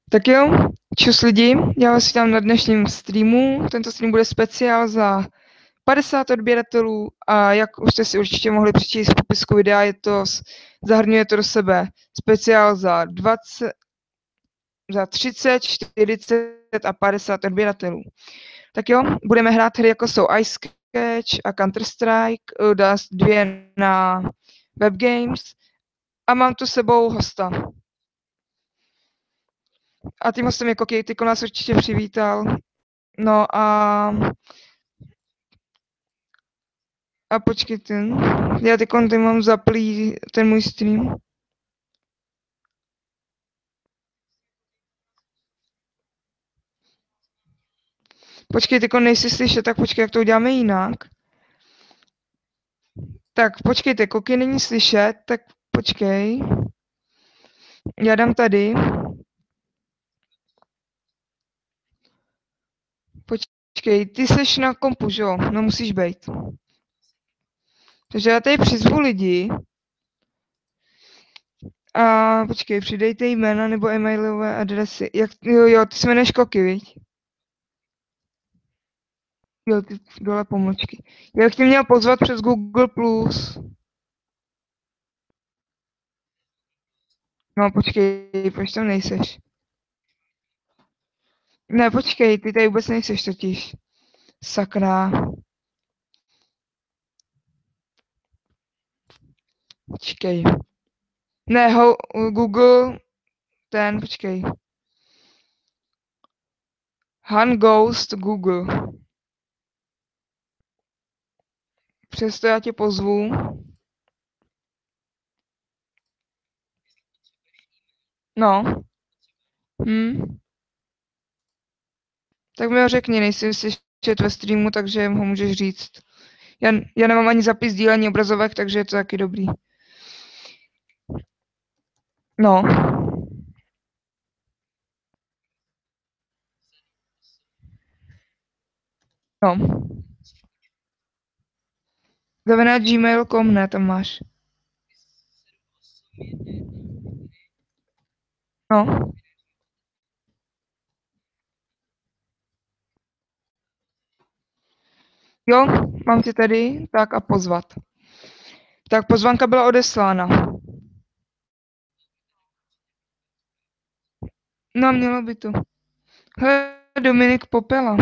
Tak jo, čus lidi, já vás vítám na dnešním streamu. Tento stream bude speciál za 50 odběratelů a jak už jste si určitě mohli přečíst v popisku videa, zahrnuje to do sebe speciál za 20, za 30, 40 a 50 odběratelů. Tak jo, budeme hrát hry jako jsou Ice Sketch a Counter-Strike, Dust 2 na Web Games a mám tu s sebou hosta. A tím hostem je Koky, Tyko nás určitě přivítal. No a počkejte, já teď mám zaplý ten můj stream. Počkej, teď nejsi slyšet, tak počkej, jak to uděláme jinak. Tak počkejte, Koky není slyšet, tak počkej. Já dám tady. Počkej, ty jsi na kompu, že jo? No musíš být. Takže já tady přizvu lidi. A počkej, přidejte jména nebo e-mailové adresy. Jo, ty se jmenuješ Koky, viď? Jo, ty dole pomlčky. Já bych tě měl pozvat přes Google+. No počkej, proč tam nejseš? Ne, počkej, ty tady vůbec nejseš totiž. Sakra. Počkej. Ne, Google, počkej. Han goes to Google. Přesto já tě pozvu. No. Tak mi ho řekni, nejsi slyšet ve streamu, takže ho můžeš říct. Já nemám ani zapis sdílení obrazovek, takže je to taky dobrý. No. No. @gmail.com, ne, tam máš. No. Jo, mám tě tady, tak a pozvat. Tak pozvánka byla odeslána. No, mělo by to. Hele, Dominik Popela.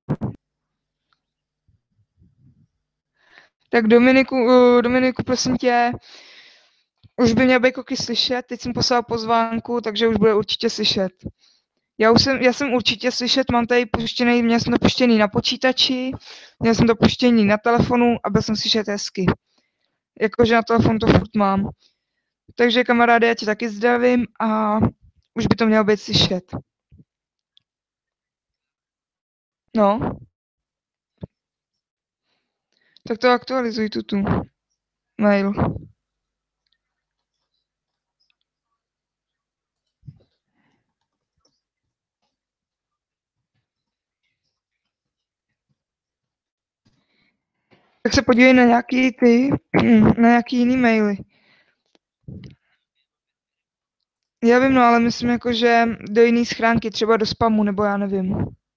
Tak Dominiku, prosím tě, už by měl být Koky slyšet, teď jsem poslal pozvánku, takže už bude určitě slyšet. Já jsem určitě slyšet, měl jsem to puštěný na počítači, měl jsem to puštěný na telefonu a byl jsem slyšet hezky. Jakože na telefonu to furt mám. Takže kamaráde, já tě taky zdravím a už by to mělo být slyšet. No. Tak to aktualizuj tu mail. Tak se podívej na na nějaký jiný maily. Já vím, no, ale myslím jako, že do jiný schránky, třeba do spamu, nebo já nevím.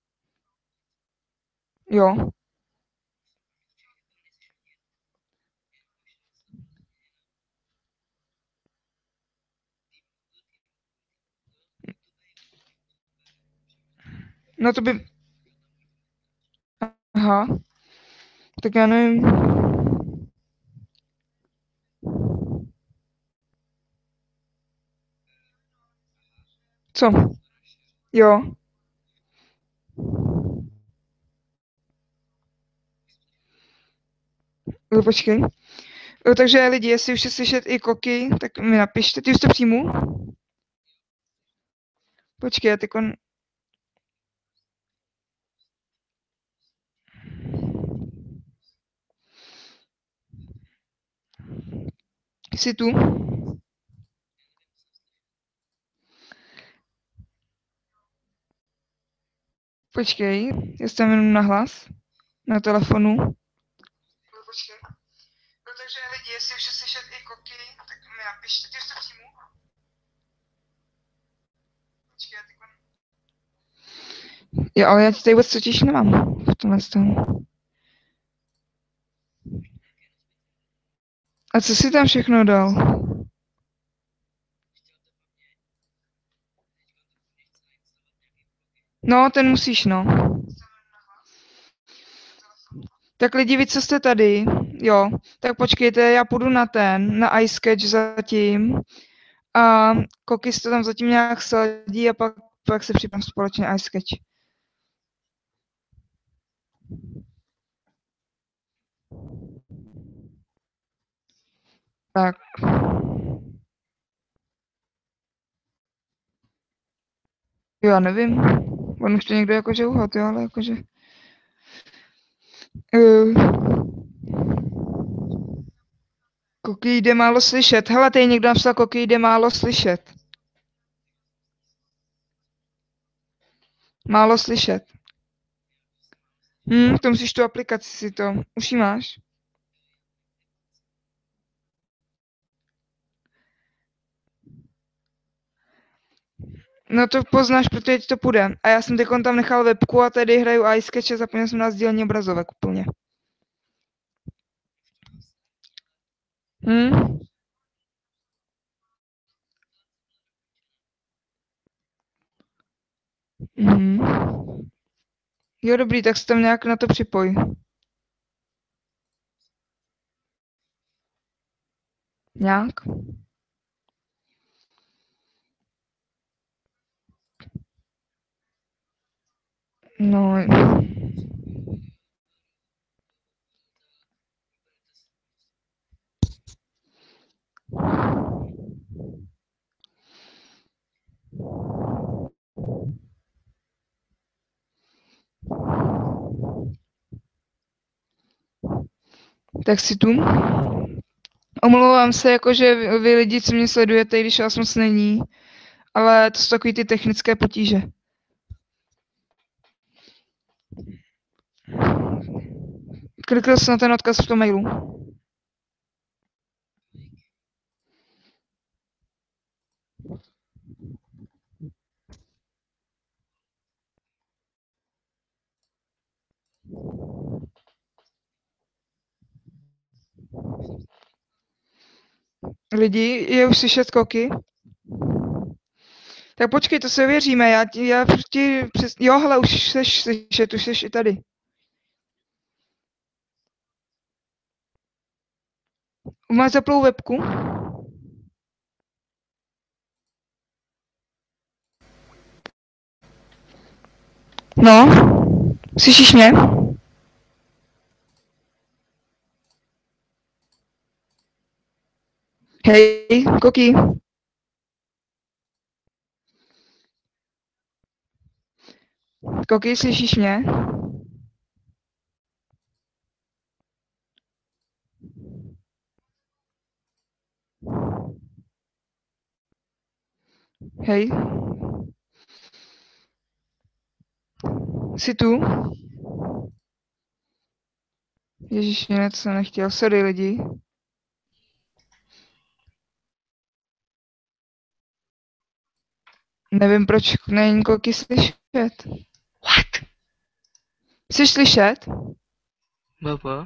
Jo. No to by... Aha. Tak já nevím. Co? Jo. Počkej. Takže lidi, jestli už je slyšet i Koky, tak mi napište. Ty už to přijmu? Počkej, já teď Jsi tu? Počkej, já jsem jenom na hlas. Na telefonu. Počkej. Takže lidi, jestli už je slyšet i Koky, tak mi napište. Ty už to přijmu? Počkej, já teď Jo, ale já ti tady vůbec totiž nemám v tomhle tom. A co jsi tam všechno dal? No, ten musíš, no. Tak lidi, vy, co jste tady, jo, tak počkejte, já půjdu na iSketch zatím a Kokis to tam zatím nějak sladí a pak se připravím společně iSketch. Tak. Jo, já nevím. On už to někdo jakože uhod, jo, ale jakože... Uh, Koky jde málo slyšet. Hele, tady někdo napsal, Koky jde málo slyšet. Málo slyšet. To musíš tu aplikaci si to. Už ji máš? No to poznáš, protože ti to půjde. A já jsem teď tam nechal webku a tady hraju iSketch a zapomněl jsem na sdílení obrazovek úplně. Mhm. Jo, dobrý, tak se tam nějak na to připoj. Nějak? No. Tak si tu. Omlouvám se, jakože vy lidi, co mě sledujete, když vás moc není, ale to jsou takový ty technické potíže. Klikl jsem na ten odkaz v tom mailu. Lidi, je už slyšet Koky? Tak počkej, to se ověříme, já prostě přes... Jo, hele, už seš slyšet, už seš i tady. Máš zaplou webku? No, slyšíš mě? Hej, Koky. Koky, slyšíš mě? Hej. Jsi tu? Ježíš, mě to jsem nechtěl. Sorry, lidi. Nevím, proč není Koky slyšet. What? Jsi slyšet? Baba?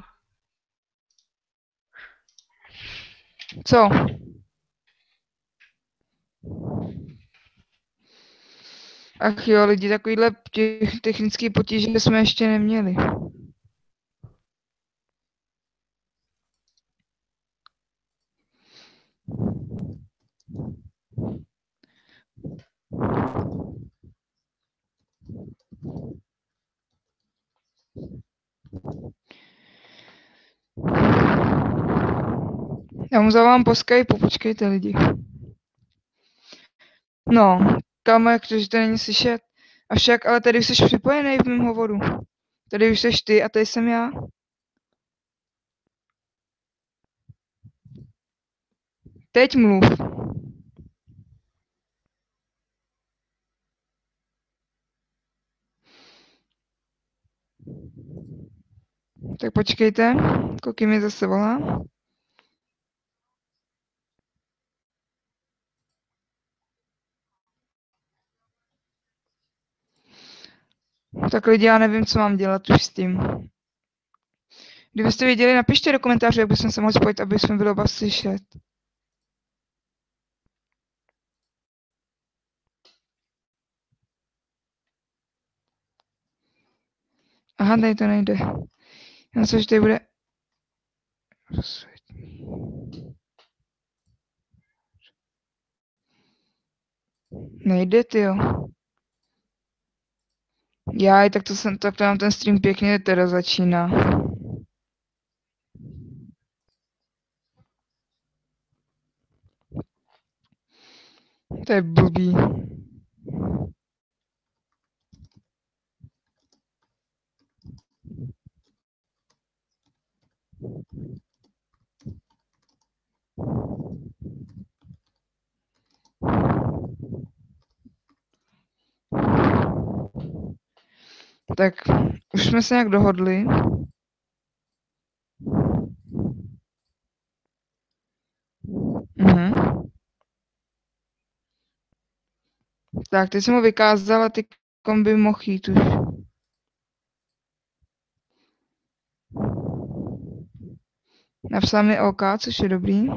Co? Ach jo, lidi, takovýhle technický potíže jsme ještě neměli. Já mu zavolám po Skypeu, počkejte lidi. No, kámo, jak to, že to není slyšet? Avšak, ale tady už jsi připojený v mém hovoru. Tady už jsi ty a tady jsem já. Teď mluv. Tak počkejte, Koky mi zase volá. Tak lidi, já nevím, co mám dělat už s tím. Kdybyste věděli, napište do komentářů, jak bychom se mohli spojit, aby jsme byli oba slyšet. Aha, tady to nejde. Já myslím, že tady bude... Nejde, tyjo. Jaj, tak to nám ten stream pěkně teda začíná. To je blbý. Tak, už jsme se nějak dohodli. Tak, teď jsem ho vykázal a ty by mohl jít už. Napsal mi OK, což je dobrý.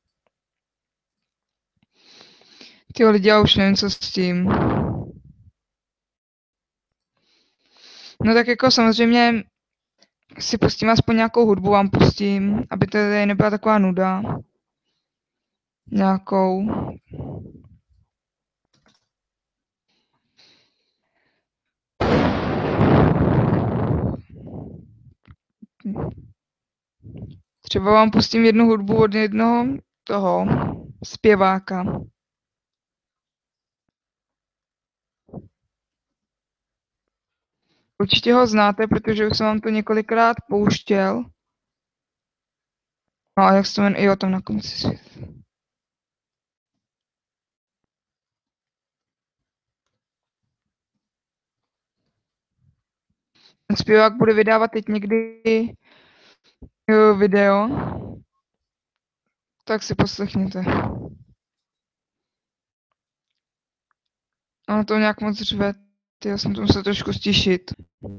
Ty lidi, já už nevím, co s tím. No tak jako samozřejmě si pustím aspoň nějakou hudbu, vám pustím, aby to tady nebyla taková nuda. Nějakou. Třeba vám pustím jednu hudbu od jednoho toho zpěváka. Určitě ho znáte, protože už jsem vám to několikrát pouštěl. No a jak se to jmenuje? Jo, tam na konci světa. Ten zpěvák bude vydávat teď někdy video. Tak si poslechněte. Ono to nějak moc řve. Já jsem to musel trošku stišit.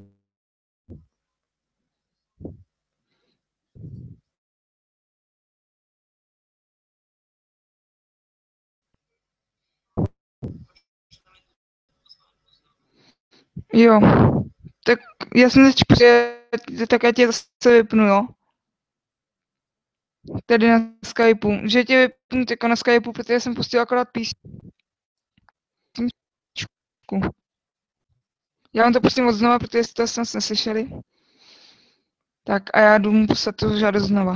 Jo. Tak já jsem teď tak já tě zase vypnu, jo. Tady na Skypeu. Že tě vypnu teďka na Skypeu, protože jsem pustil akorát písničku. Já vám to pustím od znova, protože jste to snad neslyšeli. Tak a já jdu mu poslat tu žádost znova.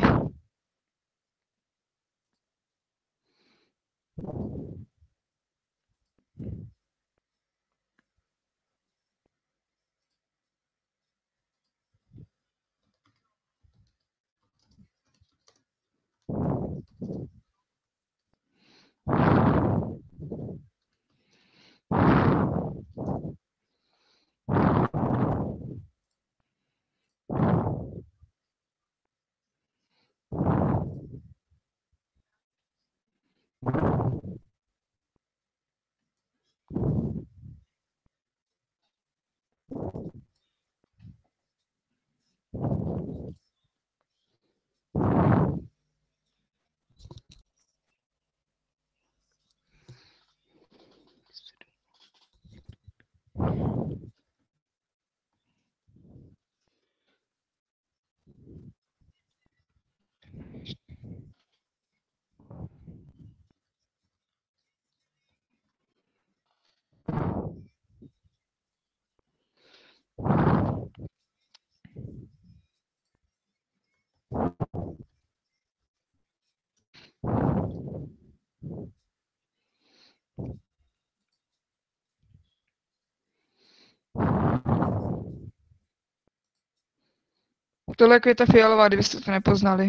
Tohle je Květa Fialová, kdybyste to nepoznali.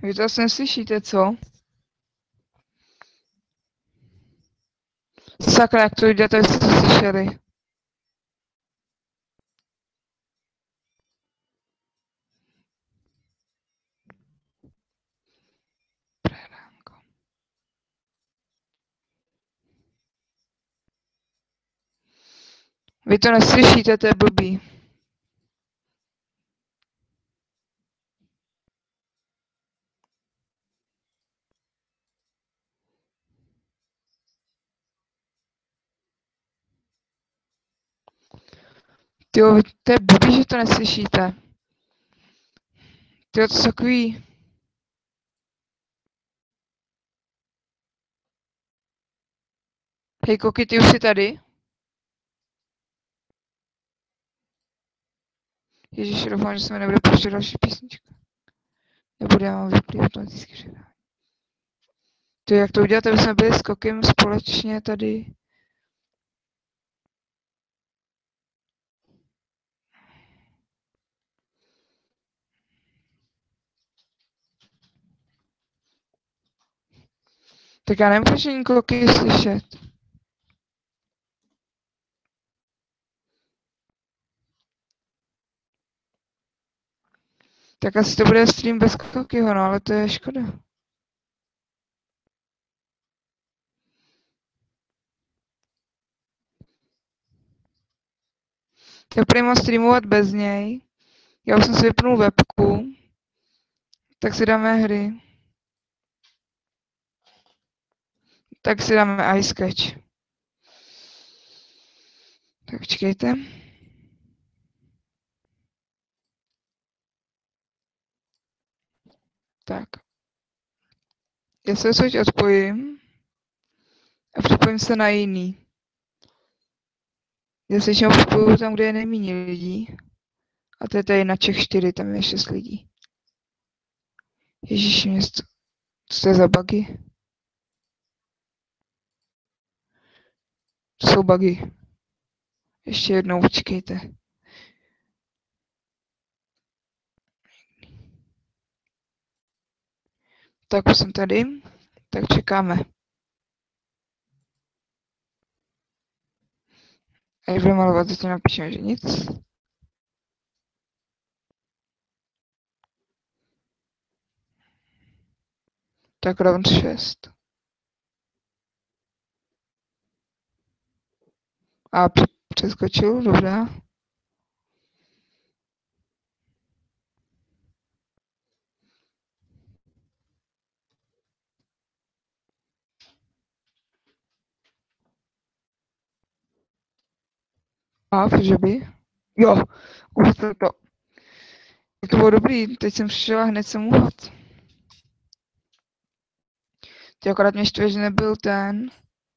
Vy to asi neslyšíte, co? Sakra, jak to jde, to jste to slyšeli. Vy to neslyšíte, to je blbý. Tyjo, to je blbý, že to neslyšíte. Tyjo, to jsou takový... Hej, Koky, ty už jsi tady? Ježíš, doufám, že se mi nebude pouštět další písnička. Nebude, já mám vyplý automaticky předání. To jak to udělat, aby jsme byli s Kokem společně tady? Tak já nemůžu že Koky slyšet. Tak asi to bude stream bez Kokyho, no, ale to je škoda. Tak prý mám streamovat bez něj. Já už jsem si vypnul webku. Tak si dáme hry. Tak si dáme Ice Sketch. Tak čekejte. Tak. Já se teď odpojím. A připojím se na jiný. Já se většinou připojuju tam, kde je nejméně lidí. A to je tady na Čech 4, tam je 6 lidí. Ježíši, co to je za bugy? To jsou bugy. Ještě jednou, počkejte. Tak už jsem tady. Tak čekáme. A když budeme malovat, zatím napíšeme, že nic. Tak round 6. A přeskočil, dobrá. A, že by? Jo, už to. To bylo dobrý, teď jsem přišel a hned jsem uhodl. Ty akorát mě štve, že nebyl ten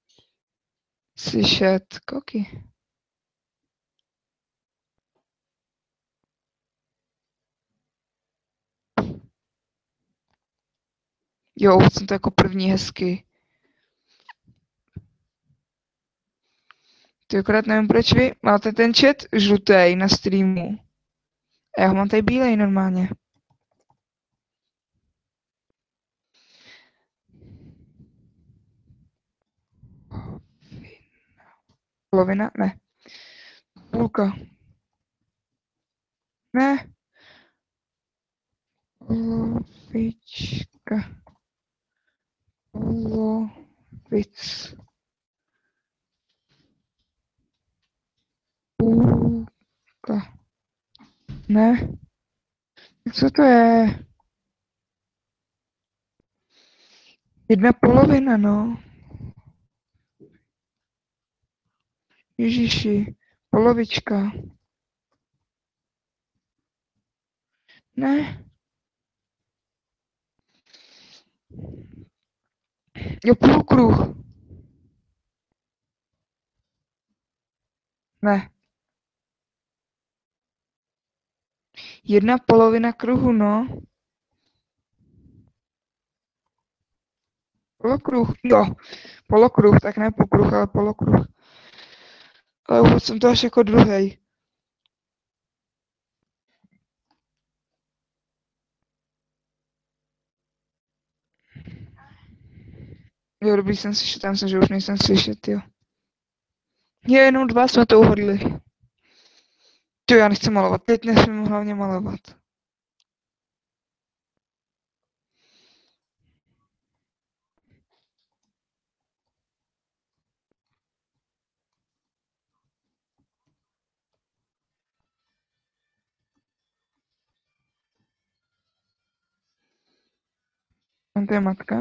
slyšet Koky. Jo, uhodl jsem to jako první hezky. Ty akorát nevím, proč vy máte ten chat žlutý na streamu. A já ho mám tady bílej normálně. Polovina? Ne. Půlka. Ne. Polovička. Polovic. Půlka. Ne. Co to je? Jedna polovina, no. Ježíši. Polovička. Ne. Jo, půlkruh. Ne. Jedna polovina kruhu, no. Polokruh, jo. Polokruh, tak ne půlkruh, ale polokruh. Ale už jsem to až jako druhej. Jo, dobrý, jsem slyšet, tam jsem, že už nejsem slyšet, jo. Je, jenom 2 jsme to uhodli. Jo, já nechci malovat, teď nesmím hlavně malovat. A to je matka?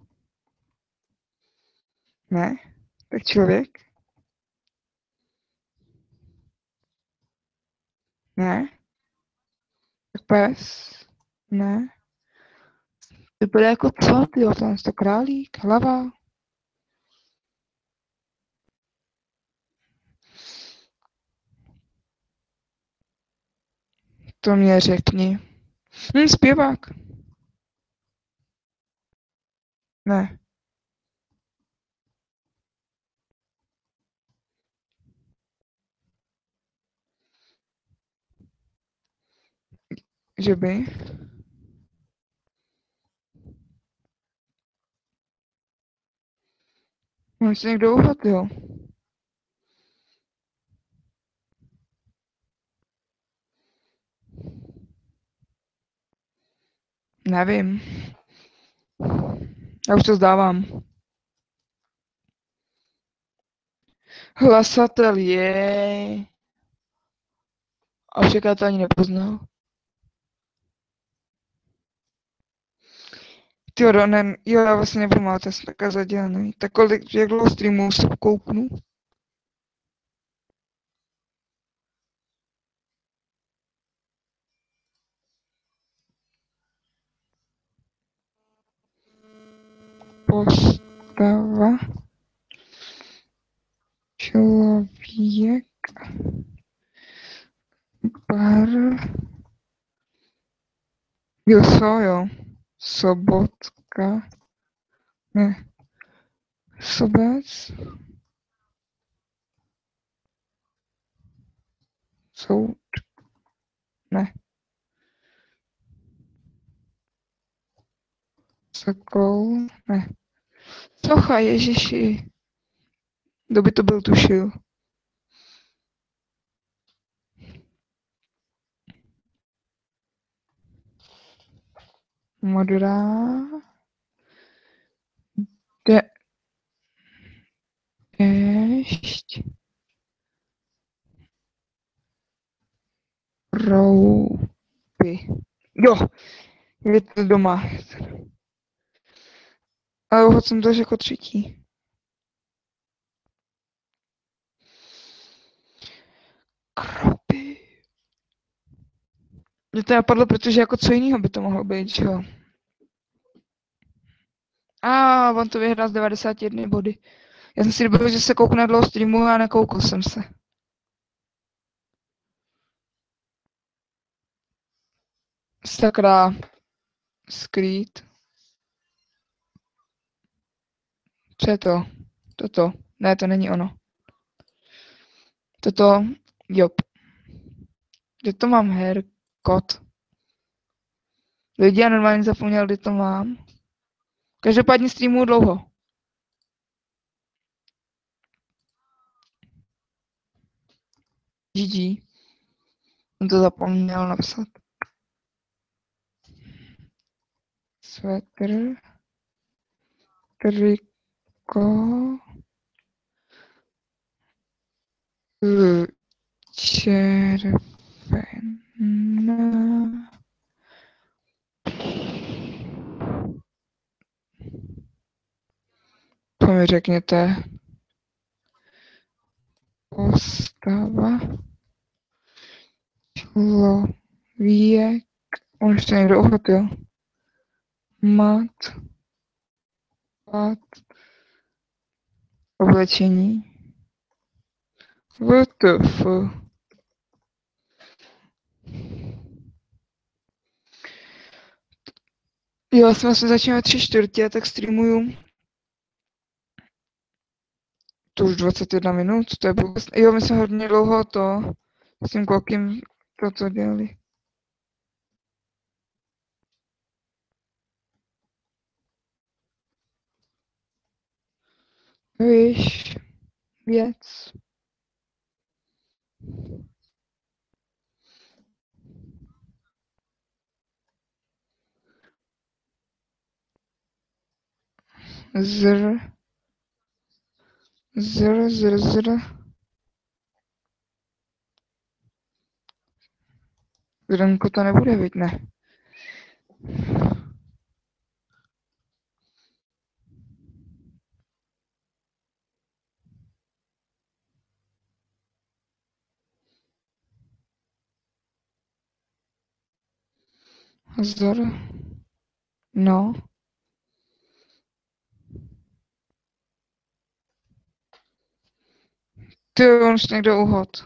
Ne? Tak člověk? Ne? Tak pes? Ne? Vypadá jako co, tyjo, tam je to králík, hlava? To mě řekni. Zpěvák. Ne. Že by? On se někdo uhad, jo. Nevím. Já už to zdávám. Hlasatel je. A však já to ani nepoznal. Tyjo, Ronen, jo, já vlastně nebudu malovat, já jsem taká zadělaný. Tak kolik, jak dlouho streamu se kouknu? Postava. Člověk. Bar. Jo, jo. Sobotka. Ne. Sobec. Soud. Ne. Sokol. Ne. Socha, ježiši. Kdo by to byl tušil? Modrá. Déšť. Rouby. Jo, je to doma. Ale uhod jsem to až jako třetí. Kropy. Mě to napadlo, protože jako co jiného by to mohlo být, že jo? On to vyhrál z 91 body. Já jsem si dobil, že se kouknu na dlouho streamu a nekoukl jsem se. Sakra. Skrýt. Co je to? Toto. Ne, to není ono. Toto. Jop. Kde to mám haircut? Lidi, já normálně zapomněl, kde to mám. Každopádně streamuju dlouho. GG. Jsem to zapomněl napsat. Svetr. Triko. Červená. To mi řekněte. Postava. Člověk. On ještě někdo ochotil. Mat. Pat. Oblečení. WTF. Jo, jsem asi začínal 3/4, tak streamuju. To už 21 minut, to je vůbec... Jo, my jsme hodně dlouho to s tím kolkým toto dělali. Víš, věc. Zr. Zr, zr, zr. Zrnko to nebude, viď ne? Zr. No. Ty on už někdo uhod.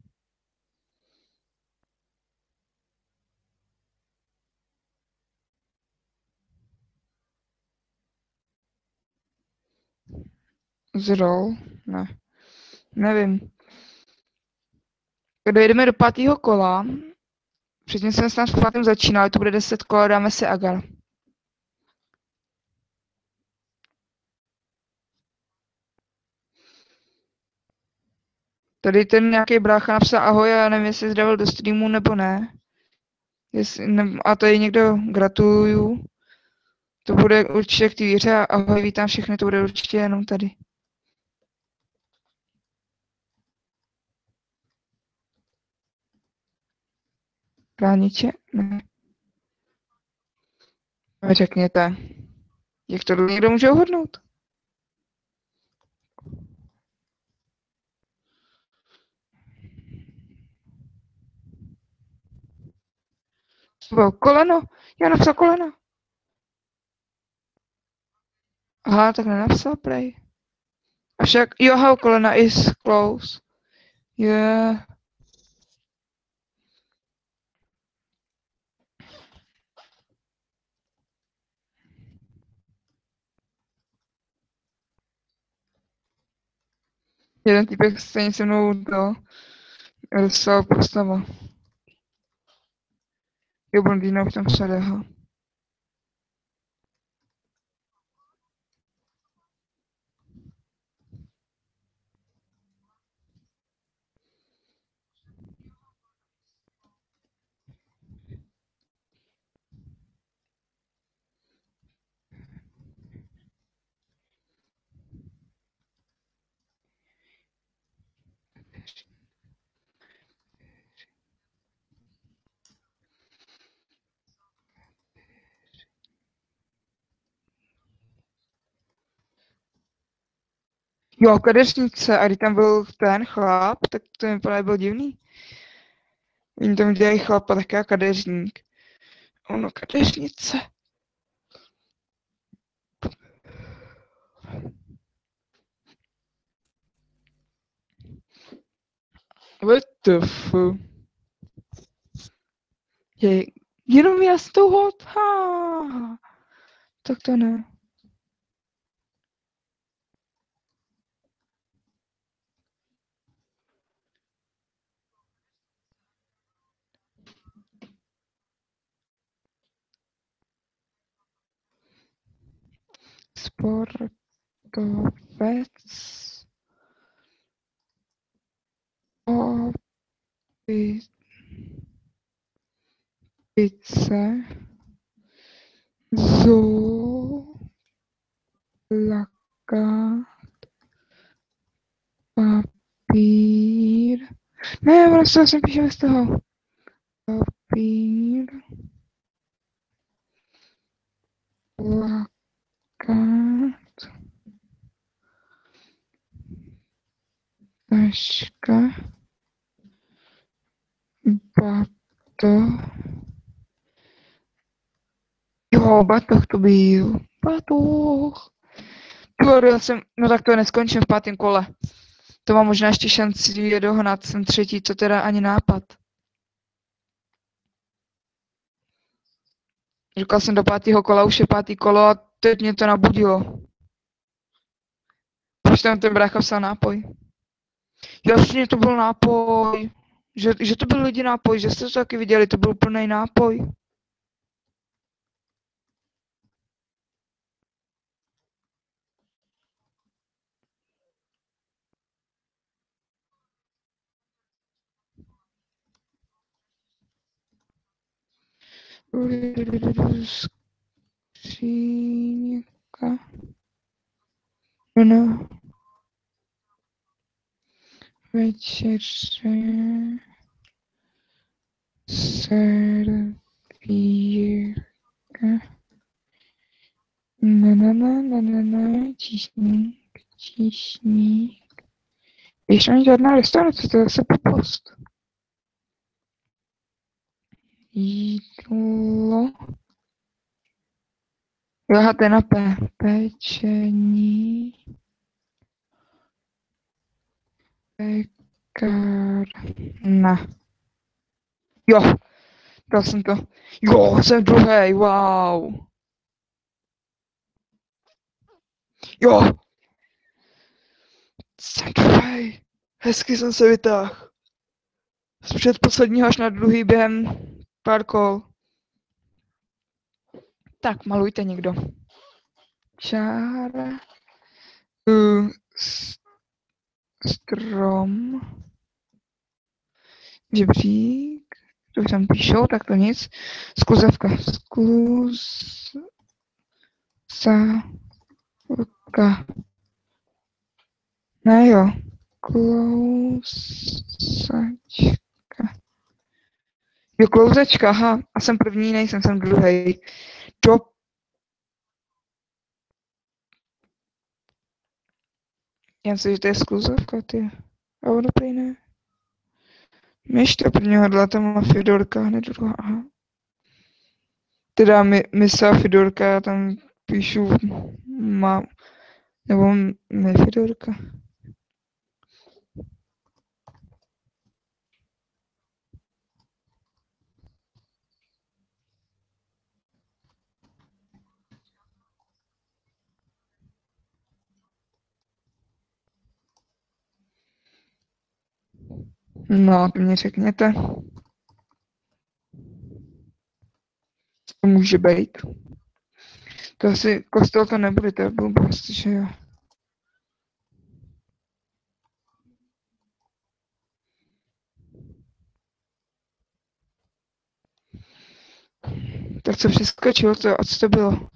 Zrol? Ne. Nevím. Dojedeme do 5. kola. Předtím jsme snad v 5. začínali, to bude 10 kola, dáme si agar. Tady ten nějaký brácha napsal ahoj, já nevím, jestli zdravil do streamu nebo ne. A tady někdo gratuluju. To bude určitě k té hře a ahoj, vítám všechny, to bude určitě jenom tady. Brániče? Ne. Řekněte. Jak to někdo může uhodnout? To bylo koleno. Já napsal koleno. Aha, tak nenapsal prej. Avšak, jo, how kolena is close. Yeah. Jeden týpek stejně se mnou to dostal postava. Jo, blondýna už tam předeho. Jo, kadeřnice, a když tam byl ten chlap, tak to mi právě byl divný. Oni tam dělají chlapa, tak já kadeřník. Ono, kadeřnice. What the f... Jenom já s tou hod, ha. Tak to ne. Sportovec. Opice. Plakát. Papír. Ne, prostě jsem píše bez toho. Papír. Plakát. Taška. Batoh. Jo, batoh to byl. Batoh. Já jsem, no tak to neskončím v 5. kole. To mám možná ještě šanci je dohnat, jsem 3., to teda ani nápad. Říkal jsem do 5. kola, už je 5. kolo a teď mě to nabudilo. Proč tam ten brácha psal nápoj? Jasně, to byl nápoj. Že to byl lidi nápoj, že jste to taky viděli, to byl plný nápoj. Skříňka. No. Večeře. Servírka. Číšník, číšník. Ještě není žádná restaurace, to je zase post. Jídlo. Jo, to je na P. Pečení. Pekárna. Jo, dal jsem to. Jo, jsem druhý, wow. Jo. Jsem druhý. Hezky jsem se vytáhl. Z předposledního až na druhý během pár kol. Tak, malujte někdo. Čára. Strom. Žebřík. To už tam píšou, tak to nic. Skluzavka. Skluzavka. Ne jo. Klousačka. Jo, klouzačka, aha. A jsem první, nejsem, jsem druhý. Já myslím, že to je skluzavka, ty. A ono prý ne. Myš to prvního dala, tam má Fidorka, hned druhá, aha. Teda Misa Fidorka, já tam píšu mám, nebo mi Fidorka. No, to mě řekněte. To může být. To asi kostel to nebude, to je blbost, že jo. Tak se přeskočilo to, a co to bylo?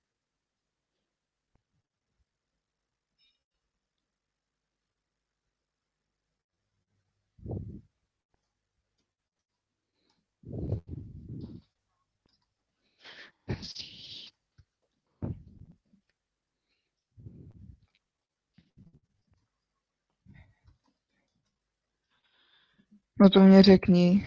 No to mě řekni.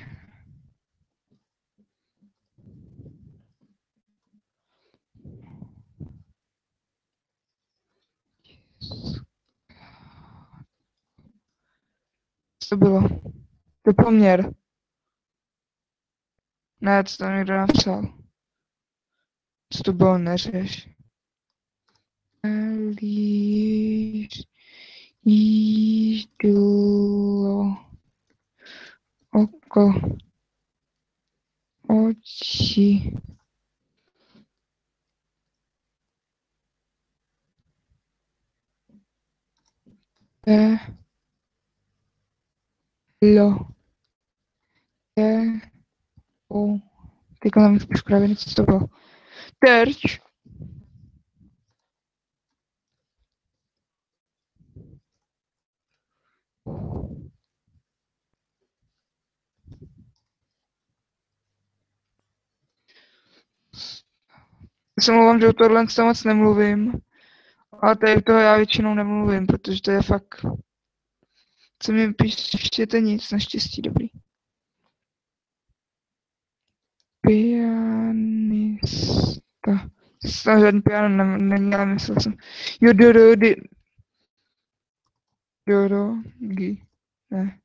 Co to bylo? To je poměr. Ne, to tam někdo napsal. Co to bylo, neřeš. Jídlo. Oko. Oči. Lo. O. Teďka mám už právě něco, co to bylo. Terč. Já se mluvám, že o tohle moc nemluvím. Ale tady toho já většinou nemluvím, protože to je fakt... Co mi píšete nic, naštěstí dobrý. Pianista. Snad žádný piano není, ale myslel jsem. Jo, Gi. Ne.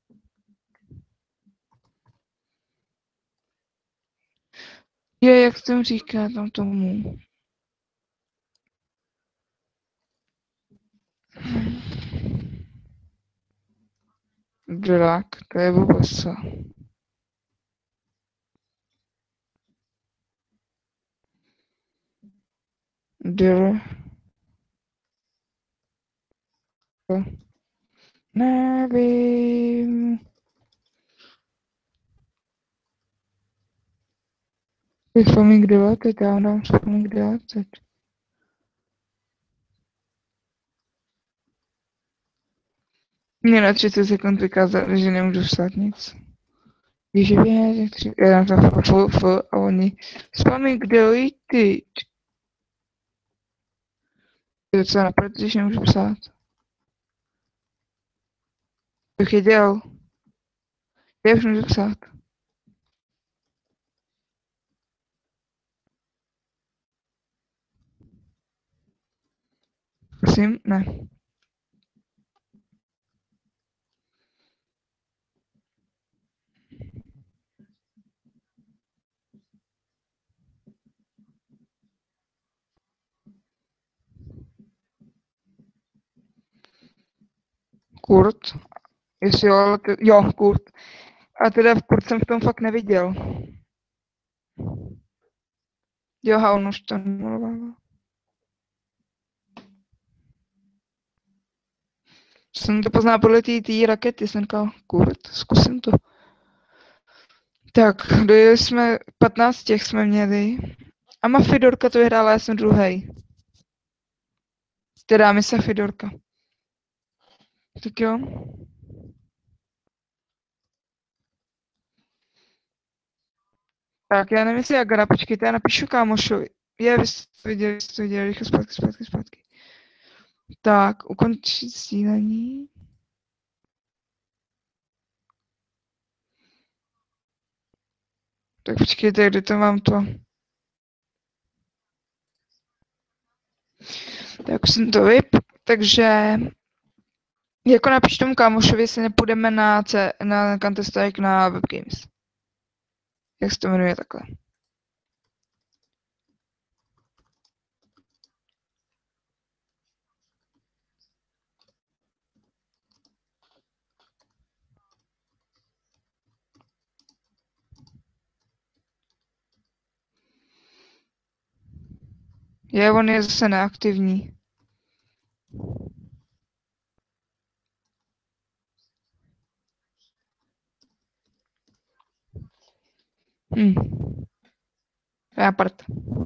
Jak se tomu říká tam tomu? Drak, to je vůbec. Nevím. Teď vzpomín, kdy letět, já vám dám vzpomín, kdy letět. Mě na 30 sekund vykázali, že nemůžu psát nic. Když je já tam a oni vzpomín, kdy letět. Je docela naproti, když nemůžu psát. Bych je dělal. Já už můžu psát. Prosím, ne. Kurt. Jestli jo, ale jo, Kurt. A teda v Kurt jsem v tom fakt neviděl. Jo, a on už to mluvil. Jsem to poznal podle té rakety, jsem říkal, Kurt, zkusím to. Tak, dojeli jsme, 15 těch jsme měli. A Fidorka to vyhrála, já jsem druhý. Teda Misa Fidorka. Tak jo. Tak já nevím, jestli Agara, počkejte, já napíšu kámošovi. Vy jste to viděli, rychle zpátky. Tak, ukončit sdílení. Tak počkejte, kde to mám to. Tak jsem to vyp, takže jako napíš tomu kámošovi, jestli nepůjdeme na Counter-Strike na Web Games. Jak se to jmenuje takhle. On je zase neaktivní. Já prd.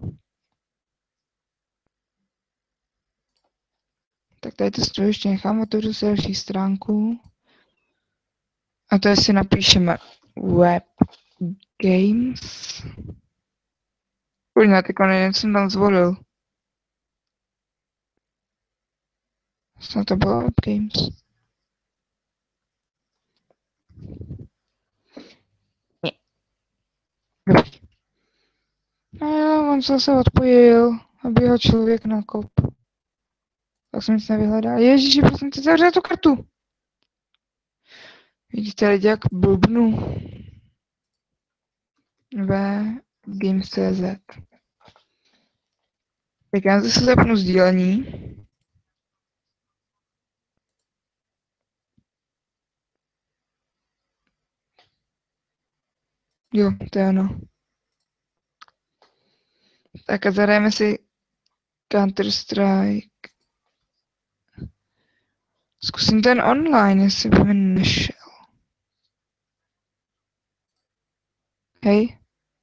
Tak tady to stroj ještě nechám, otevřu si další stránku. A tady si napíšeme Web Games. Kurňa, teď něco jsem tam zvolil. Snad to bylo Web Games. No, on se zase odpojil, aby ho člověk nakop. Tak jsem nic nevyhledal. Ježiši, prosím tě, zavřel tu kartu. Vidíte lidi, jak blbnu. Games.cz. Tak já zase zapnu sdílení. Jo, to je ono. Tak a zahrajeme si Counter-Strike. Zkusím ten online, jestli by mi nešel. Hej.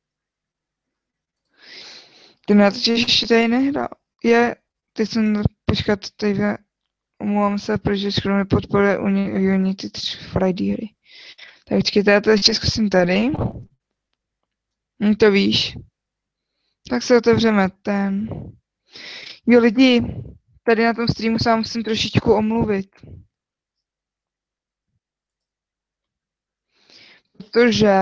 Ty na to ještě tady nehrál. Teď jsem počkat, tady omlouvám se, protože skoro nepodporuje Unity Friday hry. Tak počkejte, já to ještě zkusím tady. To víš. Tak se otevřeme ten. Jo lidi, tady na tom streamu se vám musím trošičku omluvit. Protože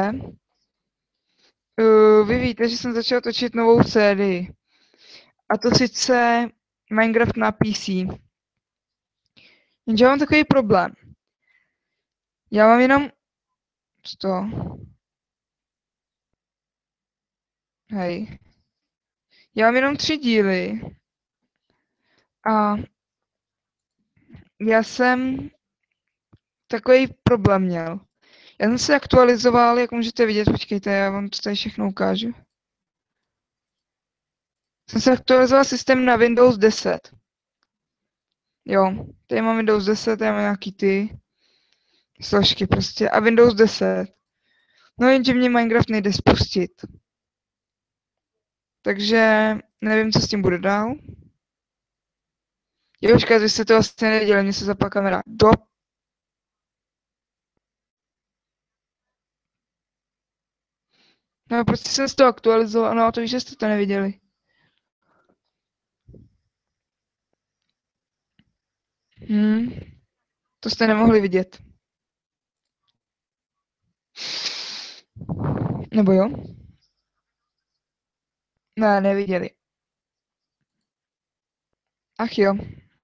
vy víte, že jsem začal točit novou sérii. A to sice Minecraft na PC. Jenže mám takový problém. Já mám jenom... Hej. Já mám jenom 3 díly. A já jsem takový problém měl. Já jsem se aktualizoval, jak můžete vidět, počkejte, já vám to tady všechno ukážu. Jsem se aktualizoval systém na Windows 10. Jo, tady mám Windows 10, tady mám nějaký ty složky prostě. A Windows 10. No jenže mě Minecraft nejde spustit. Takže nevím, co s tím bude dál. Jo, počkat, vy jste to vlastně neviděli, mě se zapla kamera. No, prostě jsem si to aktualizoval, no, to víš, že jste to neviděli. To jste nemohli vidět. Nebo jo? Ne, neviděli. Ach jo.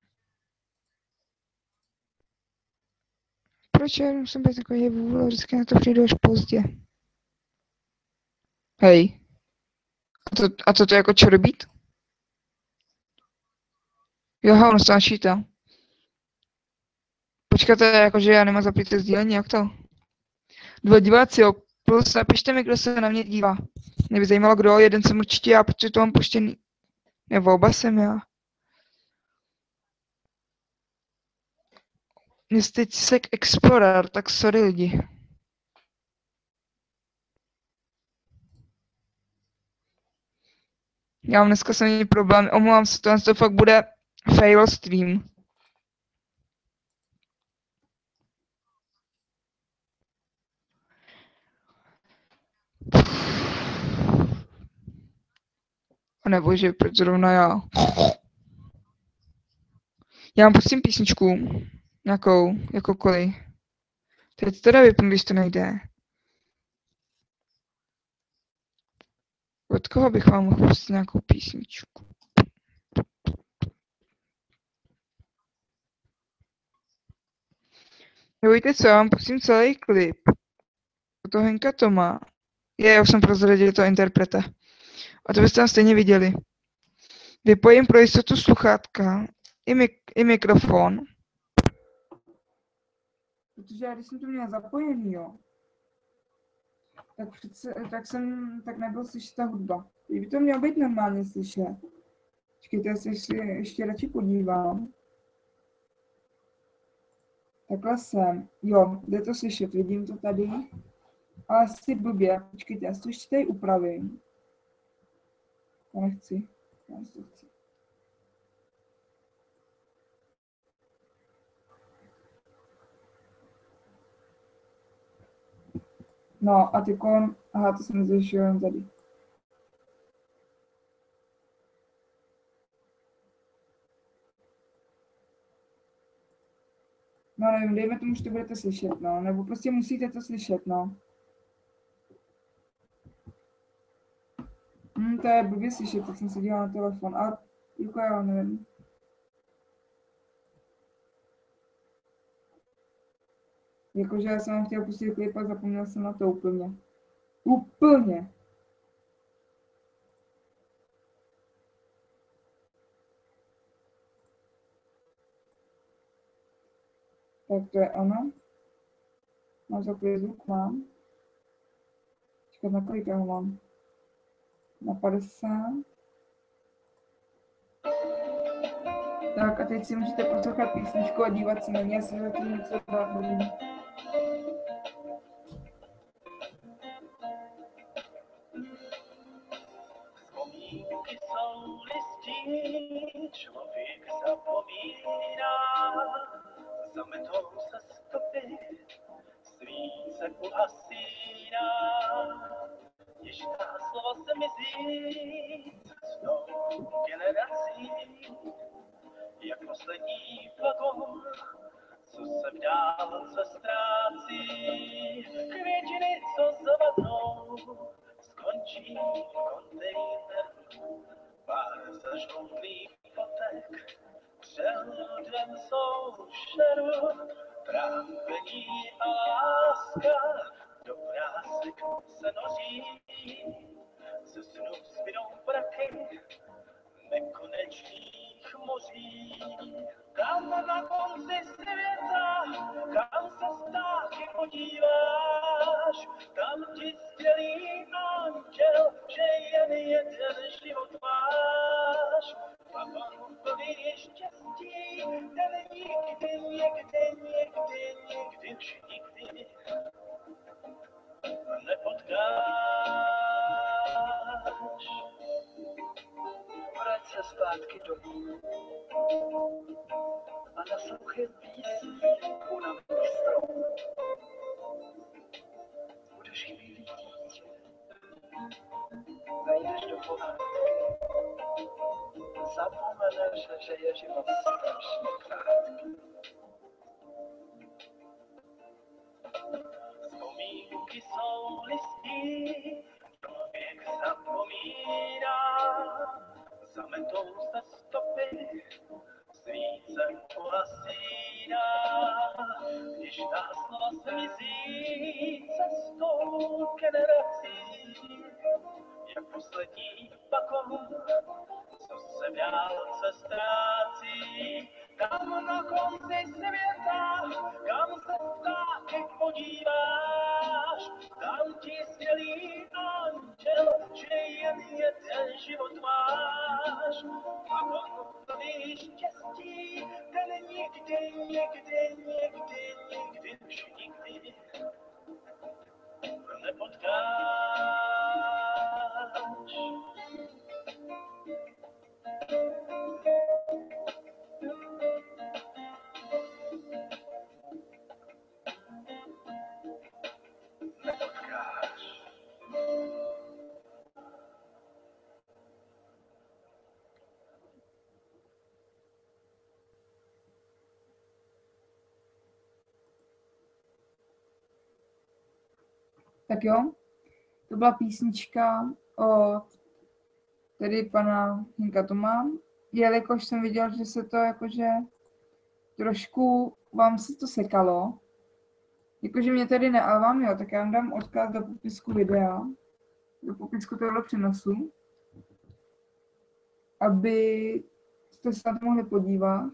Proč já musím být takový vůle, vždycky na to přijdu až pozdě. Hej. A co to jako čorbít? Jo, ono se načítá. Počkejte, jakože já nemám zapnuté sdílení, jak to? Dva diváci, jo. Plus napište mi, kdo se na mě dívá. Mě by zajímalo, kdo. Jeden jsem určitě já, protože to mám puštěný. Nebo oba jsem já. Mě teď sek Explorer, tak sorry lidi. Já mám dneska samý problém, omlouvám se, to fakt bude fail stream. A nebo že proč zrovna já. Já vám pustím písničku. Nějakou, jakoukoliv. Teď teda vypnu, když to nejde. Od koho bych vám mohl pustit nějakou písničku? Jo, víte co, já vám pustím celý klip. To Henka Toma. Já už jsem prozradil toho interpreta. A to byste tam stejně viděli. Vypojím pro jistotu sluchátka i mikrofon. Protože já, když jsem to měla zapojený, jo, tak nebylo slyšet ta hudba. Kdyby to mělo být normálně slyšet. Počkejte, já se ještě radši podívám. Takhle jsem. Jo, jde to slyšet, vidím to tady. Ale asi blbě. Počkejte, já si to ještě tady upravím. Já nechci. Já si to chci. No a teďkon, aha, to jsem zvětšil jen tady. No nevím, dejme tomu, že to budete slyšet, no, nebo prostě musíte to slyšet, no. To je blbě slyšet, teď jsem se dívala na telefon, ale jako já nevím. Jakože já jsem vám chtěla pustit klip a zapomněl jsem na to úplně. Úplně! Tak to je ono. Mám takový zvuk, mám. Počkat, na kolik já ho mám? Na 50. Tak a teď si můžete poslouchat písničku a dívat se na mě, jestli za tím něco bavím. Vzpomínky jsou listí, člověk zapomíná, zametou se stopy, svíce uhasíná, těžká slova se mizí cestou generací, jak poslední flakon, co se v dálce ztrácí, květiny, co zavadnou, skončí v kontejneru, pár zažloutlých fotek, přehlodem soušeru, trápení a láska, do vrásek se noří, ze snů zbynou praky, nekonečných moří. Tam na konci světa, kam se stáky podíváš, tam ti sdělí anděl, že jen jeden život máš. A on plný štěstí, ten nikdy už nikdy nepotkáš. vrať se zpátky domů a naslouchej písník u navých stromů. Budeš chvíli dítě, zajdeš do pohádky, zapomeneš, že je život strašně krátký. Vzpomínky jsou listí, člověk zapomíná, zametou se stopy, svíce uhasíná, když ta slova zmizí cestou generací, jak poslední pakon, co se v dálce ztrácí. Tam na konci světa, kam se zpátky podíváš, tam ti smělý anděl, že jen jeden život máš. A konci štěstí, ten nikdy už nikdy nepotkáš. Tak jo, to byla písnička od tedy pana Hinka Toma, jelikož jsem viděl, že se to jakože trošku vám se to sekalo, jakože mě tady ne, ale vám jo, tak já vám dám odkaz do popisku videa, do popisku tohle přenosu, aby jste se na to mohli podívat.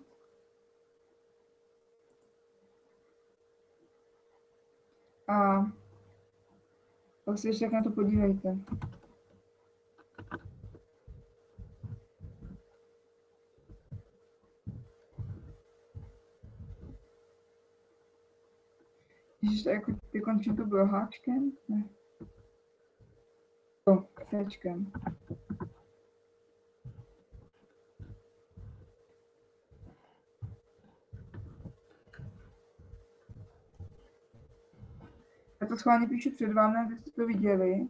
A pak se ještě tak na to podívejte. Ježiš, jako vykončím to bylo háčkem? Ne. To, Cčkem. Já to schválně píšu před vámi, abyste to viděli.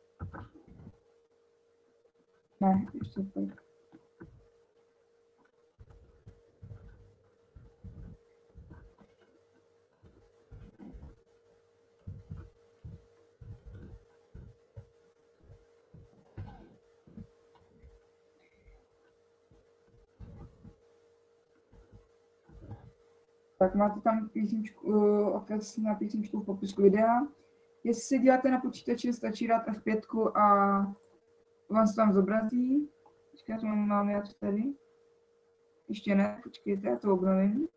Ne, ještě tak. Tak máte tam písničku, odkaz na písničku v popisku videa. Jestli si děláte na počítači, stačí dát F5 a vám se tam zobrazí. Počkej, to mám já tady. Ještě ne, počkejte, já to obnovím.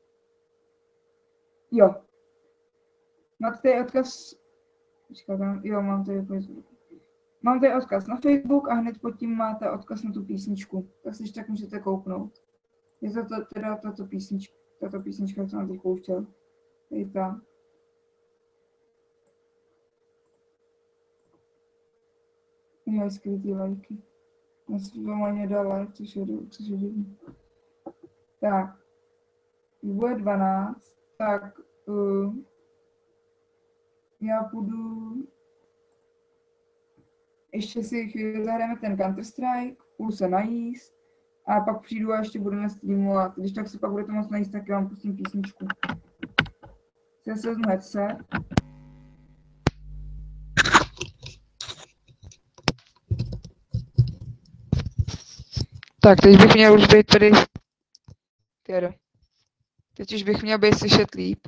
Jo. Máte tady odkaz, počkej, jo, mám tady Facebook. Mám tady odkaz na Facebook a hned pod tím máte odkaz na tu písničku. Tak si tak můžete kouknout. Je to teda tato písnička, co jsem teď pouštěl. Tady ta. Měl skrytý lajky. Já jsem to ani dal like, což je divný. Tak. Bude 12. Tak. Já půjdu. Ještě si chvíli zahrajeme ten Counter-Strike, půjdu se najíst a pak přijdu a ještě budu na streamu a když tak se pak budete moc najíst, tak já vám pustím písničku. Já se vezmu headset. Tak, teď bych měl už být tady. Teď už bych měl být slyšet líp.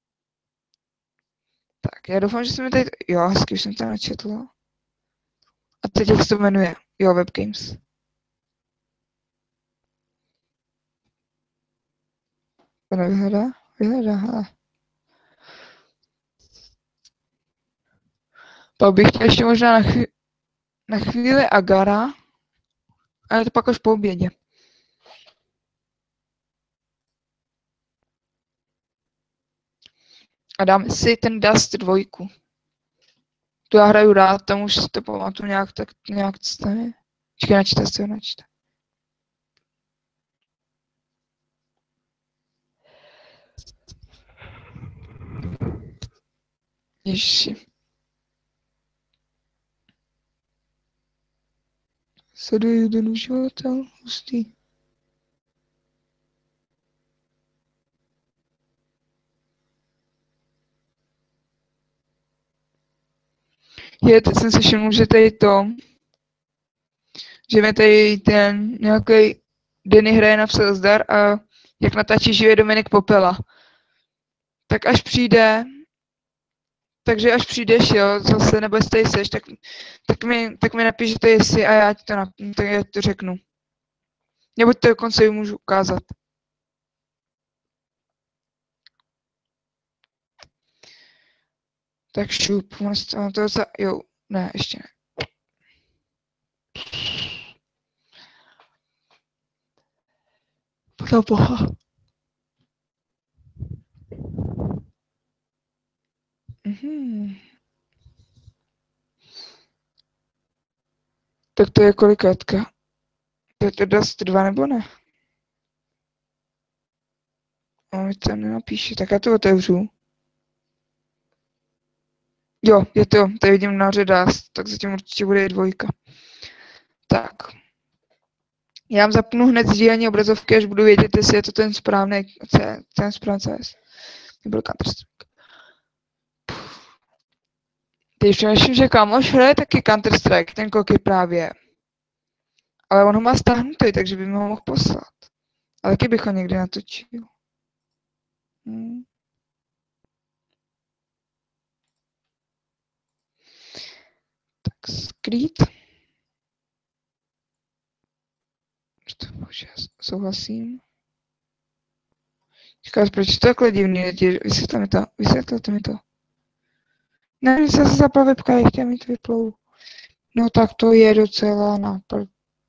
Tak, já doufám, že se mi tady. Jo, hezky, už jsem to načetla. A teď jak se to jmenuje? Jo, Webgames. To nevyhledá? Vyhledá, hele. Pak bych chtěl ještě možná na chvíli Agara, ale to pak už po obědě. A dáme si ten Dust 2. Tu já hraju rád, tam už si to pamatuju nějak, tak nějak co tam je. Počkej, načte. Ježiši. Sleduji jeden uživatel, hustý. Teď jsem si všiml, že tady to, že mi tady ten nějaký Denny hraje na Vsezdar a jak natáčí živě Dominik Popela. Tak až přijde, takže až přijdeš, jo, zase, nebo jestli tady seš, tak mi napište, jestli a já ti to, tak já ti to řeknu. Nebo to dokonce ji můžu ukázat. Tak šup, ono to za, jo, ne, ještě ne. Pro boha. Tak to je kolikátka? To je to dost 2 nebo ne? On mi to nenapíše, tak já to otevřu. Jo, je to, tady vidím nahoře DAS, tak zatím určitě bude i 2. Tak. Já vám zapnu hned sdílení obrazovky, až budu vědět, jestli je to ten správný CS. Nebyl Counter-Strike. Teď přemýšlím, že kámoš hraje taky Counter-Strike, ten koky právě. Ale on ho má stáhnutý, takže by mi ho mohl poslat. Ale taky bych ho někdy natočil. Tak skrýt. Bože, souhlasím. Říkáš, proč to takhle divný? Vysvětlete mi to. Ne, se zapla webka, já chtěla mít vyplou. No tak to je docela nápad.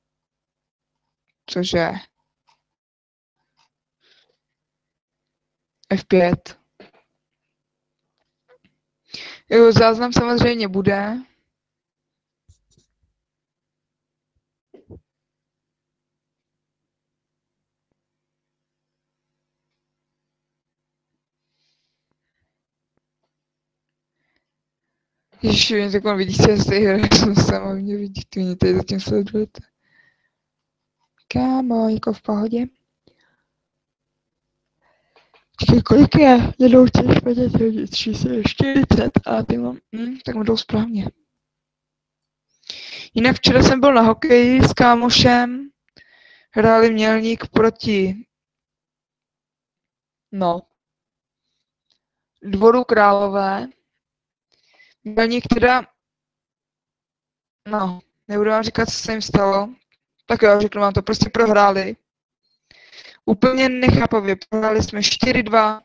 Cože? F5. Jo, záznam samozřejmě bude. Ježiši, mě takhle vidíte, jestli hraje, jsem sama, mě vidíte, mě tady zatím sledujete. Kámo, jako v pohodě. Čekaj, kolik je? Nedoučíš peněz, 40 a ty mám, tak mi jdou správně. Jinak včera jsem byl na hokeji s kámošem, hráli Mělník proti, Dvoru Králové. Mělník teda, nebudu vám říkat, co se jim stalo, tak jo, řeknu vám to, prostě prohráli. Úplně nechápavě, prohráli jsme 4-2.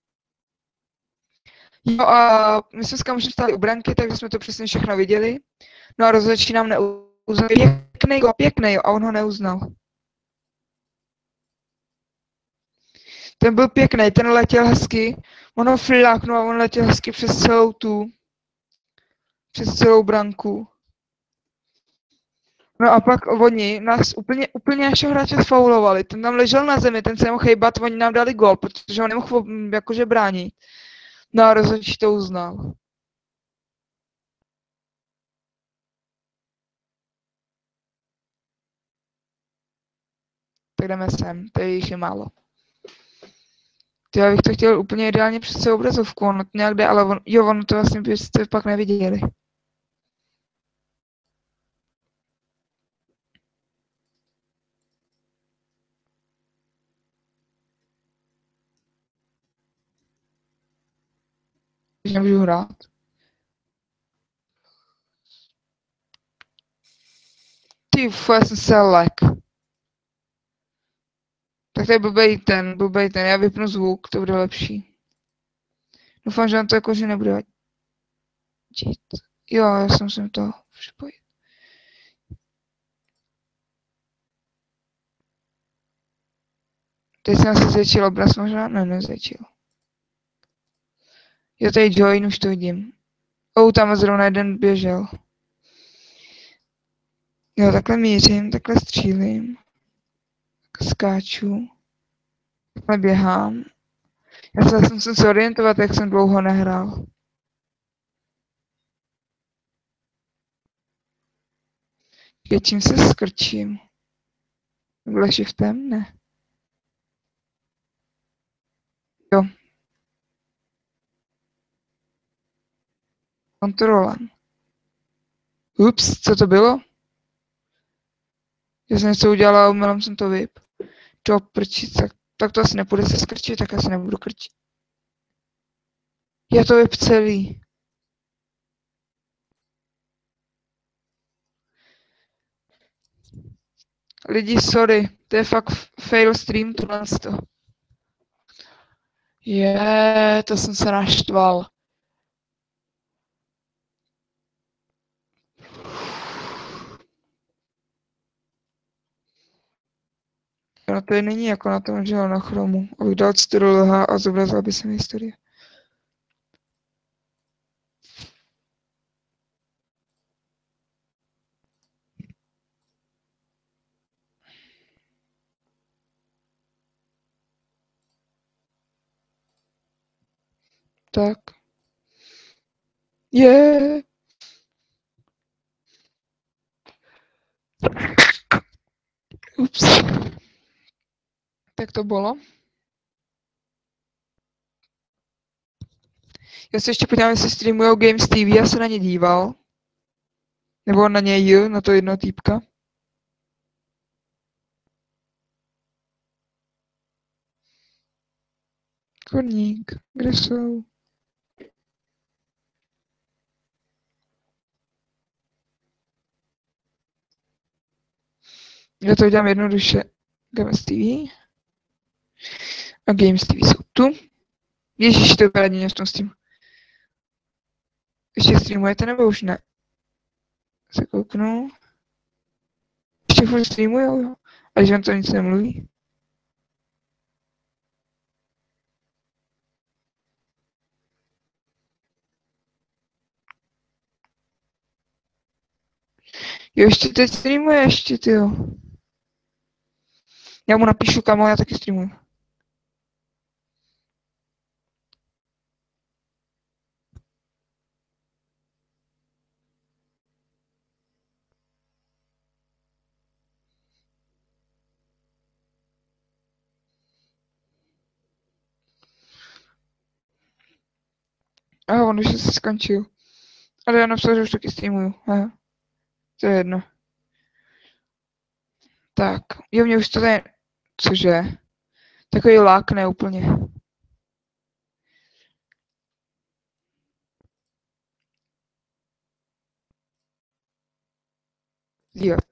Jo a my jsme s kámošem stáli u branky, takže jsme to přesně všechno viděli. No a rozhodčí nám neuznal, pěkný, a on ho neuznal. Ten byl pěkný, ten letěl hezky, on ho fláknul a on letěl hezky přes celou branku. No a pak oni nás úplně našeho hráče faulovali, ten tam ležel na zemi, ten se mohl hejbat, oni nám dali gól, protože ho nemohl jakože bránit. No a rozhodčí to uznal. Tak jdeme sem, to jich je málo. Já bych to chtěl úplně ideálně přes celou obrazovku, ono to nějak jde, ale ono to vlastně byste pak neviděli. Když nemůžu hrát. Ty já jsem se lek. Tak to je blbej ten, já vypnu zvuk, to bude lepší. Doufám, že vám to jakože nebude vadit. Jo, já jsem musím to připojit. Teď jsem asi zvětšil obraz možná? Ne, nezvětšil. Jo, tady join, už to vidím. Tam zrovna jeden běžel. Jo, takhle mířím, takhle střílím. Takhle skáču. Takhle běhám. Já se musím zorientovat, jak jsem dlouho nehrál. Počkej, čím se skrčím? Byla shiftem? Ne. Jo. Kontrola. Ups, co to bylo? Já jsem něco udělala a umělem jsem to vyp. Do prčice. Tak to asi nepůjde se skrčit, tak asi nebudu krčit. Já to vyp celý. Lidi, sorry, to je fakt fail stream tohle. To jsem se naštval. No to není jako na tom, že na chromu. Abych dal 4 LH a zobrazila by se mi historie. Tak. Ups. Tak to bylo. Já se ještě podívám, jestli streamujou Games TV, já se na ně díval. Nebo na něj, na to jedno týpka. Koník, kde jsou? Já to udělám jednoduše. Games TV. A Games TV jsou tu. Ježíš, to vypadá divně v tom streamu. Ještě streamujete nebo už ne? Se kouknu. Ještě furt streamujou, jo? A když on to nic nemluví? Jo, ještě teď streamuje, ještě, tyjo. Já mu napíšu, kamo, já taky streamuju. Aha, on už se skončil. Ale já napsal, že už taky streamuju. Aha. To je jedno. Tak, jo, mě už to tady... Cože? Takový lákne úplně. Idiot.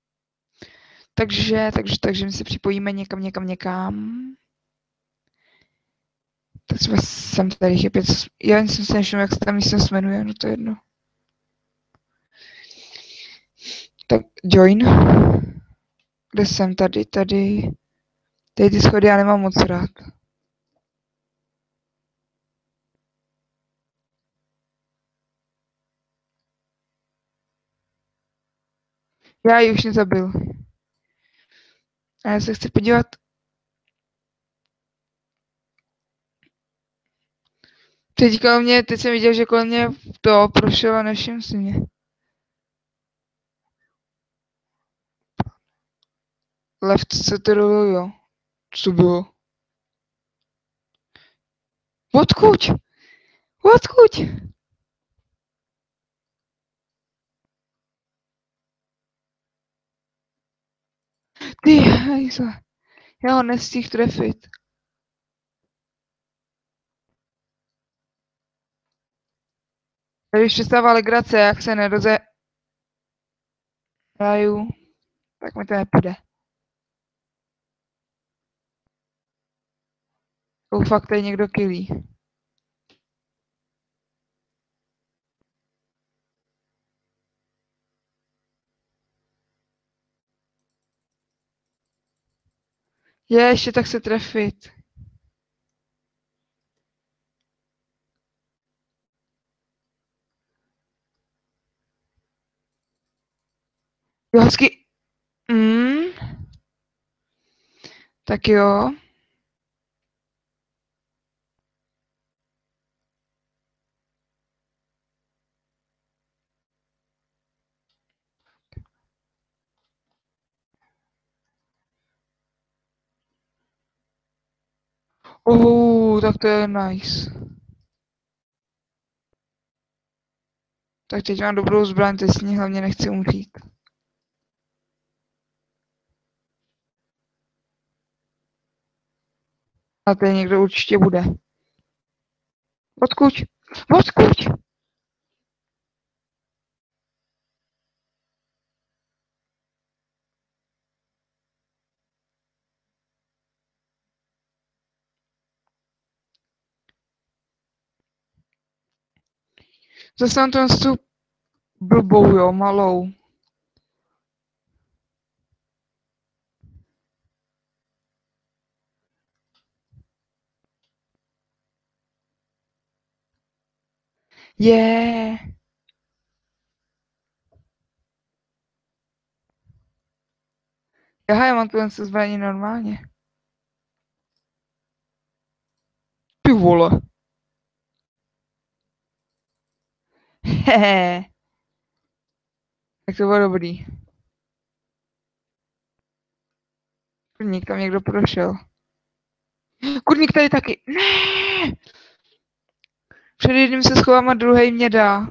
Takže my se připojíme někam. Tak třeba jsem tady chybět. Já jen jsem se nevšiml, jak se ta místnost jmenuje, no to je jedno. Tak join. Kde jsem? Tady. Tady ty schody já nemám moc rád. Já ji už nezabil. A já se chci podívat. Teď jsem viděl, že kolem mě to prošlo a nevšiml si mě. Left CTRL, jo. Co bylo? Odkud? Ty hajzle. Já ho nestihl trefit. Tady už přestává legrace, jak se Raju, tak mi to nepůjde. Fakt tady někdo killí. Ještě tak se trefit. Jo, hezky. Tak jo. Tak to je nice. Tak teď mám dobrou zbraň, teď s ní hlavně nechci umřít. A tady někdo určitě bude. Odkud? Odkud? Zase mám tu blbou, jo, malou. Je. Aha, já mám tuhle zbraní normálně. Ty vole. Hehe. Tak to bylo dobrý. Kurník, tam někdo prošel. Kurník tady taky. Ne! Před jedním se schovám a druhý mě dá.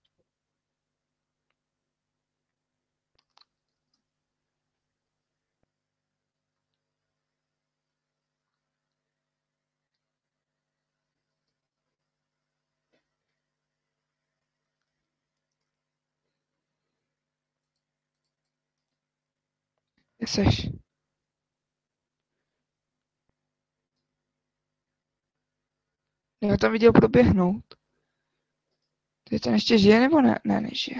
Kde seš? Já ho tam viděl proběhnout. Ty ten ještě žije nebo ne? Ne, nežije.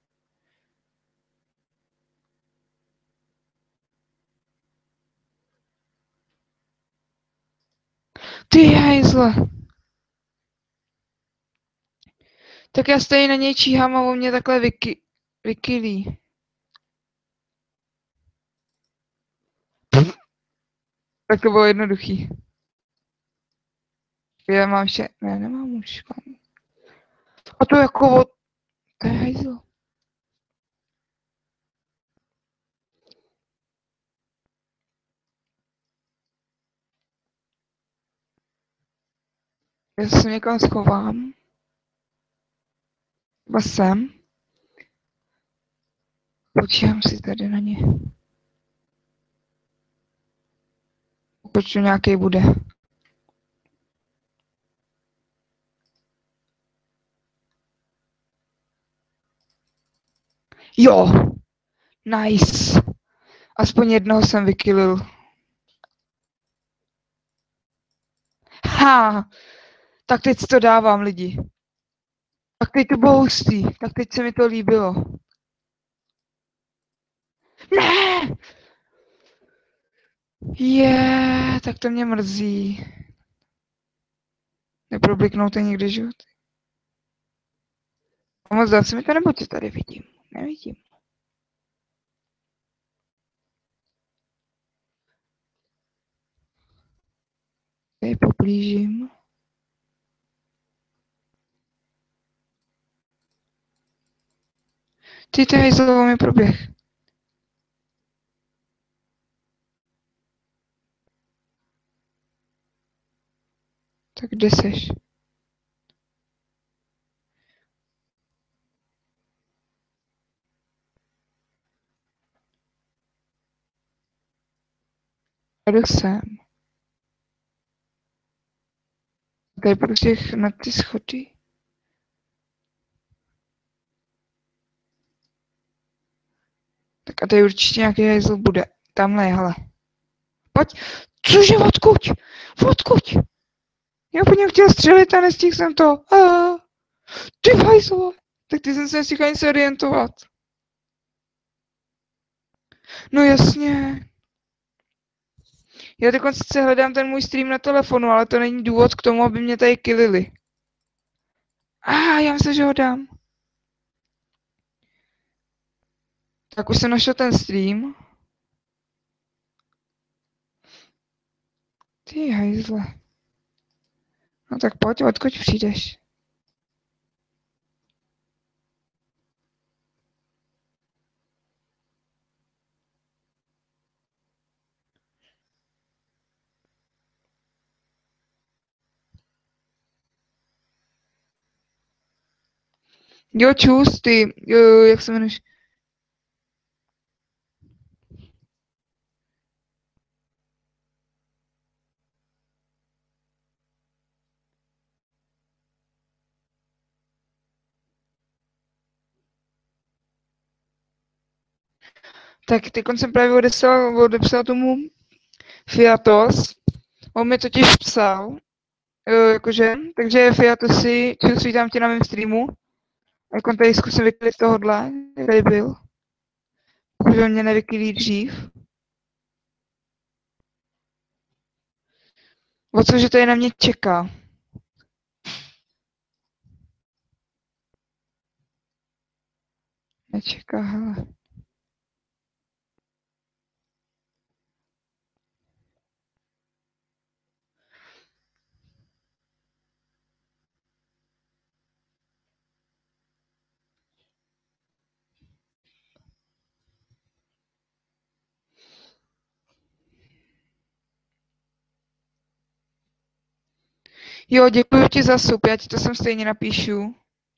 Ty hajzle. Tak já stejně na něj číhám a on mě takhle vykylí. Tak to bylo jednoduchý. Já mám vše... Ne, nemám už. A to jako od... To je hajzl. Já se někam schovám. Třeba sem. Počítám si tady na ně. Pokud tu nějaký bude. Jo! Nice! Aspoň jednoho jsem vykylil. Ha! Tak teď to dávám, lidi. Tak teď to bylo hustý. Tak teď se mi to líbilo. Ne! Tak to mě mrzí. Neprobliknoute někde život. Moc dá se mi to, nebo tě tady vidím? Nevidím. Tady poblížím. Ty tady zlovo mi proběh. Tak kde seš? Jdu sem. Tady prostě na ty schody. Tak a tady určitě nějaký hajzl bude. Tamhle je, hele. Pojď. Cože, odkud? Odkud? Já po něm chtěl střelit a nestihl jsem to. Ty hajzlo. Tak ty jsem se nestihl ani se orientovat. No jasně. Já dokonce sice hledám ten můj stream na telefonu, ale to není důvod k tomu, aby mě tady killili. Já myslím, že ho dám. Tak už jsem našel ten stream. Ty hajzle. No tak pojď, odkud přijdeš? Jo, čus, ty, jak se jmenuješ? Tak teď jsem právě odepsal tomu Fiatos. On mi totiž psal, jakože, takže Fiatosi, čus, vítám tě na mém streamu. Jak on tady zkusím vyklit tohodle, jak tady byl. Protože on mě nevykylí dřív. O co, že tady na mě čeká. Nečeká, hele. Jo, děkuji ti za sup, já ti to sem stejně napíšu.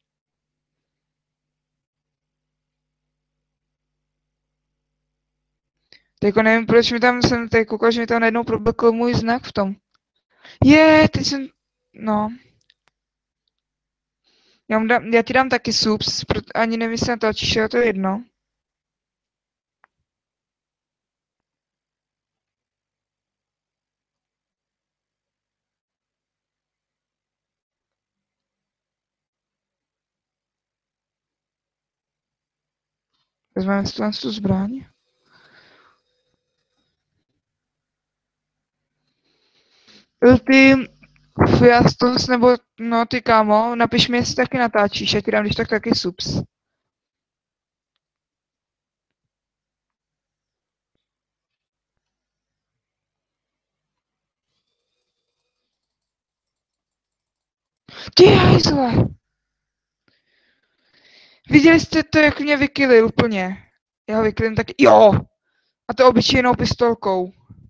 Teďko nevím, proč mi tam jsem tady koukal, že mi tam najednou problekl můj znak v tom. Teď jsem, no. Já ti dám taky subs, ani nevím, jestli na to ale to je jedno. Vezmeme si tu zbraň. Ty Fiastos, nebo no ty kámo, napiš mi, jestli taky natáčíš, já ti dám když tak taky subs. Ty hajzle! Viděli jste to, jak mě vykylil úplně? Já ho vykylím taky, jo! A to obyčejnou pistolkou.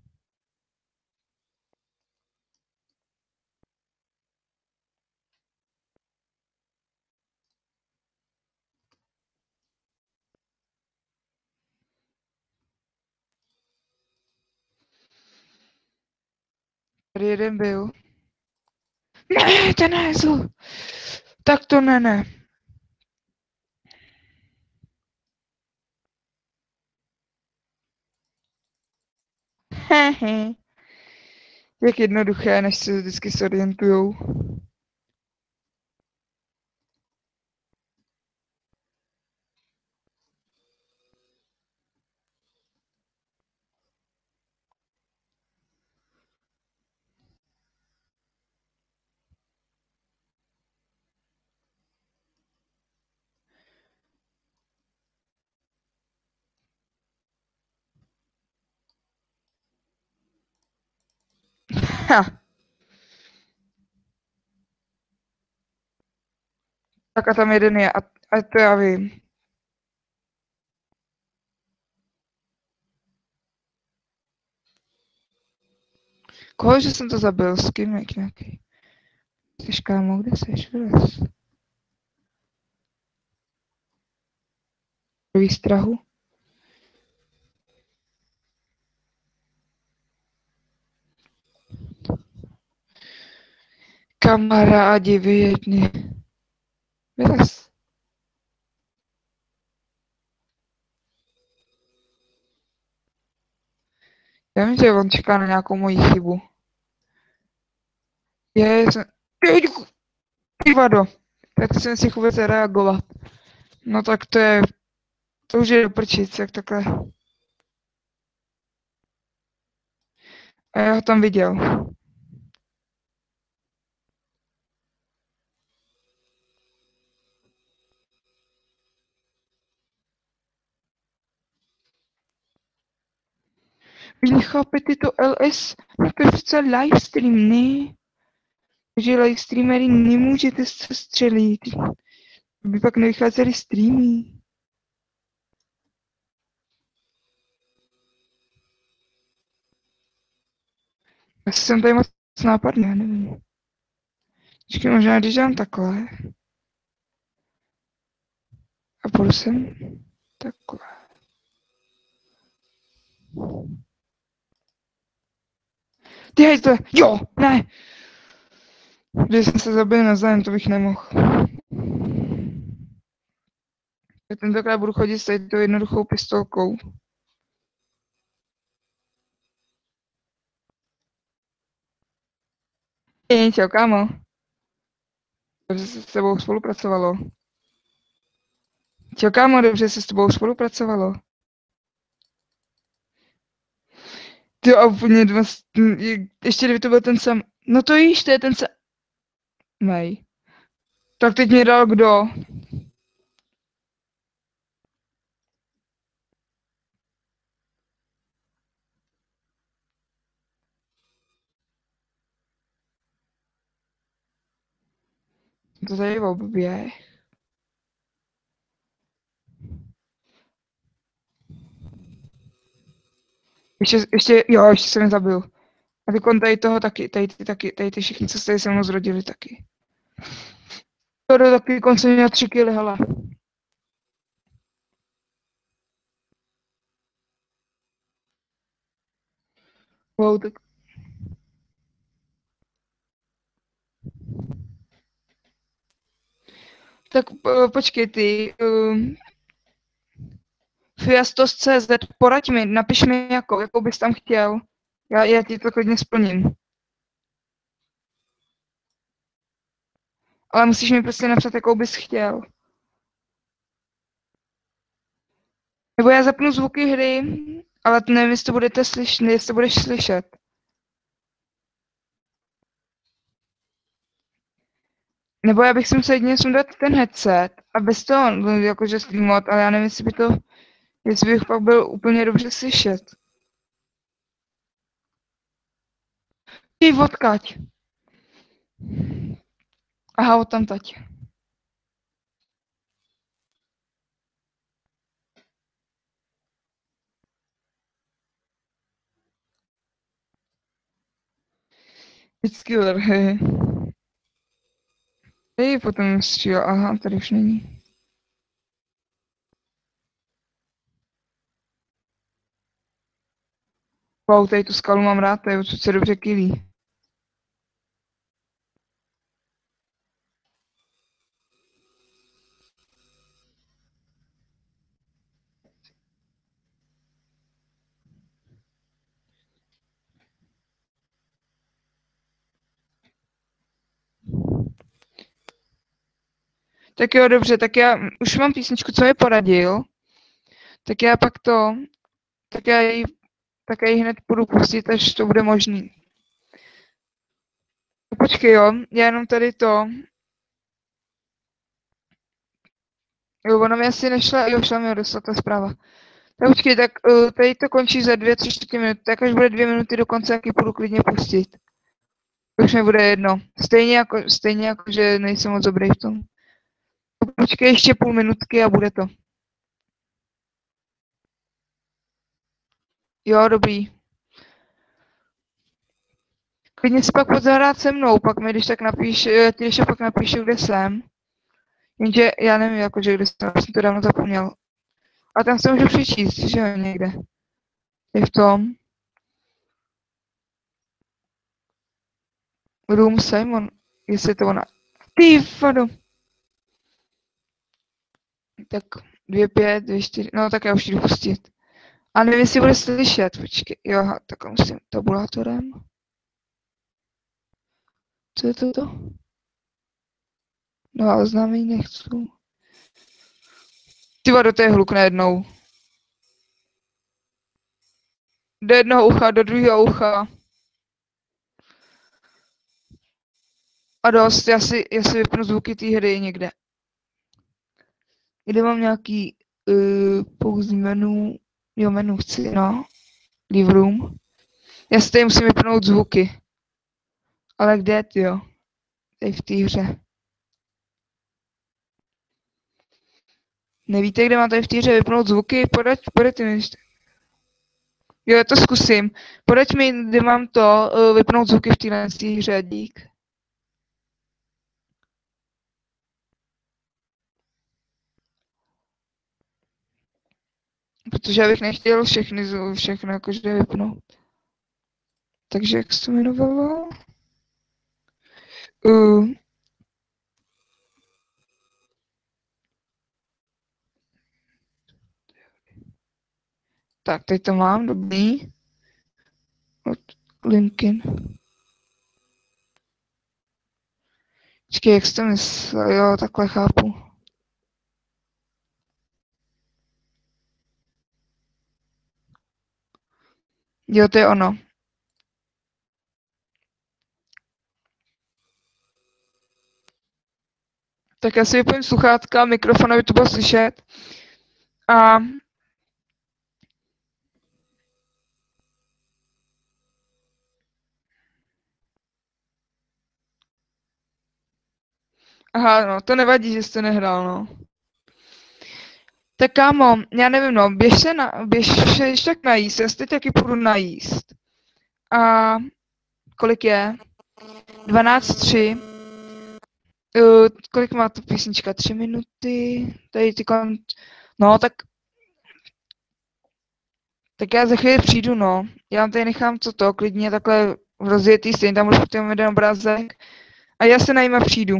Tady jeden byl. Ne, ten hajzl! Tak to ne. Hehe. Jak jednoduché, než se vždycky zorientujou. Ha. Tak a tam jeden je, a to já vím. Koho, že jsem to zabil? S kým nějaký? Jsi kámo, kde seš? Vylez. Do výstrahu. Kamarádi, vy jedni. Vylez. Já vím, že on čeká na nějakou moji chybu. Ty vado. Tak to jsem si vůbec reagovat. No tak to už je do prčic, jak takhle. A já ho tam viděl. Vy nechápete to LS? No to je přece livestream, ne? Takže livestreamery nemůžete se střelit. By pak nevycházely streamy. Asi jsem tady moc nápadný, já nevím. Počkej, možná když dám takhle. A půjdu sem. Takhle. Ty hejtle, jo, ne. Když jsem se zabil navzájem, to bych nemohl. Já tentokrát budu chodit s tou jednoduchou pistolkou. Čau, kámo. Dobře se s tebou spolupracovalo. Čau, kámo, dobře se s tebou spolupracovalo. Ty a úplně ještě kdyby to byl ten sam. No to jíš, to je ten sam. Nej. Tak teď mě dal kdo? To tady obě. Ještě jsem je zabil. A teď tady toho taky, tady ty všichni, co se tady se mnou zrodili taky. To taky konce měl 3 kily, hele. Wow, tak... Tak počkej ty, Fiastos.cz, poraď mi, napiš mi jakou bys tam chtěl. Já ti to klidně splním. Ale musíš mi prostě napsat, jakou bys chtěl. Nebo já zapnu zvuky hry, ale nevím, jestli to budete slyšet, jestli to budeš slyšet. Nebo já bych si musel jedině sundat ten headset a bez toho jakože streamovat, ale já nevím, jestli bych pak byl úplně dobře slyšet. Ty odkaď. Aha, odtamtať. Vždycky hej. Hej, potom střílel, aha, tady už není. Wow, tady tu skalu mám rád, to je odsud se dobře kýlí. Tak jo, dobře, tak já už mám písničku, co mi poradil. Tak já pak to, tak já ji hned budu pustit, až to bude možný. Počkej, jo, já jenom tady to. Jo, ono mi asi nešla, jo, šla mi dostat ta zpráva. Tak počkej, tak tady to končí za 2-3 minuty, tak až bude 2 minuty do konce, jak ji budu klidně pustit. Už mi bude jedno. Stejně jako, že nejsem moc dobrý v tom. Počkej ještě půl minutky a bude to. Jo, dobrý. Klidně si pak pojď zahrát se mnou, pak mi když tak napíš, když pak napíšu, kde jsem. Jenže já nevím, jakože kde jsem to dávno zapomněl. A tam se můžu přečíst, že jo, někde. Je v tom. Room Simon, jestli je to ona. Ty vado. Tak 2.5, 2.4, no tak já už jdu pustit. A nevím, jestli bude slyšet, počkej, jo, aha, tak musím tabulátorem. Co je to? No a oznámení nechci. Ty vado, to je hluk najednou. Do jednoho ucha, do druhého ucha. A dost, já si vypnu zvuky té hry někde. Kde mám nějaký pouze menu, jo, menu chci, no. Leave room. Já si tady musím vypnout zvuky. Ale kde, jo? Tady v té hře. Nevíte, kde mám tady v té hře vypnout zvuky? Podejte mi. Jo, já to zkusím. Podeď mi, kde mám to vypnout zvuky v téhle hře, dík. protože já bych nechtěl všechno jakože vypnout. Takže jak se to jmenovalo? Tak, teď to mám, dobrý. Od LinkedIn. Počkej, jak jsi to myslel? Jo, takhle chápu. Jo, to je ono. Tak já si vypojím sluchátka a mikrofon, aby to bylo slyšet. A aha, no, to nevadí, že jste nehrál, no. Tak kámo, já nevím, no, běž se ještě tak najíst, já si teď taky půjdu najíst. A kolik je? 12:03. Kolik má to písnička? 3 minuty? Tady ty no, tak já za chvíli přijdu, no. Já vám tady nechám klidně takhle rozjetý, stejně tam už potom jeden obrázek. A já se najím a přijdu.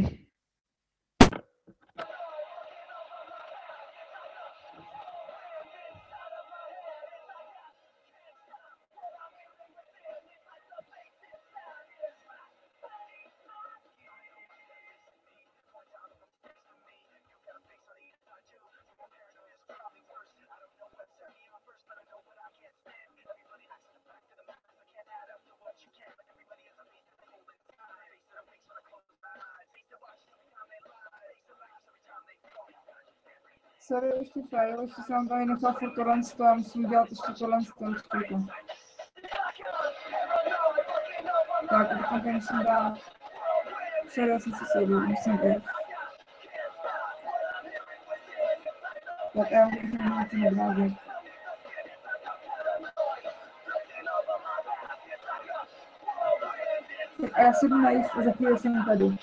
Sorry, ještě file, ještě jsem tady nechala furt tohle a musím dělat ještě tohle počkejte. Tak, teď tady musím dát. Sorry, já jsem si sjedl, musím jít. Tak já už mám ten obrázek. Tak a já si jdu najíst a za chvíli jsem tady.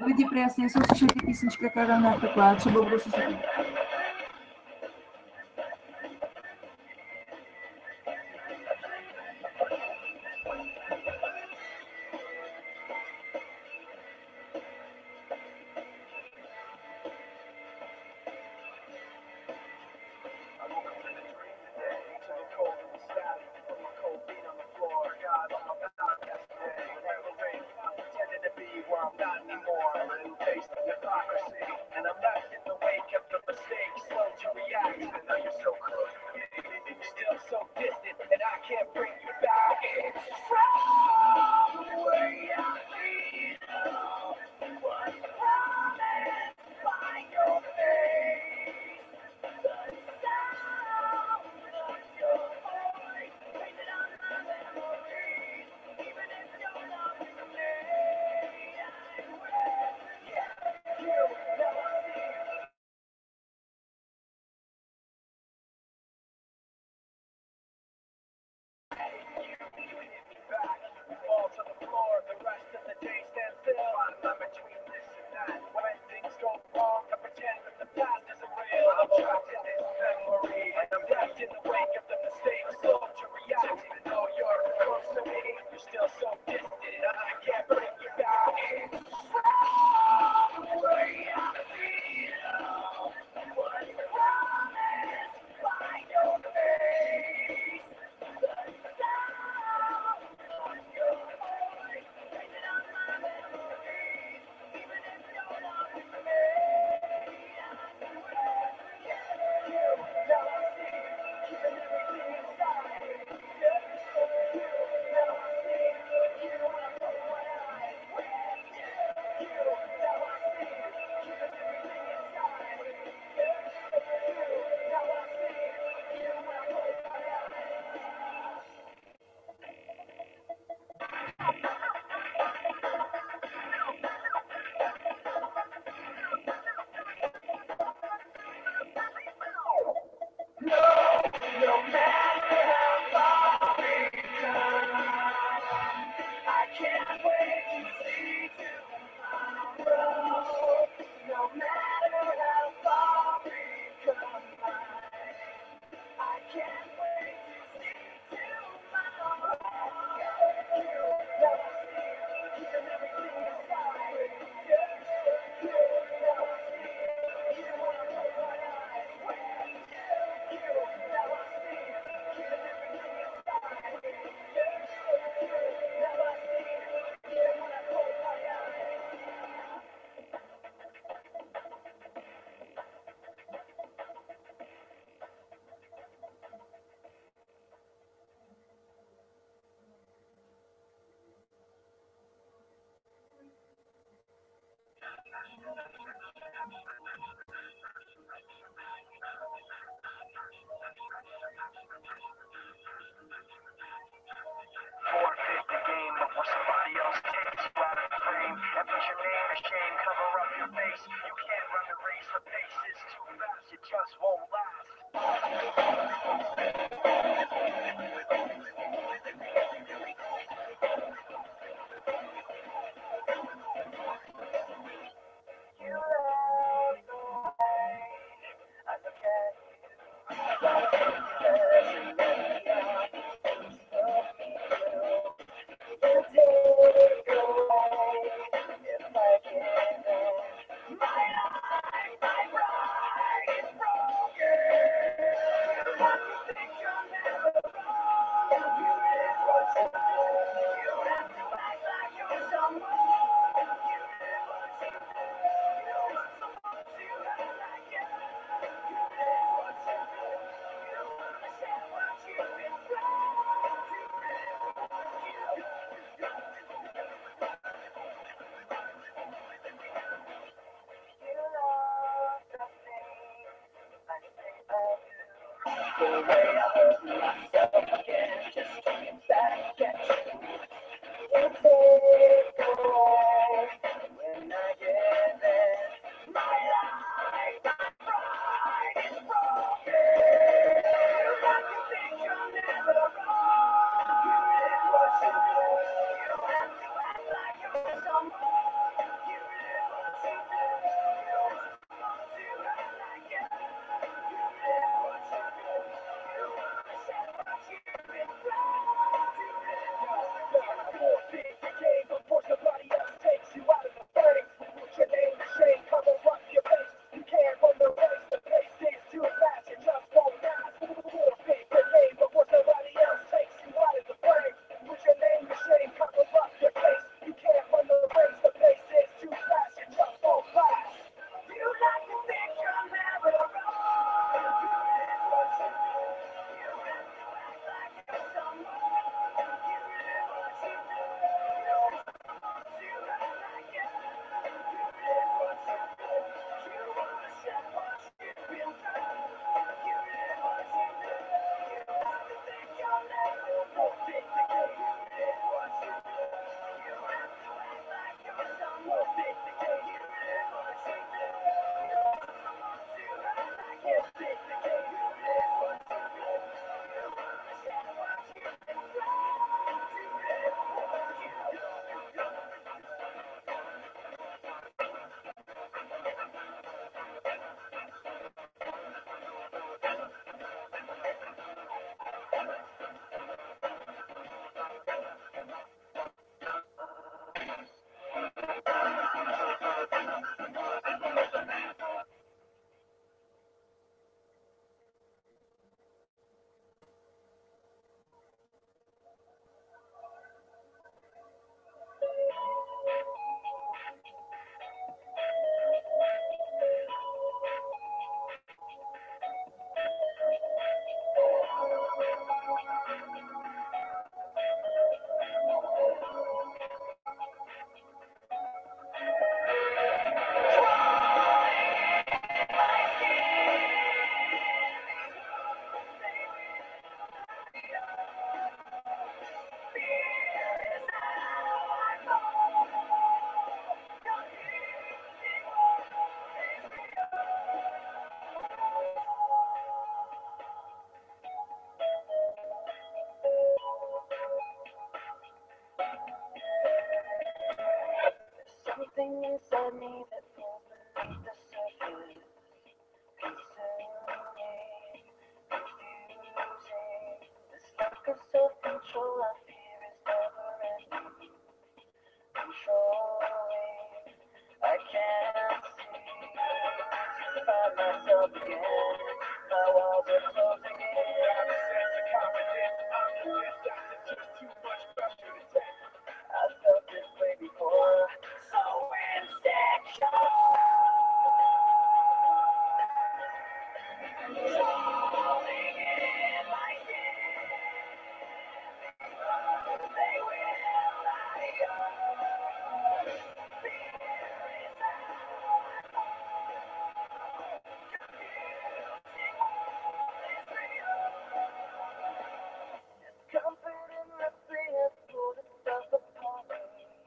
Lidi prý jasně jsou slyšet ty písničky, která tam nějak taková, třeba budou slyšet. something inside me that feels beneath the surface. Consuming, confusing. This lack of self-control I fear is never ending. Controlling, I can't find myself again. My walls are closing in. I'm a sense of confidence. I'm convinced that it's just too much pressure to take. I've felt this way before. So insecure. Crawling in my skin. They will lie on. Comfort in the thing has pulled itself upon me.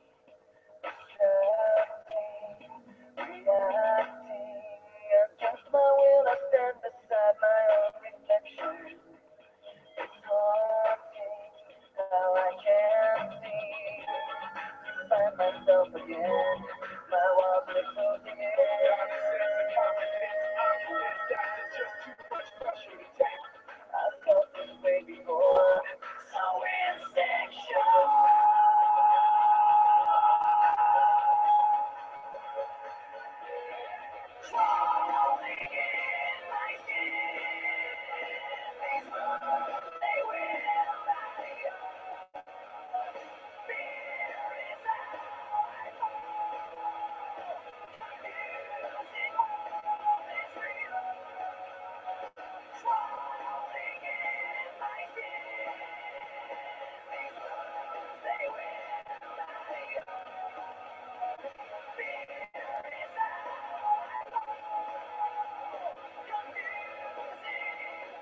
Distracting, reacting against my will. I stand beside my own reflection. It's haunting how I can't seem to find myself again. My walls are closing in. I'm a sense of confidence. I'm convinced that it's just too much pressure to take. I've felt this way before. So insecure. Crawling in my skin. These wounds, they will lie on. Fear is how I fall. Confusing all is real. Crawling in my skin. These wounds, they will lie on. Fear is how I fall. Confusing.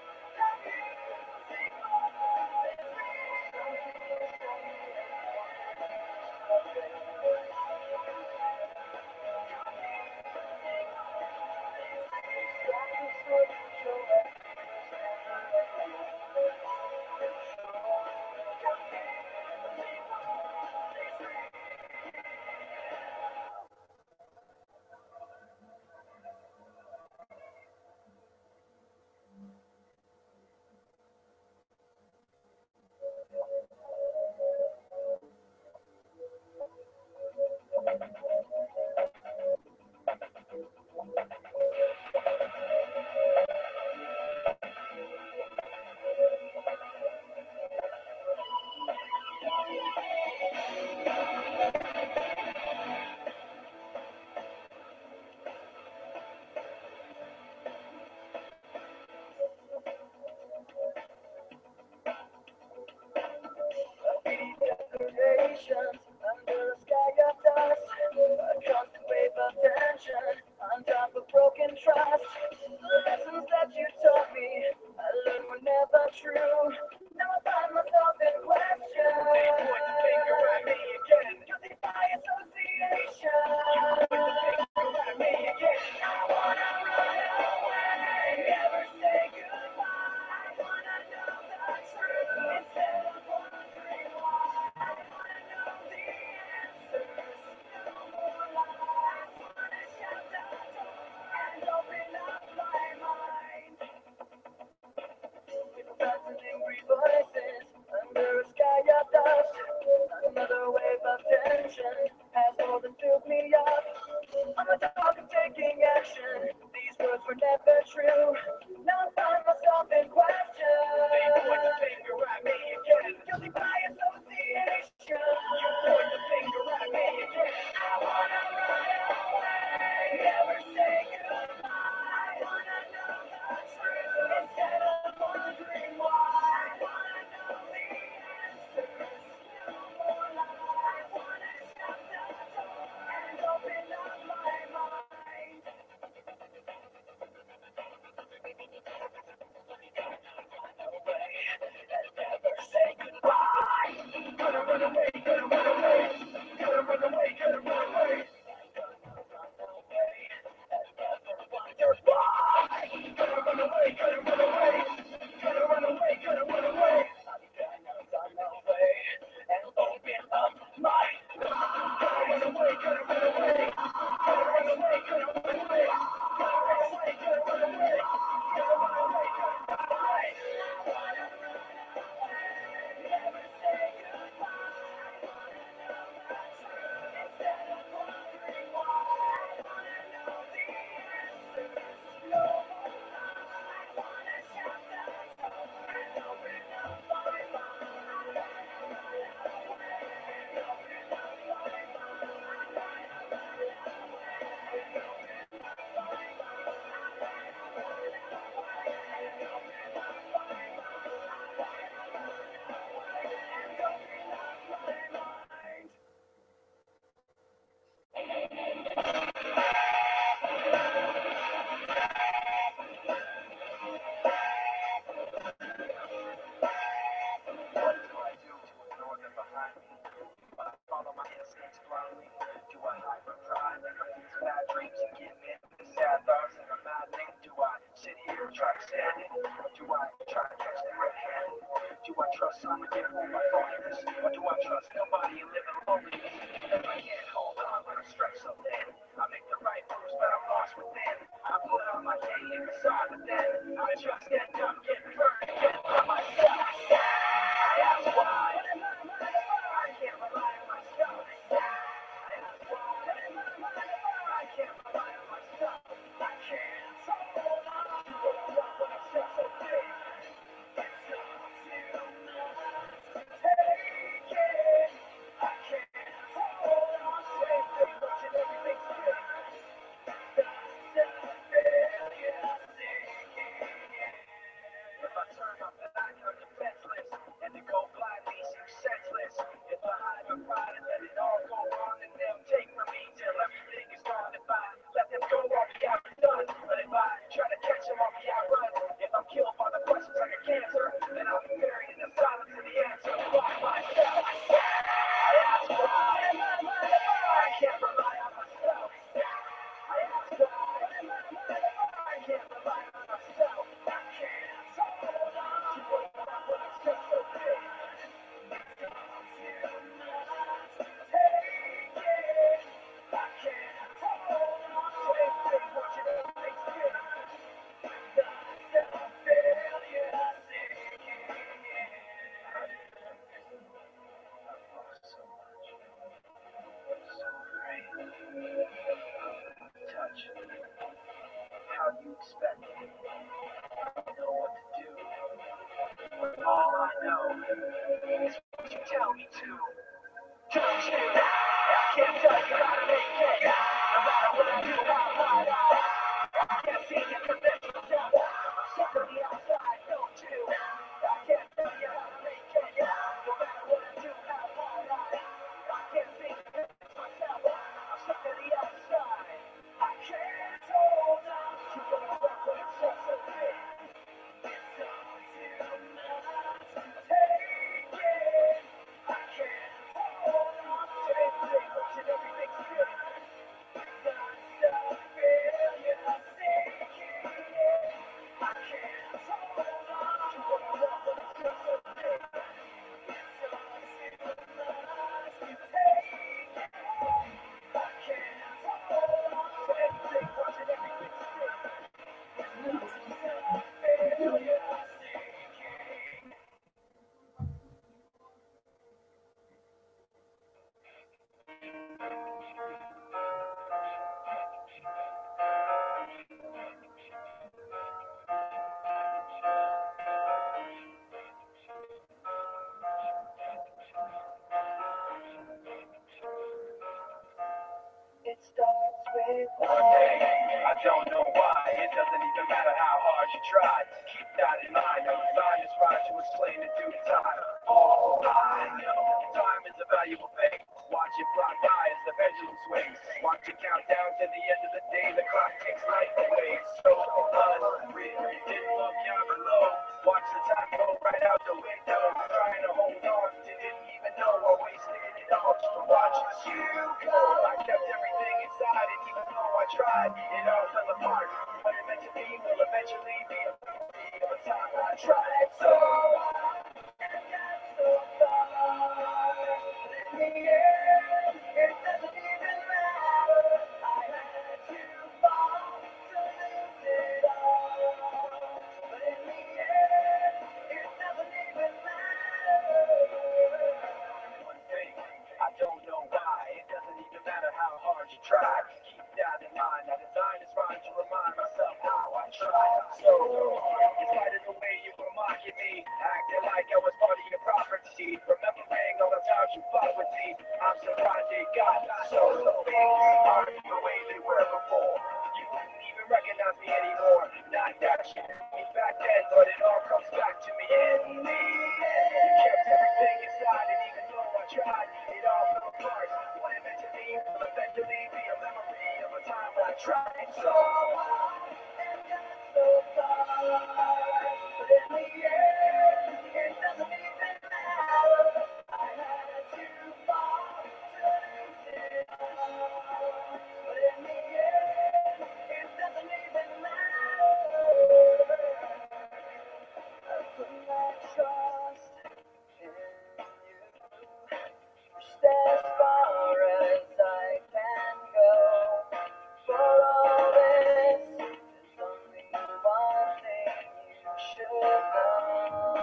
Decorations under a sky of dust. A constant wave of tension on top of broken trust. The lessons that you taught me, I learned were never true. Now I find myself in question. They point the finger at me again. Guilty by association. You point the finger at me again. I wanna run away. Never say goodbye. I wanna know the truth instead of wondering why. I wanna know the answers. No more lies. Wanna shut the door and open up my mind. With a thousand angry voices under a sky of dust. Another wave of tension has more than filled me up. I'm a dog of taking action. These words were never true. Now I find myself in question. They point the finger at me again. Guilty by association. You point the finger at me again. I wanna run away. Never say goodbye. I wanna know the truth instead of wondering why. I wanna know the answers. No more lies. Wanna shut the door and open up my mind. Never say goodbye. Gotta run away, gotta run away. Gotta run away, gotta run away. Gonna run away and never wonder why. Gotta run away, gotta run away. Gotta run away, gotta run away. I'm gonna run away and open up my mind. Gotta run away, It starts with one day. I don't know why. It doesn't even matter how hard you try. Keep that in mind. No sign is right to explain in due time. All I know, time is a valuable thing. Watch it fly by as the pendulum swings. Watch it count down to the end of the day. The clock takes life away. So unreal. You didn't look down below. Watch the time go right out the window. Trying to hold on. Didn't even know I wasted it all. Watch you go. I kept everything inside, and even though I tried, it all fell apart. What it meant to be will eventually be a memory of a time I tried so hard and got so far. In the end, it doesn't even you tried. Keep that in mind. I designed this rhyme to remind myself how I tried. So, in spite of the way you were mocking me, acting like I was part of your property, remembering all the times you fought with me, I'm surprised they got so big. Aren't the way they were before. You wouldn't even recognize me anymore. Not that you knew me back then, but it all comes back to me in the end. You kept everything inside, and even though I tried, it all fell apart. What it meant to me will eventually be a memory of a time when I tried so hard and got so far. But in the end, it doesn't even matter. I had to fall to lose it all. But in the end, it doesn't even matter. I put my trust in you. Just as far as I can go. For all this, there's only one thing you should know.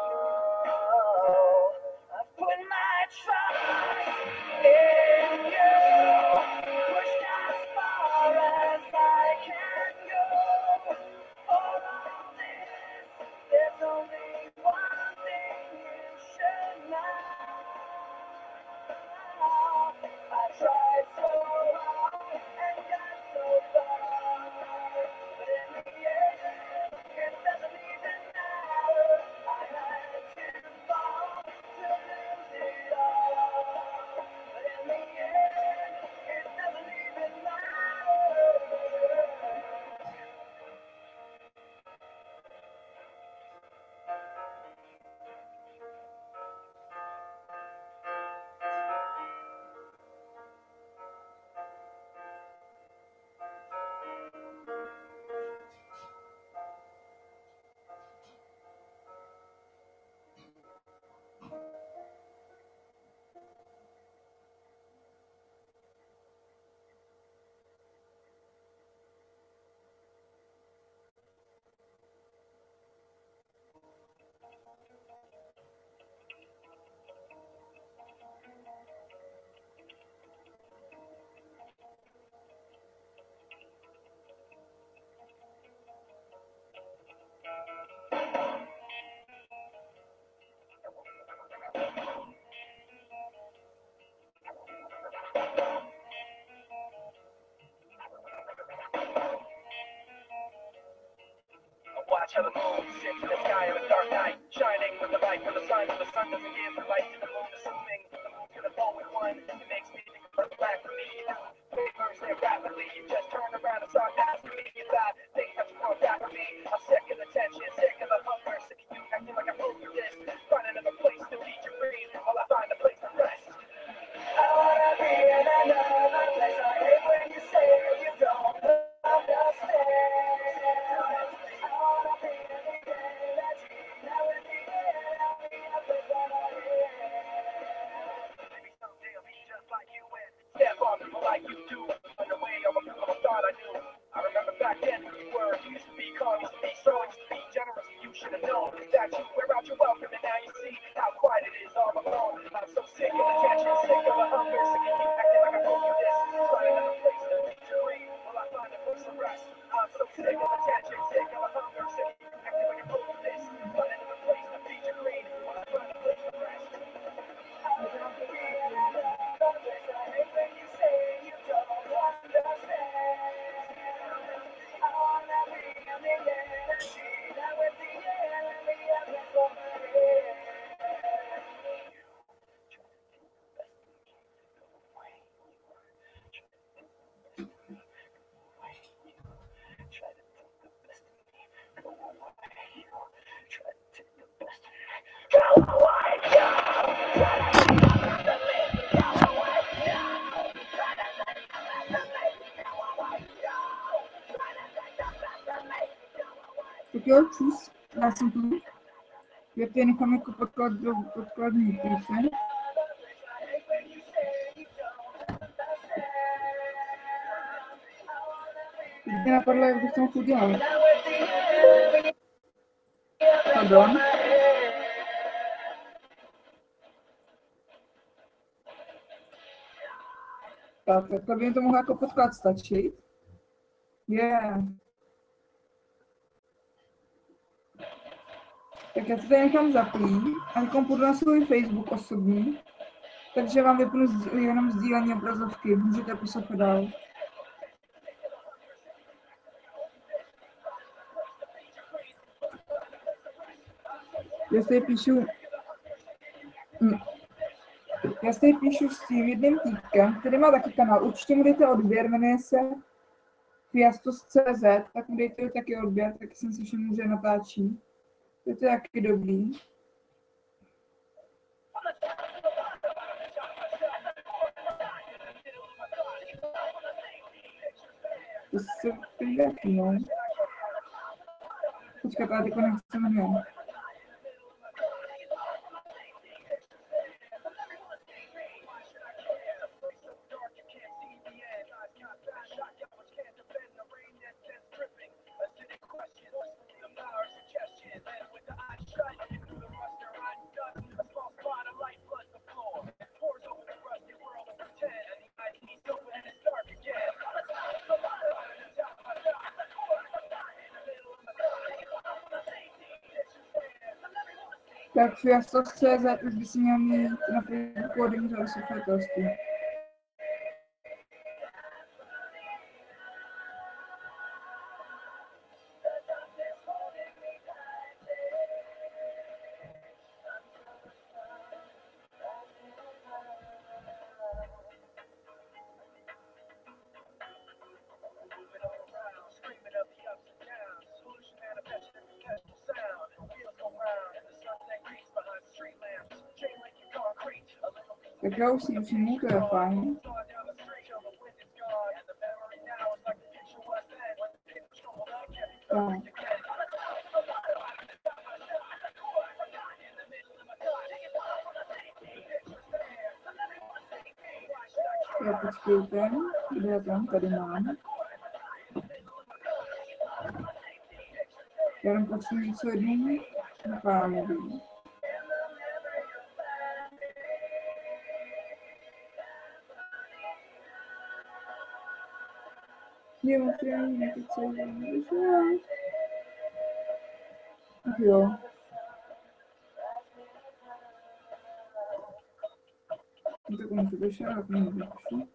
I put my trust in you. Pushed as far as I can go. For all this, there's only one thing you should know. I tried so hard and got so far, but in the end, it doesn't even matter. I had to fall to lose it all, but in the end, it doesn't even matter. Watch how the moon sits in the sky on a dark night, shining with the light from the sun. The sun doesn't give the light to the moon, assuming the moon's gonna fall with one. It makes me think of back for me. Papers there rapidly. You just turn around and start asking me. You thought things have to work out for me. I'm sick of the tension, sick of the hunger, sick of you acting like I'm over this. Find another place to eat your breathe while I find a place to rest. I wanna be in another place. I hate when you say you don't understand. Step on people like you do. On the way of a people I thought I knew. I remember back then who you were. You used to be calm, used to be strong, used to be generous. You should have known that you wear out your welcome, and now you see how quiet it is all alone. I'm so sick of the tension, sick of the hunger, sick of you acting like I told you this. Find another place to be free while I find a place to rest. I'm so sick of the tension, sick of the hunger, sick of you acting like I told you this. Find another place to be free while I find a place to rest. Tak jo, čus, já jsem tu. Já tady nechám jako podkladní píseň. Když mě napadlo, jak bych to mohl udělat. Pardon. takhle by mi to mohlo jako podklad stačit. Yeah. Tak já to tady nechám zaplý a teď půjdu na svůj Facebook osobní, takže vám vypnu jenom sdílení obrazovky, můžete poslouchat dál. Já si tady píšu s tím jedným týpkem, který má taky kanál, určitě mu dejte odběr, jmenuje se Fiastos.cz, tak mu dejte taky odběr, taky jsem si všiml, že natáčí. To je taky dobrý. To se taky, no. Počkat, ale teďko nechci jmenovat. Tak Fiastos.cz už by si měl mít na Facebooku odemířat vysvětlitelství. Tak já už si přijmu, to je fajn. Tak. Já počkejte, kde já tam tady mám. Já jenom potřebuji něco jednou na pánovi. Jo, prý, teď se jde. Ach jo. No tak on to vyšel, tak mě vypíšu.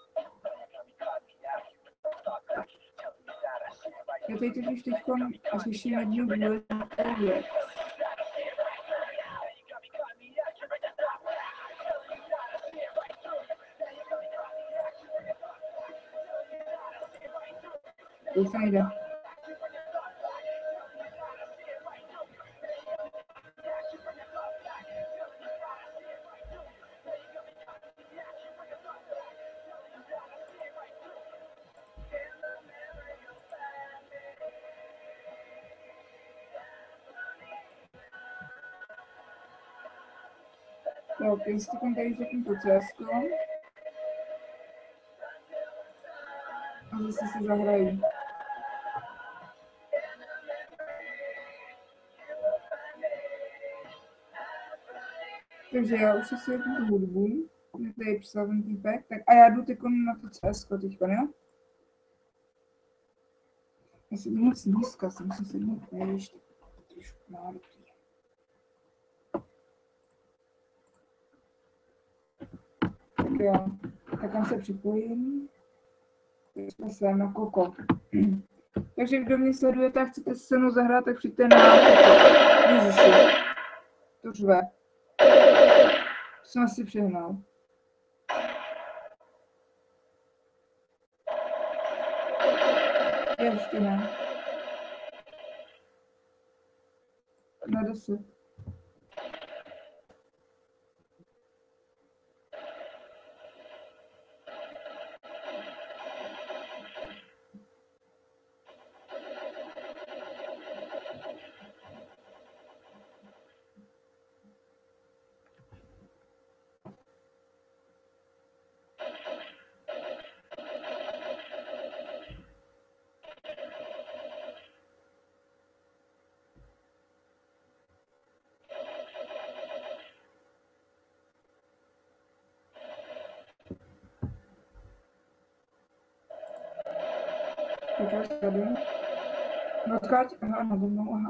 Já tady totiž teďko řeším jednu důležitou věc. To se nejde. Tak, jestli tady řeknu to cesto. A zase si zahrají. Takže já už si světnu tu hudbu, mě tady přišel ten týpek, tak a já jdu teď na to CSko teďko, jo? Já jsem moc blízka, jsem si sednout ještě trošku náročný. Tak jo, tak tam se připojím. Jsme se na Koko. Takže kdo mě sledujete a chcete se mnou zahrát, tak přijďte na Koko. Ježiši, to řve. To jsem asi přehnal. Ještě ne. Na 10. Počkej, tady. Odkáď, aha, nade mnou, aha.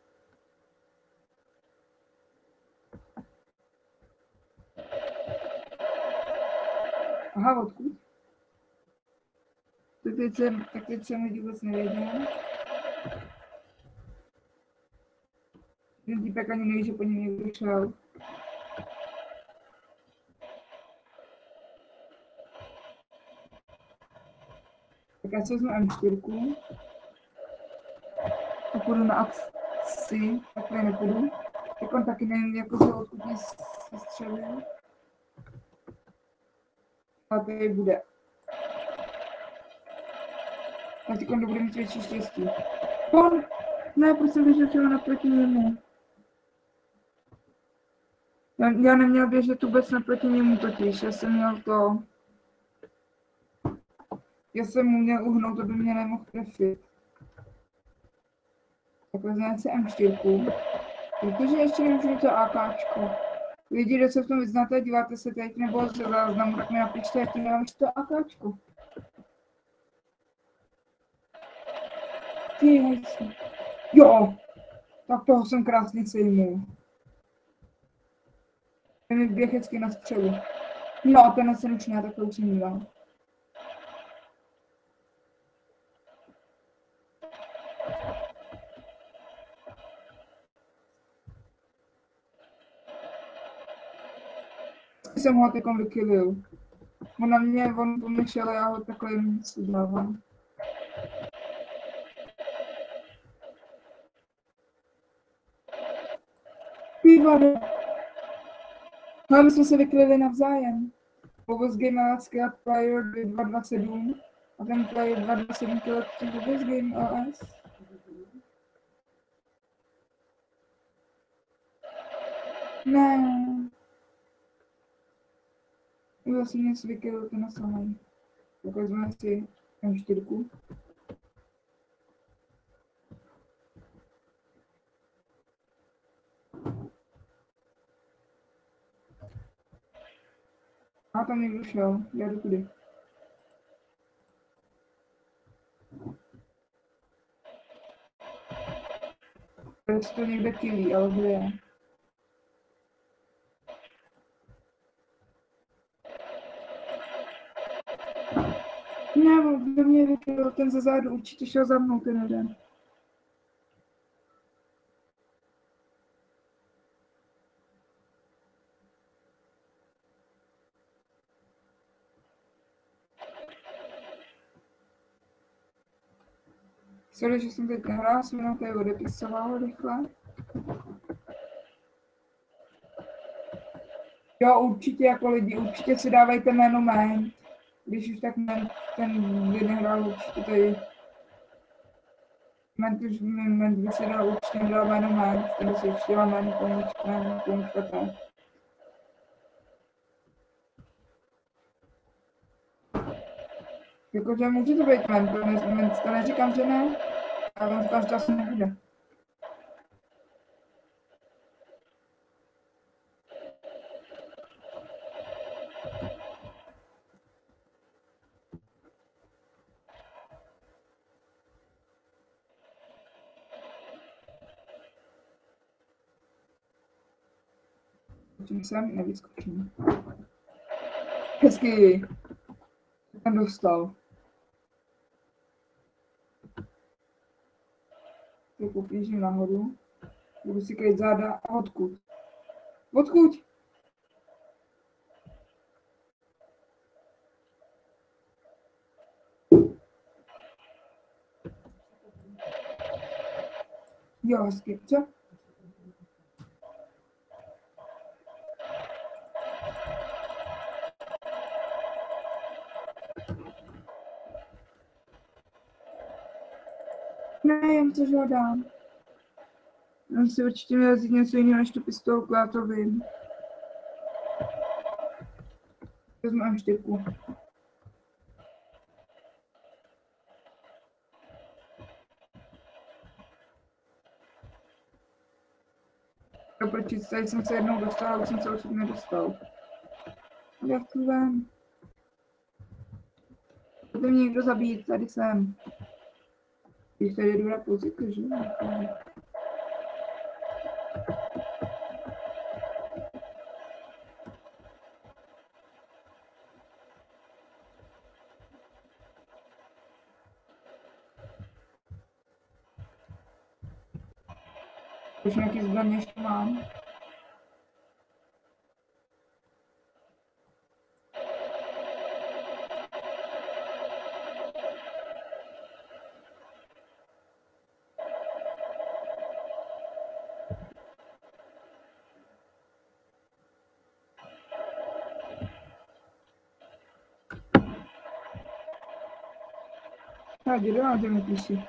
Aha, odkud? Tak teď jsem lidi vůbec nevěděl. Ten týpek ani neví, že po něm někdo šel. Tak já si vezmu M4. A půjdu na akci, takhle nepůjdu. Tak on taky nevím, jako se odkud mě sestřelil. A tady bude. A teď on bude mít větší štěstí. On! Ne, proč jsem vyšel naproti němu? Já neměl běžet vůbec naproti němu totiž, já jsem měl to... Já jsem mu měl uhnout, aby mě nemohl trefit. Tak vezmeme si M4. Protože ještě nemůžu to AKčko. Lidi, kdo se v tom vyznáte, díváte se teď nebo z záznamu, tak mi napište, jak nemám to AKčko. Ty hejci. Jo! Tak toho jsem krásně sejmul. Ten mi běh hezky na střelu. No a tenhle se ručně, tak to už jsem dal. Jsem ho takom vykylil. On po mě šel a já ho takhle jen dávám. Výborně. No, my jsme se vykryli navzájem. Vůbec Game Alaska a Player 227 a ten Player 227 kilo vůbec Game LS. Ne. Já jsem něco vykryl to na samé. Tak vezmeme si M4. A tam někdo šel, já jdu tudy. Tady se to někde kylí, ale kde je? Ne, do mě vykryl, ten ze zádu určitě šel za mnou ten jeden. Sorry, že jsem teď nehrál, jsem na tady odepisoval rychle. Jo, určitě jako lidi, určitě si dávejte jméno Ment. Když už tak Ment, ten by nehrál určitě tady. Ment by si dal určitě jméno Ment, ten by si určitě dal jméno komučka. Jakože může to být Ment, to neříkám, že ne, ale on říkám, že to asi nebude. Skočím sem, nevyskočím. Hezky. Jsem dostal. Tak upížím nahoru. Budu si kryt záda a odkud? Odkud? Jo, hezky. Co? Ne, jen to, že ho dám. On si určitě měl vzít něco jiného než tu pistolku, já to vím. Vezmu M4. Proč tady jsem se jednou dostal, ale už jsem se odsud nedostal. Jak tu ven? Chcete mě někdo zabít, tady jsem. Když tady jdu na pozici, že? Už nějaký zbraně ještě mám. Dědo na to mi píši.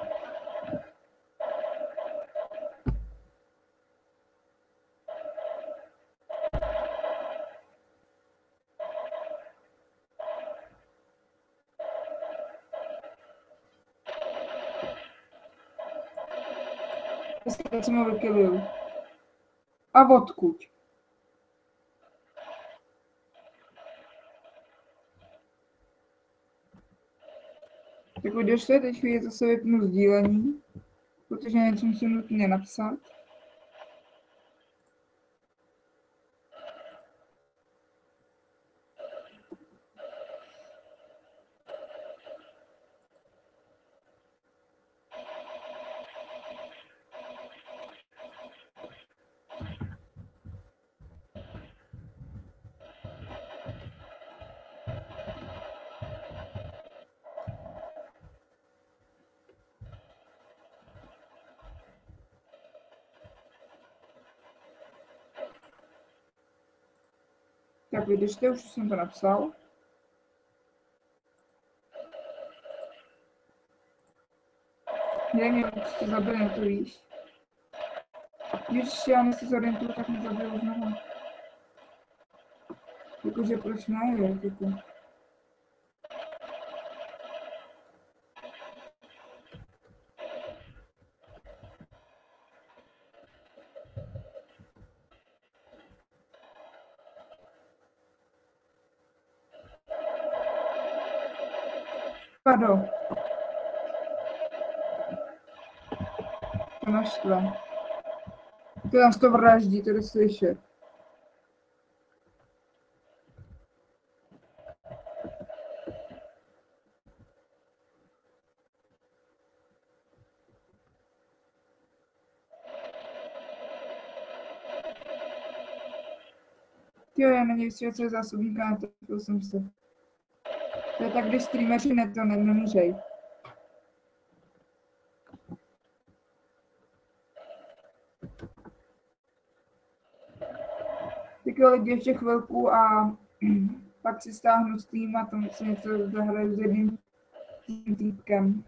Já jsem ho vykylil. A odkud? Tak když se teď chvíli zase vypnu sdílení, protože něco musím nutně napsat. Tak vydržte, už jsem to napsal. Mě prostě zabili, to víš. Když já se zorientuju, tak mě zabiju znovu. Jakože proč ne, jako. Pardon. To naštve. To nás to vraždí, to jde slyšet. Jo, já na něj vysvětlil zásobníka, netrefil jsem se. To je tak, když streameři nemířej. Tak jo, lidi, ještě chvilku a pak si stáhnu Steam a tam si něco zahraju s jedním týpkem.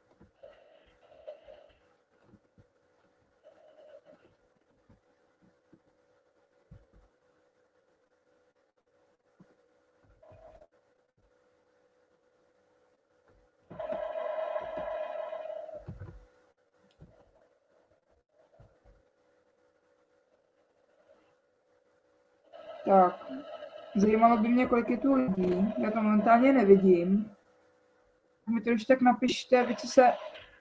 Tak, zajímalo by mě, kolik je tu lidí. Já to momentálně nevidím. Mi to už tak napište, vy co se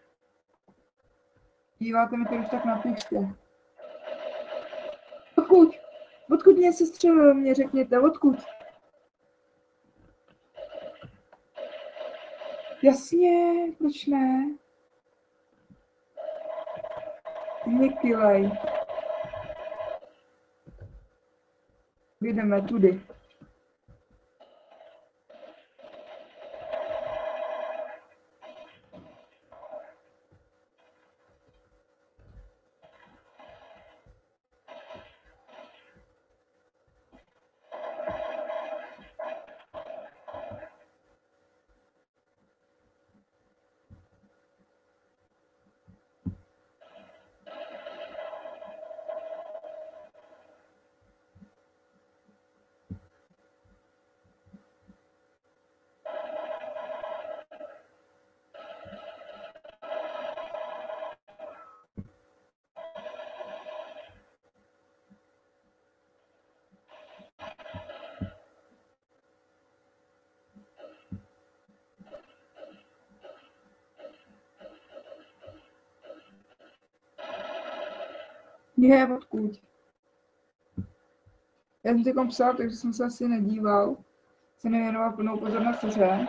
díváte, mi to už tak napište. Odkud? Odkud mě se střelilo, mě řekněte, odkud? Jasně, proč ne? Mě kylej. Jdeme tudy. Je, odkud? Já jsem teď psal, takže jsem se asi nedíval. Se nevěnoval plnou pozornost hře.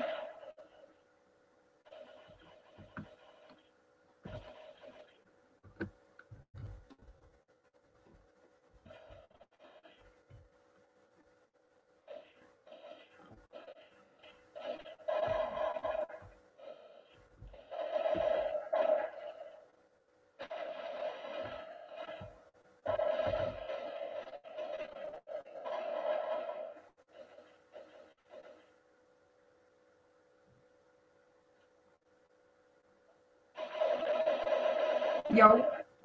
Jo.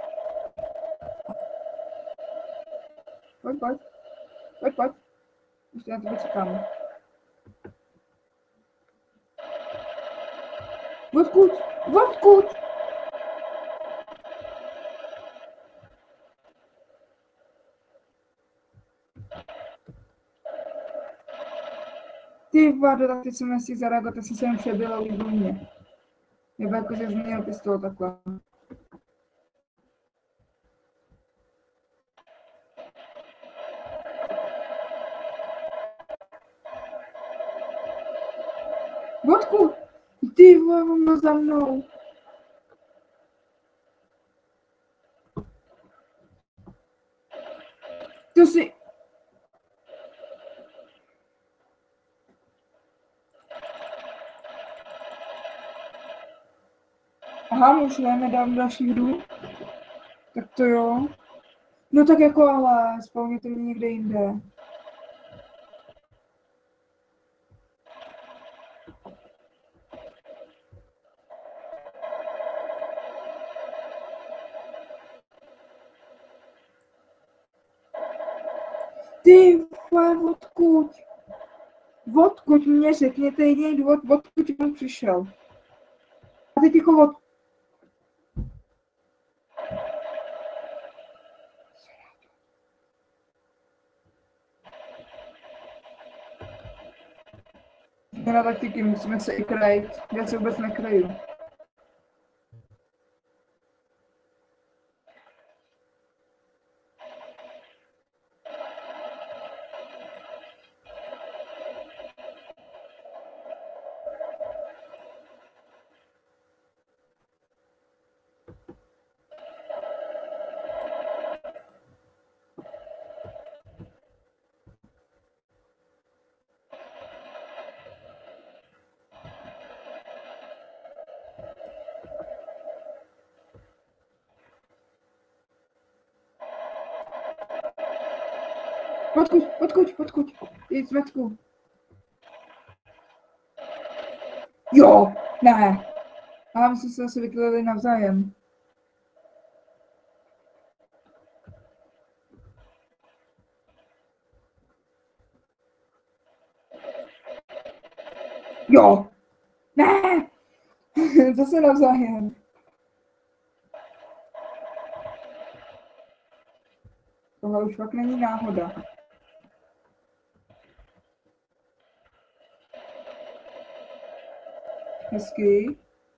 Pojď, pojď. Pojď, pojď. Ještě na tebe čekám. Odkud? Odkud? Ty vado, tak teď jsem nestihl zareagovat, tak jsem se jen přebyla výborně. Nebo jako, že změnil pistol takhle. Odkud? Ty vole, on za mnou. To si... Aha, můžeme dát další hru. Tak to jo. No tak jako ale, spawněte mě někde jinde. Ty vole, odkud? Odkud mě řekněte jediný důvod, odkud on přišel. A teď jako od... Změna taktiky, musíme se i krajit. Já se vůbec nekraju. Odkud? Jít zmetku. Jo, ne. A my jsme se zase vyklidili navzájem. Jo. Ne. Zase navzájem. Tohle už fakt není náhoda. Hezky.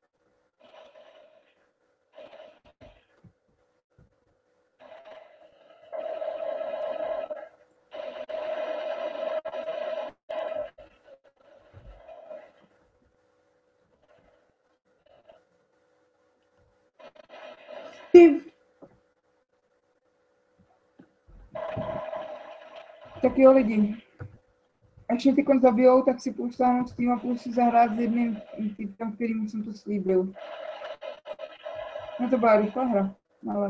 Ty. Tak jo lidi. Až mě tykon zabijou, tak si půjdu stáhnout s tím a půjdu si zahrát s jedným typem, kterým jsem to slíbil. No to byla rychlá hra, ale...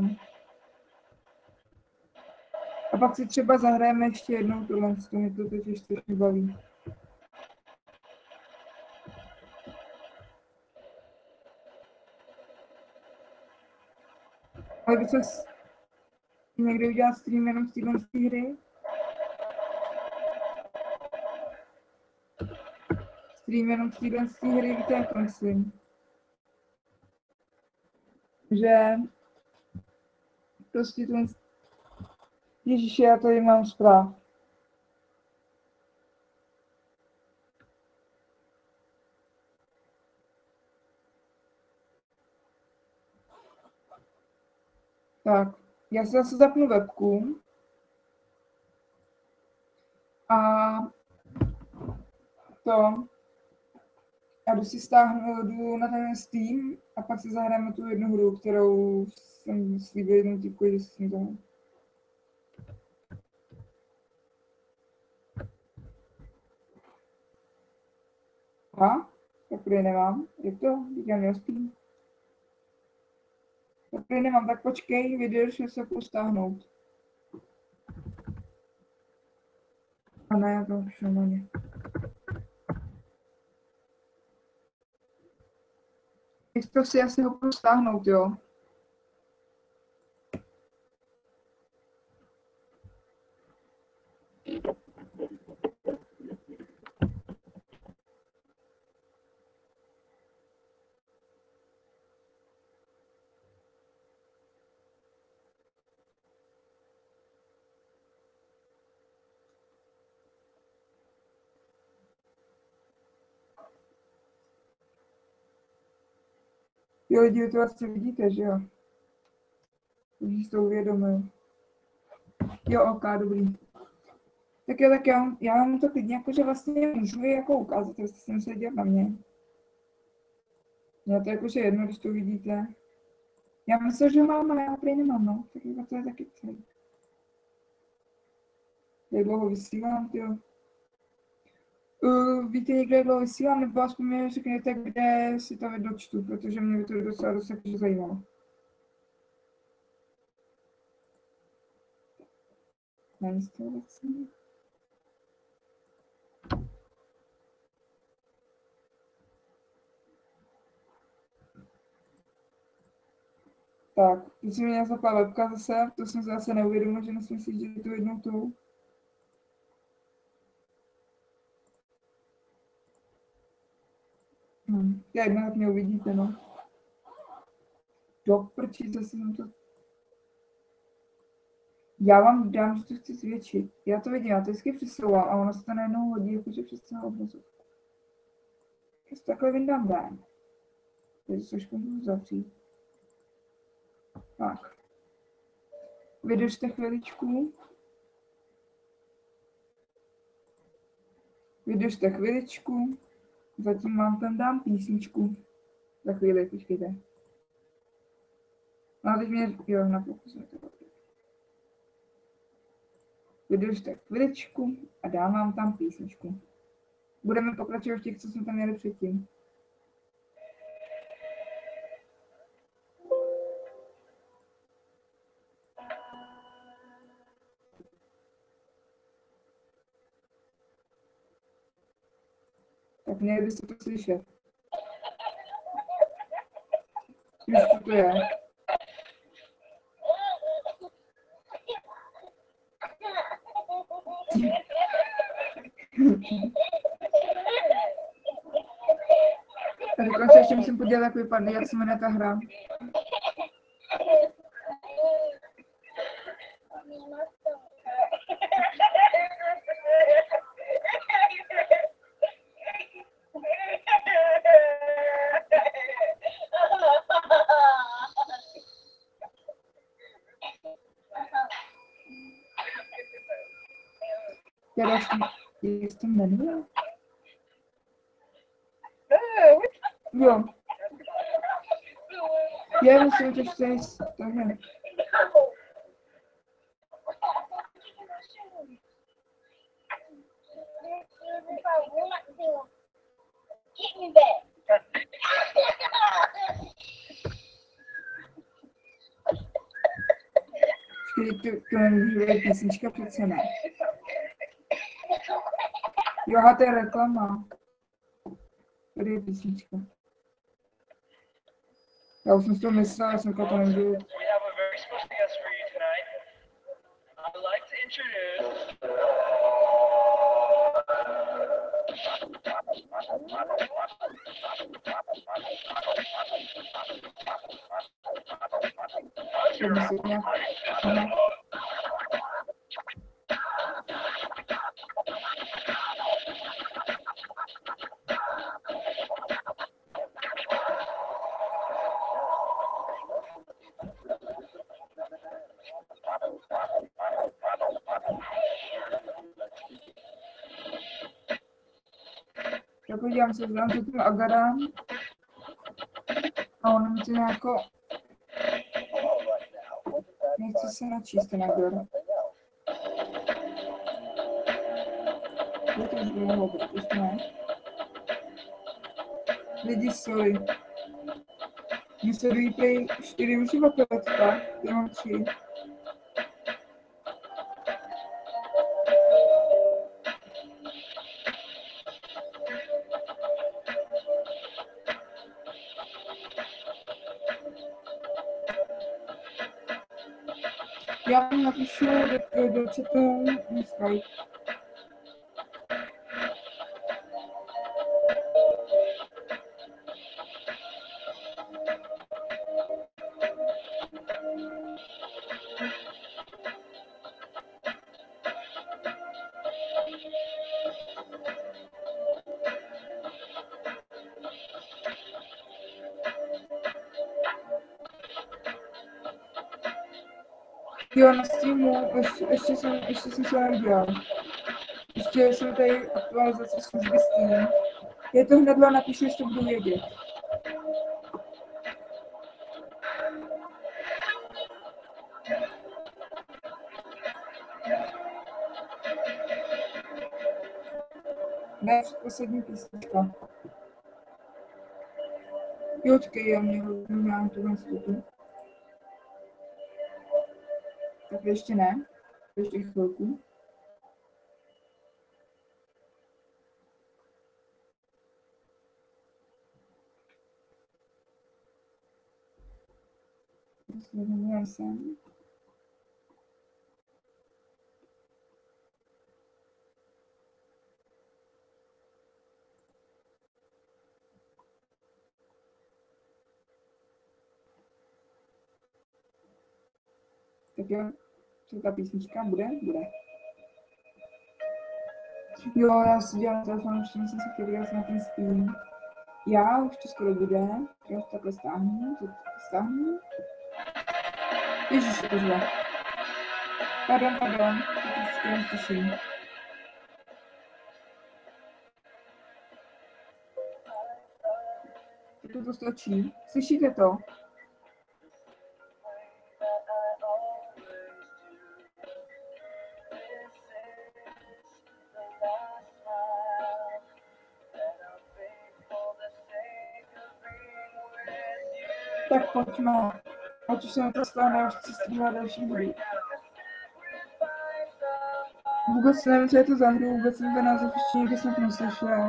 A pak si třeba zahrajeme ještě jednou tohle, to mě to totiž strašně baví. Ale by se někdy udělat stream jenom z téhle hry? Stream jenom z téhle hry, víte, jak to myslím. Že prostě ten... Ježiši, já tady mám zpráv. Tak. Já si zase zapnu webku. A to. Já jdu na ten Steam a pak si zahrajeme tu jednu hru, kterou jsem slíbil jednou týpku, že si s ním zahraju. Aha, tak prý nemám. Jak to? Já měl Steam. Tak prý nemám, tak počkej, vydrž, že se půjdu stáhnout. A ne, to už normálně. Teď to si asi ho půjdu stáhnout, jo. Jo, lidi, vy to asi vidíte, že jo? Už si to uvědomil. Jo, ok, dobrý. Tak jo, tak já vám to klidně jakože vlastně můžu jako ukázat, jestli jsem se dělat na mě. Já to jakože jedno, když to vidíte. Já myslím, že ho mám, ale já prý nemám, no. Tak jako to je taky celý. Jak dlouho vysílám, jo. Víte někde, jak dlouho vysílám, nebo aspoň mi řekněte, kde si to dočtu, protože mě by to docela dost jakože zajímalo. Na instalaci. Tak, teď se mi nějak zapla webka zase, to jsem se zase neuvědomil, že nesmím si říct, že tu jednou tu. Jedno, jak mě uvidíte, no. Do prčí, zase jsem to... Já vám dám, že to chci zvětšit. Já to vidím, já to vždycky přesouvám a ono se to najednou hodí, jakože přes celou obrazovku. Já to takhle vyndám ven. Takže trošku můžu zavřít. Tak. Vydržte chviličku. Vydržte chviličku. Zatím vám tam dám písničku. Za chvíli, počkejte. No a teď mě, jo, na pokus. Vydržte chviličku a dám vám tam písničku. Budeme pokračovat v těch, co jsme tam měli předtím. Tak měli byste to slyšet. Už to je. A dokonce ještě musím podívat, jak vypadne, jak se jmenuje ta hra. Jak se to jmenuje? Jo. Já musím to číst, takže. To nemůže být písnička, přece ne. Jo, to je reklama. Tady je písnička. Já už jsem si to myslela, já jsem to nemůžu. Tak podívám se, znám to tím Agara. A ono mi to nějako... Nechci se načíst ten Agar. Je to dlouho, protože ne. Lidi, sorry. Mně se replay 4 uživatelé, tak? Já mám 3. Já vám napíšu do chatu na Skype. Jo, na Steamu, ještě jsem se neudělal. Ještě jsem tady aktualizace služby Steam. Já to hned vám napíšu, ještě budu vědět. Ne, poslední písnička. Jo, čekej, já měl tu nastupu. Tak ještě ne, ještě chvilku. Zvednu sem. Tak jo, co ta písnička bude? Bude. Jo, já si dělám telefon, už jsem se chtěl dělat na ten Steam. Já už to skoro bude. Já to takhle stáhnu. Ježiš, to zle. Pardon, to už to neslyším. To stačí. Slyšíte to? Tak pojďme. Ať už se mi to stane, já už chci streamovat další hry. Vůbec nevím, co je to za hru, vůbec jsem ten název ještě nikdy snad neslyšel.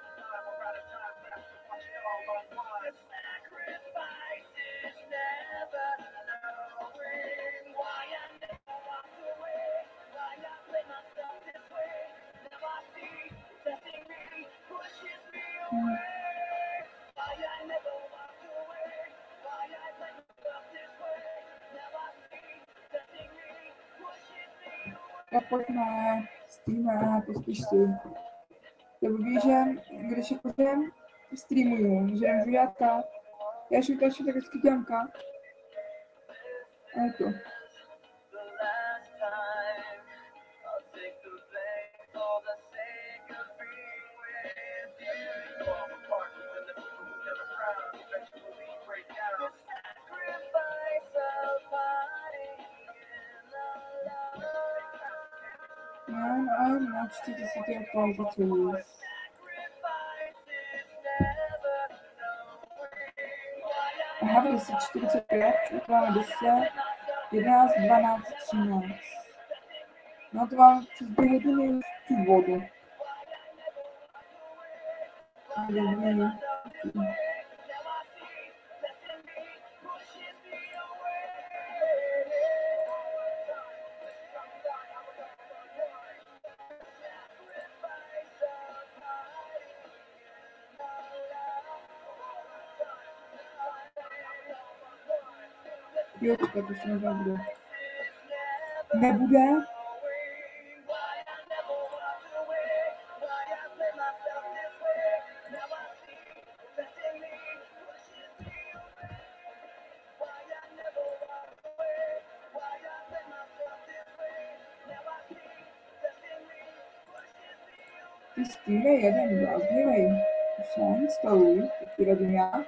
Tak pojďme, Steam, pospíš si. Nebo víš, že když jakože streamuju, že nemůžu dělat tak, já šutači tak vždycky dělám tak. A je to. No, určitě si ty aktualizace už. Aha, 10:45, už máme 10, 11, 12, 13. No to mám přes 2 hodiny už tu vodu. Jo, čekat, už možná bude. Nebude? Ty Steam je jeden bláznivý. Už se instaluj, teď vyradím já.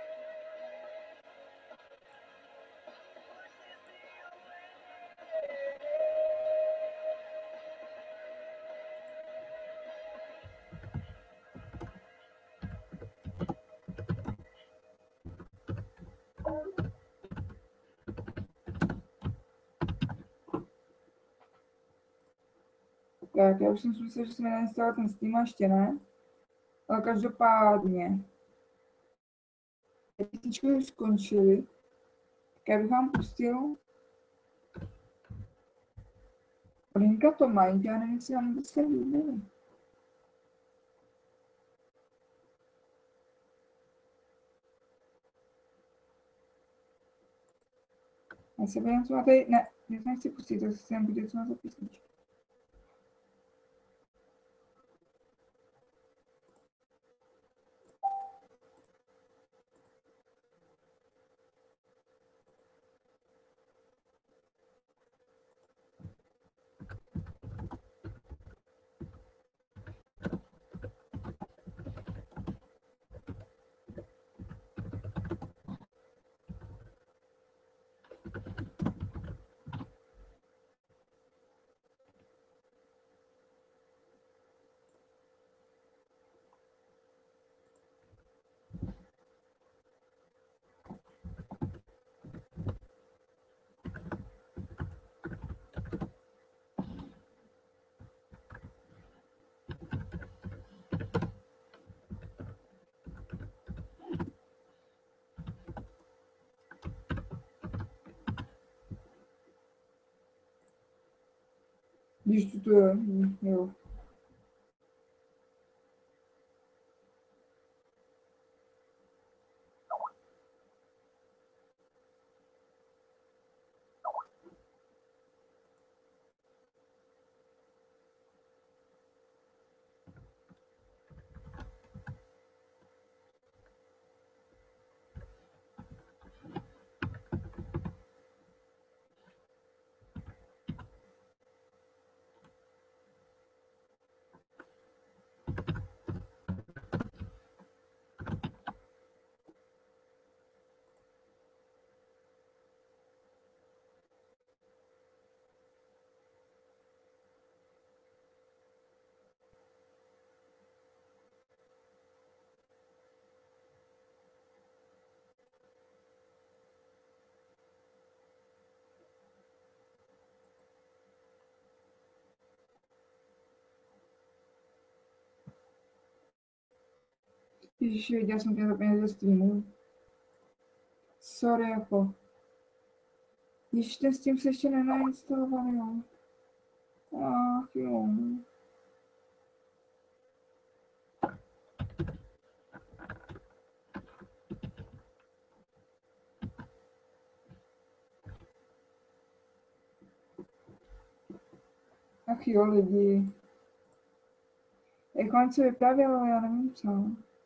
Tak, já už jsem si myslel, že jsem nainstaloval ten Steam a ještě ne. Ale každopádně. Písničky už skončily. Tak já bych vám pustil. Linka to mají, já nevím, jestli vám by se líbily. Já se budem co má tady, ne, já se nechci pustit, to si jen bude, co má za písničky. Když tu je, jo. Ježiši, viděl jsem tě za peníze ze streamu. Sorry, jako. Ježiš, ten Steam se ještě nenainstaloval, jo. Ach, jo. Ach jo, lidi. Jak vám se vyprávělo, já nevím co.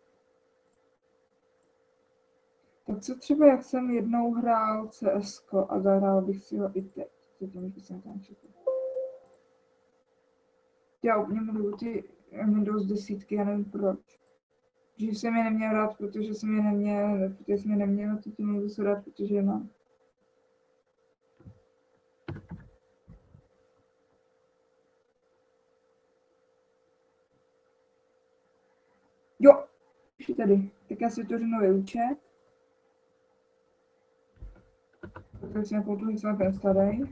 Tak co třeba, jak jsem jednou hrál CSko a zahrál bych si ho i teď. Zatím jsem tam čekal. Já úplně miluju ty Windows 10, já nevím proč. Dřív jsem je neměl rád, protože jsem je neměl, teď můžu se rád, protože je mám. Jo, už je tady. Tak já si vytvořím nový účet. Tak si nakontroluji celý ten starý.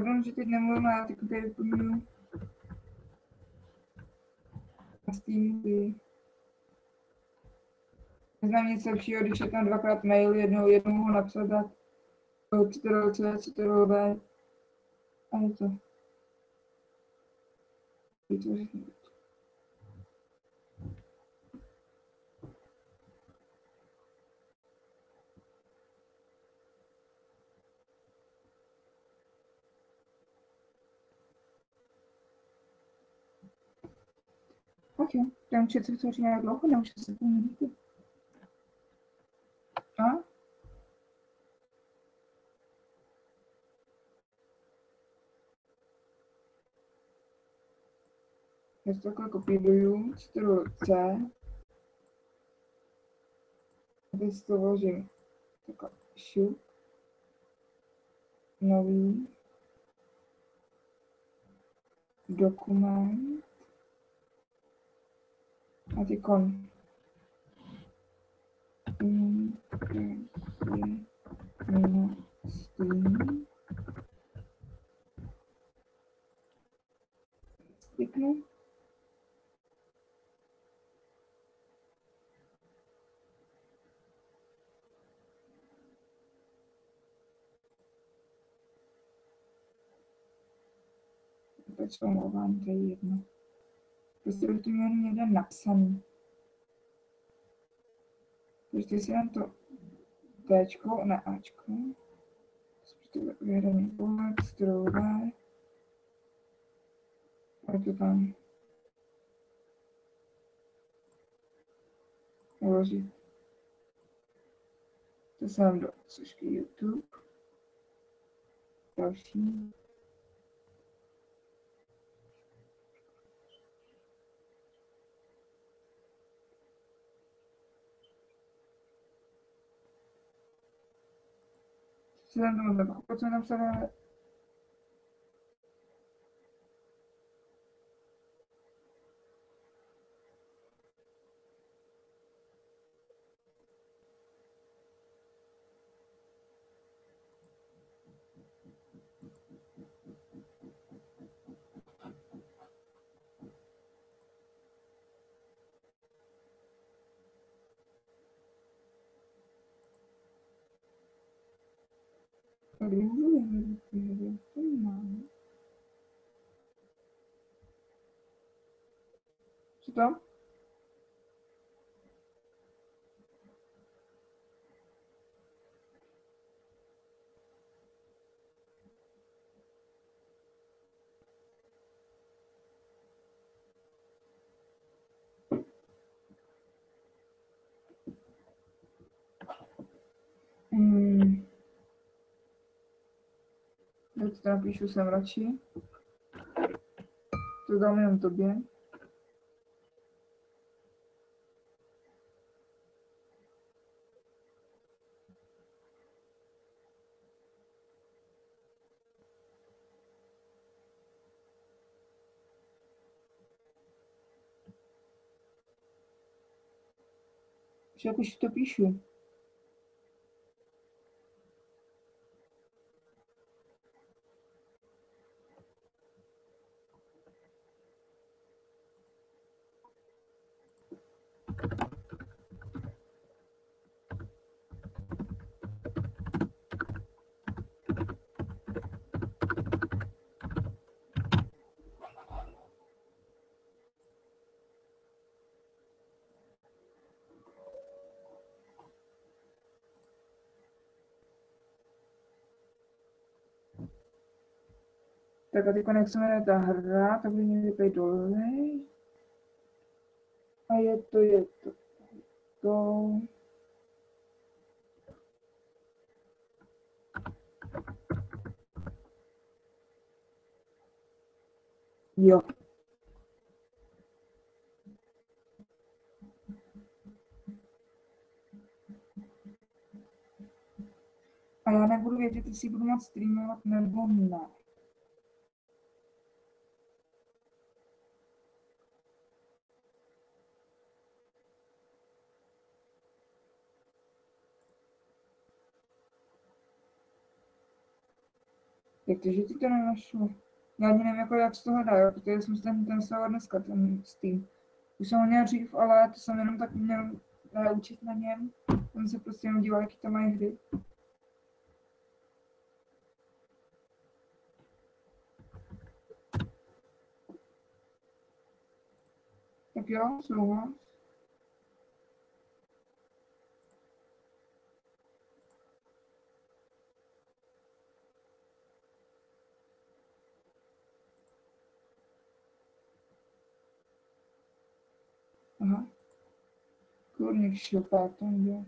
pardon, že teď nemluvím, ale já teď tady vyplňuju na Steamu ty. Neznám nic lepšího, když je tam dvakrát mail, jednou ho napsat a Ctrl-C, Ctrl-V a je to. Vytvořit. Tak jo, ten chat se vytvoří nějak dlouho, nebo se půl minuty. A? Já to takhle kopíruju, Ctrl-C. A teď to vložím takhle šup. Nový. Dokument. A teďkon. Steam. Kliknu. Teď se omlouvám, to je jedno. Prostě bych to měl někde napsaný. Takže si dám to Tčko, ne Ačko. Vyhraný pohled, strojové. A to tam uložit. To jsem do složky YouTube. Další. Co jsem tomu nepochopil, co napsal, ale co to? Teď to napíšu sem radši. To dám jenom tobě. Jak už to píšu. Tak a teď jak se jmenuje ta hra, tak by měli být dole. A je to. Jo. A já nebudu vědět, jestli budu moct streamovat nebo ne. Jak to, že ti to nenašlo? Já ani nevím, jako, jak se to hledá, jo, protože jsem si ten stával dneska, ten Steam. Už jsem ho měl dřív, ale to jsem jenom tak měl učit na něm. Jsem se prostě jenom díval, jaký tam mají hry. Tak jo, souhlas. Aha. Kurník šlopá, to nejde.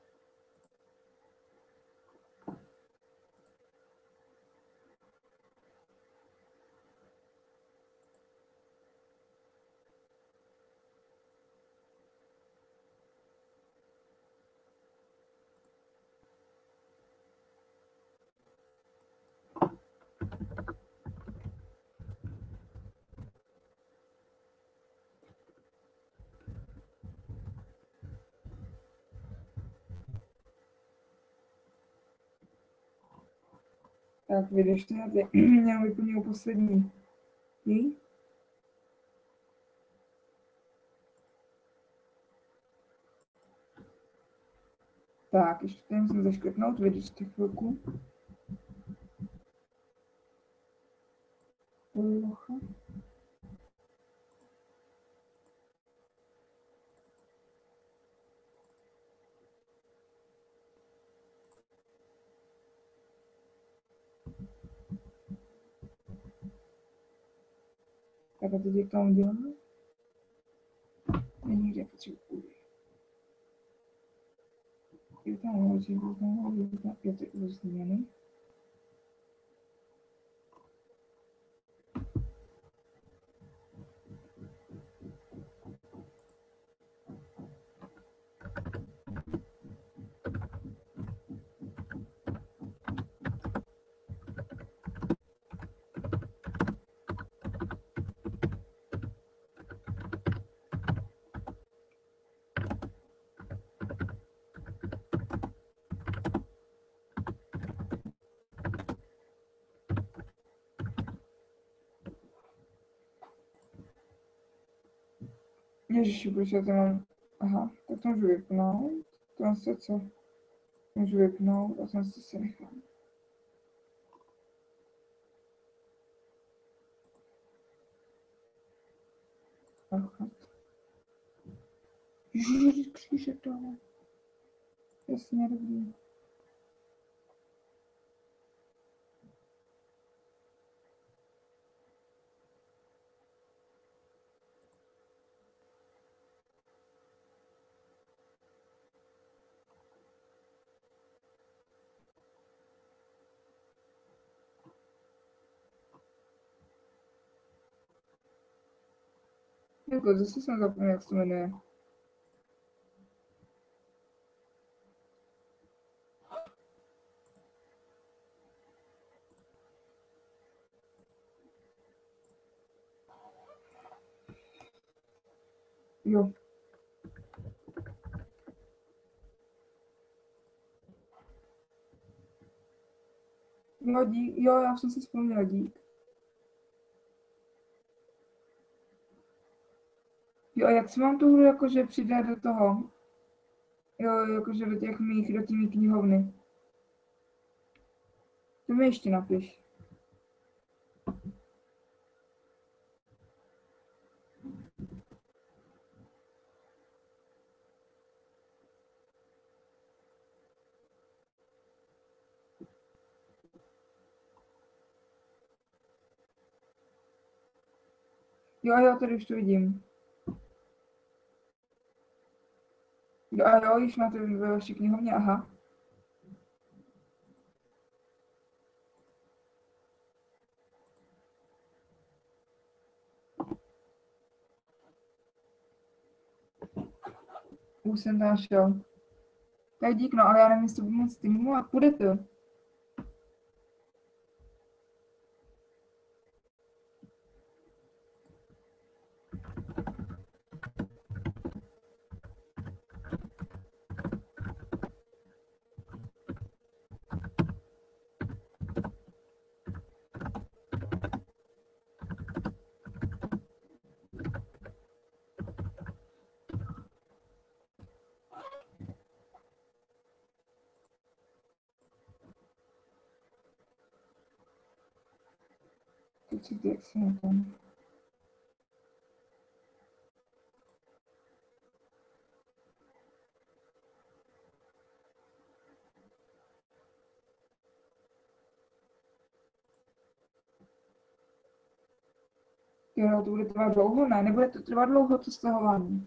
Tak vydržte, já vyplňuji poslední. Jí? Tak, ještě tady musím zaškrtnout, vydržte chvilku. Polocha. Tak a teď jak to uděláme? Není kde potřebuji. Je tam hodně, je to změny. Ježiši, proč já to mám? Aha, tak to můžu vypnout. To se co? Můžu vypnout a tam se nechám. Aha. Ježiši, kříže tohle. Jasně, dobrý. Jako, zase jsem zapomněl, jak se to jmenuje. Jo. No, dík, jo, já jsem si vzpomněl, dík. Jo, a jak se mám tu hru jakože přidat do toho? Jo, jakože do těch mých, do té mý knihovny. To mi ještě napiš. Jo, tady už to vidím. Jo, a jo, již máte ve vaší knihovně, aha. Už jsem tam šel. Tak dík, no, ale já nevím, jestli budu moc streamovat, půjde to. Pocit, jak se na tom. Jo, to bude trvat dlouho, ne? Nebude to trvat dlouho, to stahování.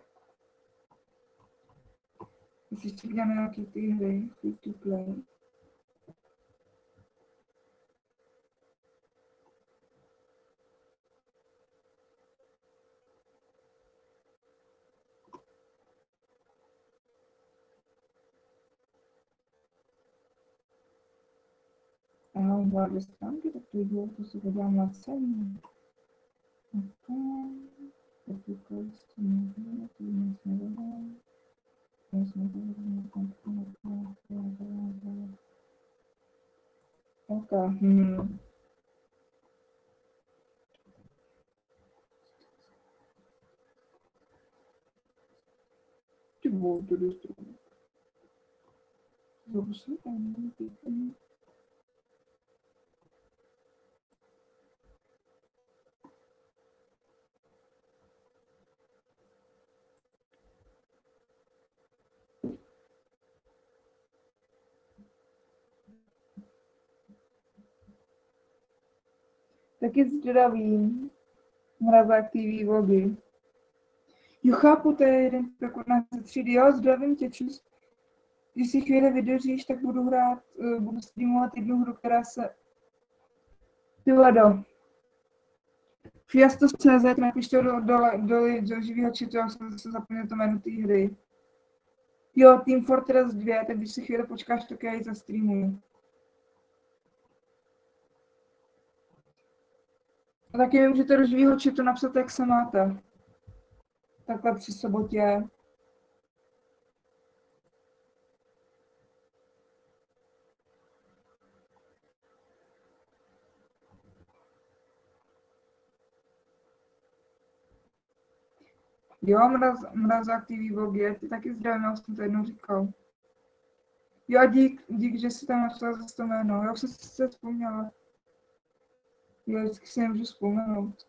Jestli ještě uděláme nějaký ty hry, free to play. Já mám 2 stránky, tak to jdu, to se podívám na cenu. Okay. Ty vole, to jde stranu. Zase tam pěkný. Taky zdravím. Mrazák TV vlogy. Jo, chápu, to je jeden prokutná ze třídy. Jo, zdravím tě, čus. Když si chvíli vydržíš, tak budu hrát, budu streamovat jednu hru, která se... Ty vado. Fiastos.cz, napiš to do živého chatu, já jsem zase zapomněl to jméno té hry. Jo, Team Fortress 2, tak když si chvíli počkáš, tak já ji zastreamuju. A taky mi můžete do živého chatu napsat, jak se máte. Takhle při sobotě. Jo, Mrazák TV vlogy, já ty taky zdravím, já už jsem to jednou říkal. Jo, dík, že jsi tam napsal zase to jméno, já už jsem se vzpomněla. Jo, vždycky si nemůžu vzpomenout.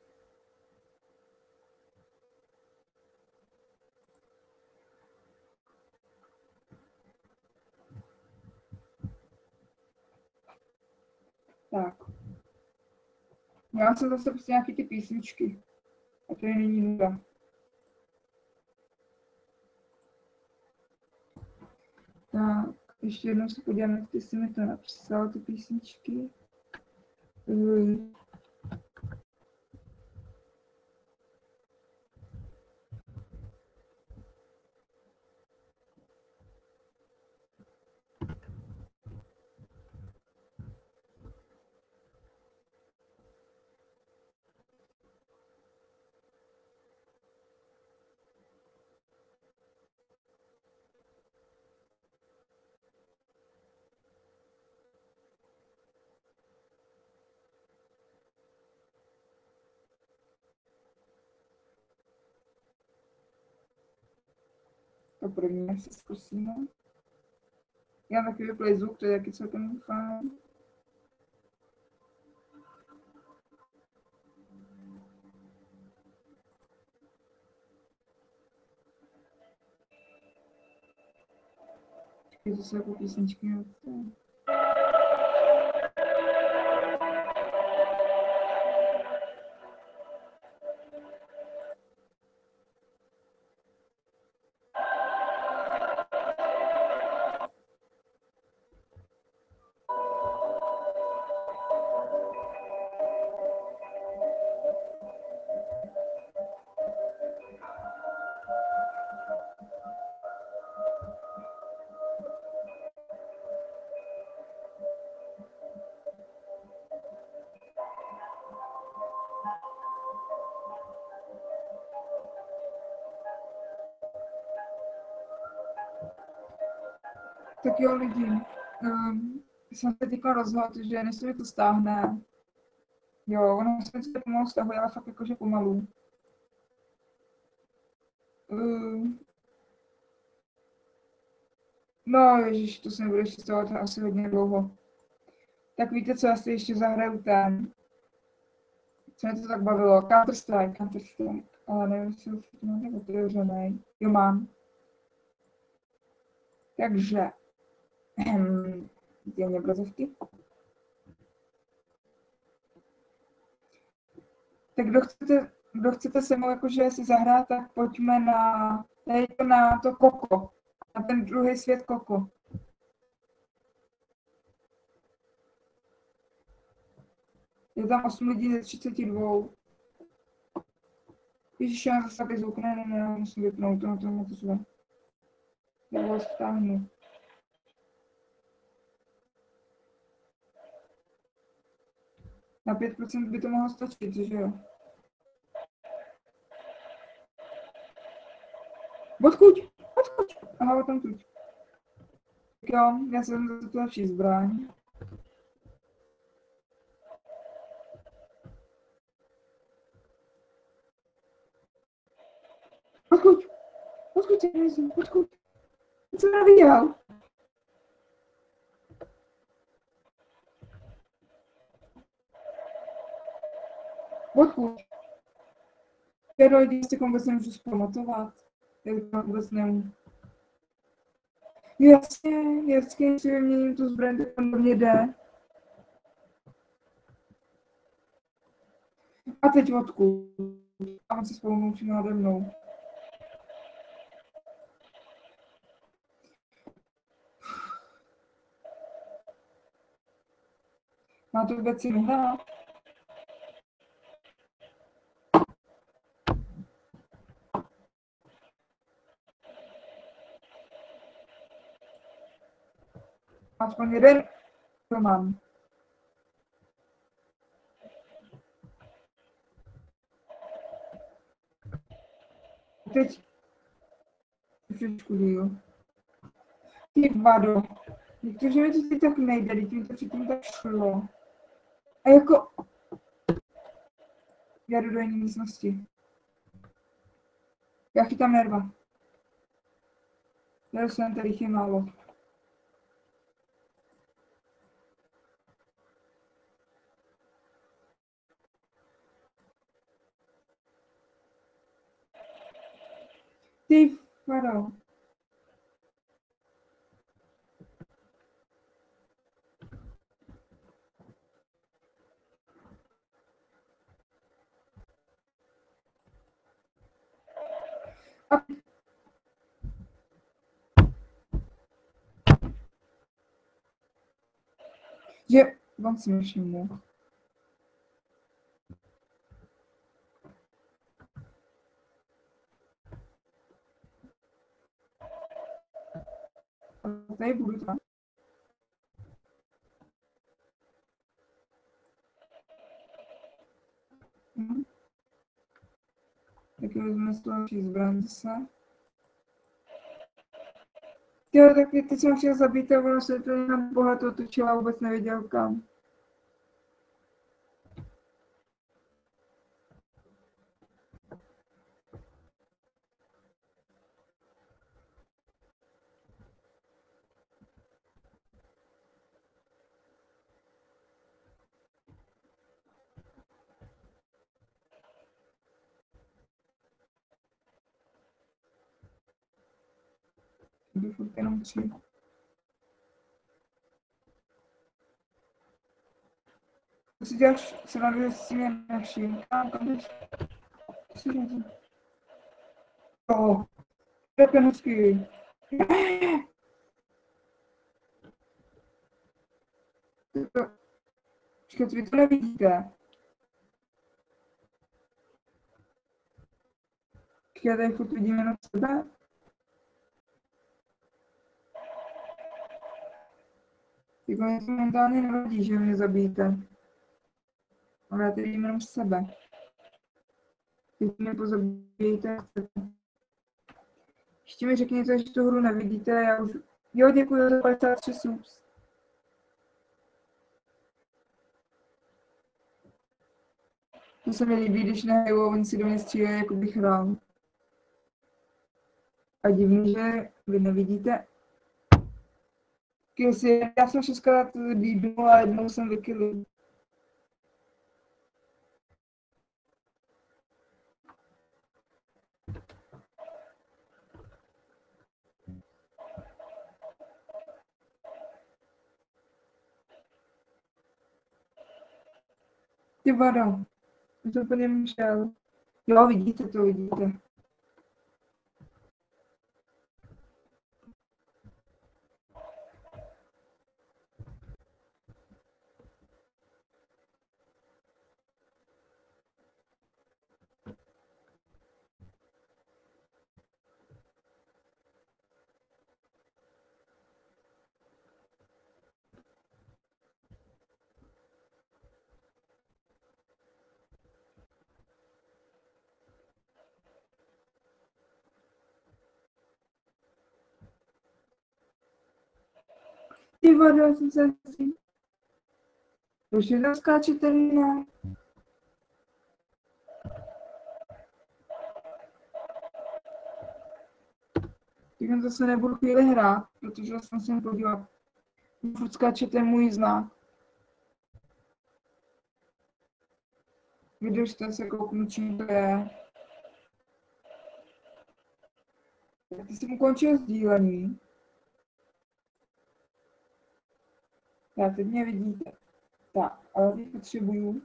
Tak. Já jsem zase prostě nějaký ty písničky. A to není nuda. Tak, ještě jednou se podívám, jak ty jsi mi to napsal, ty písničky. To první asi zkusíme. Já taky vyplay zvuk, to je taky celkem fajn. To jsou jako písničky. Tak jo, lidi, jsem se teďka rozhodl, že než se mi to stáhne, jo, ono se to pomalu stahuje, ale fakt jakože pomalu. No, ježiš, to se nebude ještě stahovat asi hodně dlouho. Tak víte co, já si ještě zahraju ten. Co mě to tak bavilo? Counter-Strike. Ale nevím, jestli už to mám otevřený. Jo, mám. Takže. Dělně obrazovky. Tak kdo chcete se mnou jakože si zahrát, tak pojďme na to Koko. Na ten druhý svět Koko. Je tam 8 lidí ze 32. Ježiš, já zase taky zvuk, ne, musím vypnout, to moc zve. Já vás stáhnu. Na 5% by to mohlo stačit, že jo? Odkud? Aha, tam tuď. Tak jo, já jsem za tu lepší zbraň. Odkud tě nejsem, odkud? Co navíjal? Odkud? Já lidi si vůbec nemůžu zpamatovat. Já to vůbec nemůžu. Jasně, si vyměním tu zbraň, tak tam do mě jde. A teď odkud? A on se spolnou přímo nade mnou. Má to vůbec si hrát? Aspoň jeden to mám. Teď trošičku díl. Ty vado. Někteří mi to teď tak nejde, teď mi to předtím tak šlo. A jako... Já jdu do jiné místnosti. Já chytám nerva. Já jsem tady je málo. Ty vado. A... Že on si nevšiml. A tady budu tam. Tak vezmeme z toho další zbraň zase. Jo, tak teď jsem chtěl zabít a ono se to na pohled otočila, vůbec nevěděl kam. Jdu furt jenom 3. Co si děláš, se nadvěř s tím nevším. Kam jdeš? Co si děláš? Pepenovský. Počkejte, vy to nevidíte. Já tady furt vidím jenom sebe. Jako mě to momentálně nevadí, že mě zabijete. Ale já tady vidím jenom sebe. Teď mě pozabijete, jak chcete. Ještě mi řekněte, že tu hru nevidíte, já už... Jo, děkuji za 53 subs. To se mi líbí, když nehraju a oni si do mě střílejí, jako bych hrál. A divný, že vy nevidíte. Já jsem 6krát líbnul a jednou jsem vykylil. Ty vado. Já to úplně myšel. Jo, vidíte to, vidíte. Ty vado, já jsem se... Už je tam skáče ten ne. Tak zase nebudu chvíli hrát, protože jsem se podívat. Furt skáče ten můj znak. Vydržte se, kouknu, čím to je. Tak ty jsem ukončil sdílení. Tak, teď mě vidíte. Tak, ale teď potřebuju.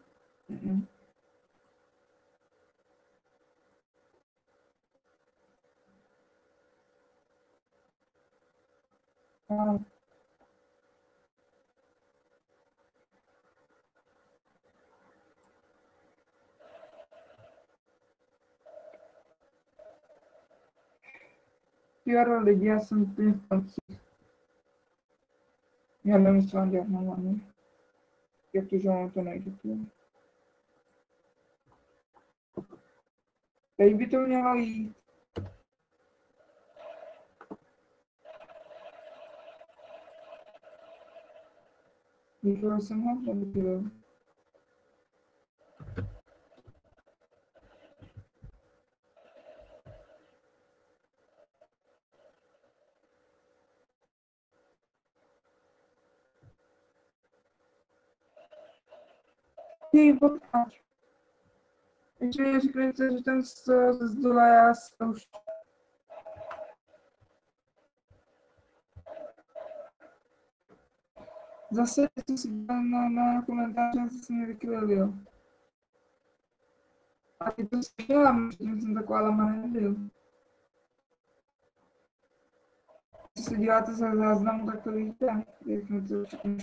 Ano. Jo, lidi, já jsem úplně v konci. Já nevím, co mám dělat normálně. Jak to, že ono to nejde. Teď by to mělo jít. Vyšel jsem ho, nevyšel. Ty potkáš. Ještě mi řekněte, že tam z dola já už. Zase jsem si dal na komentáře, že se mě vykryl, jo. A ty to slyšela, že jsem taková lama nebyl. Když se díváte za záznamu, tak to víte, jak mi to všechno.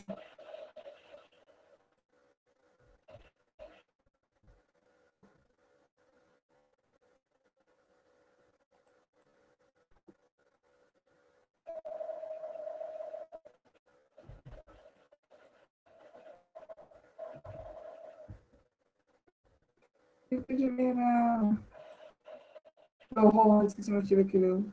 Takže mi na dlouho, vždycky jsem ještě vykryl.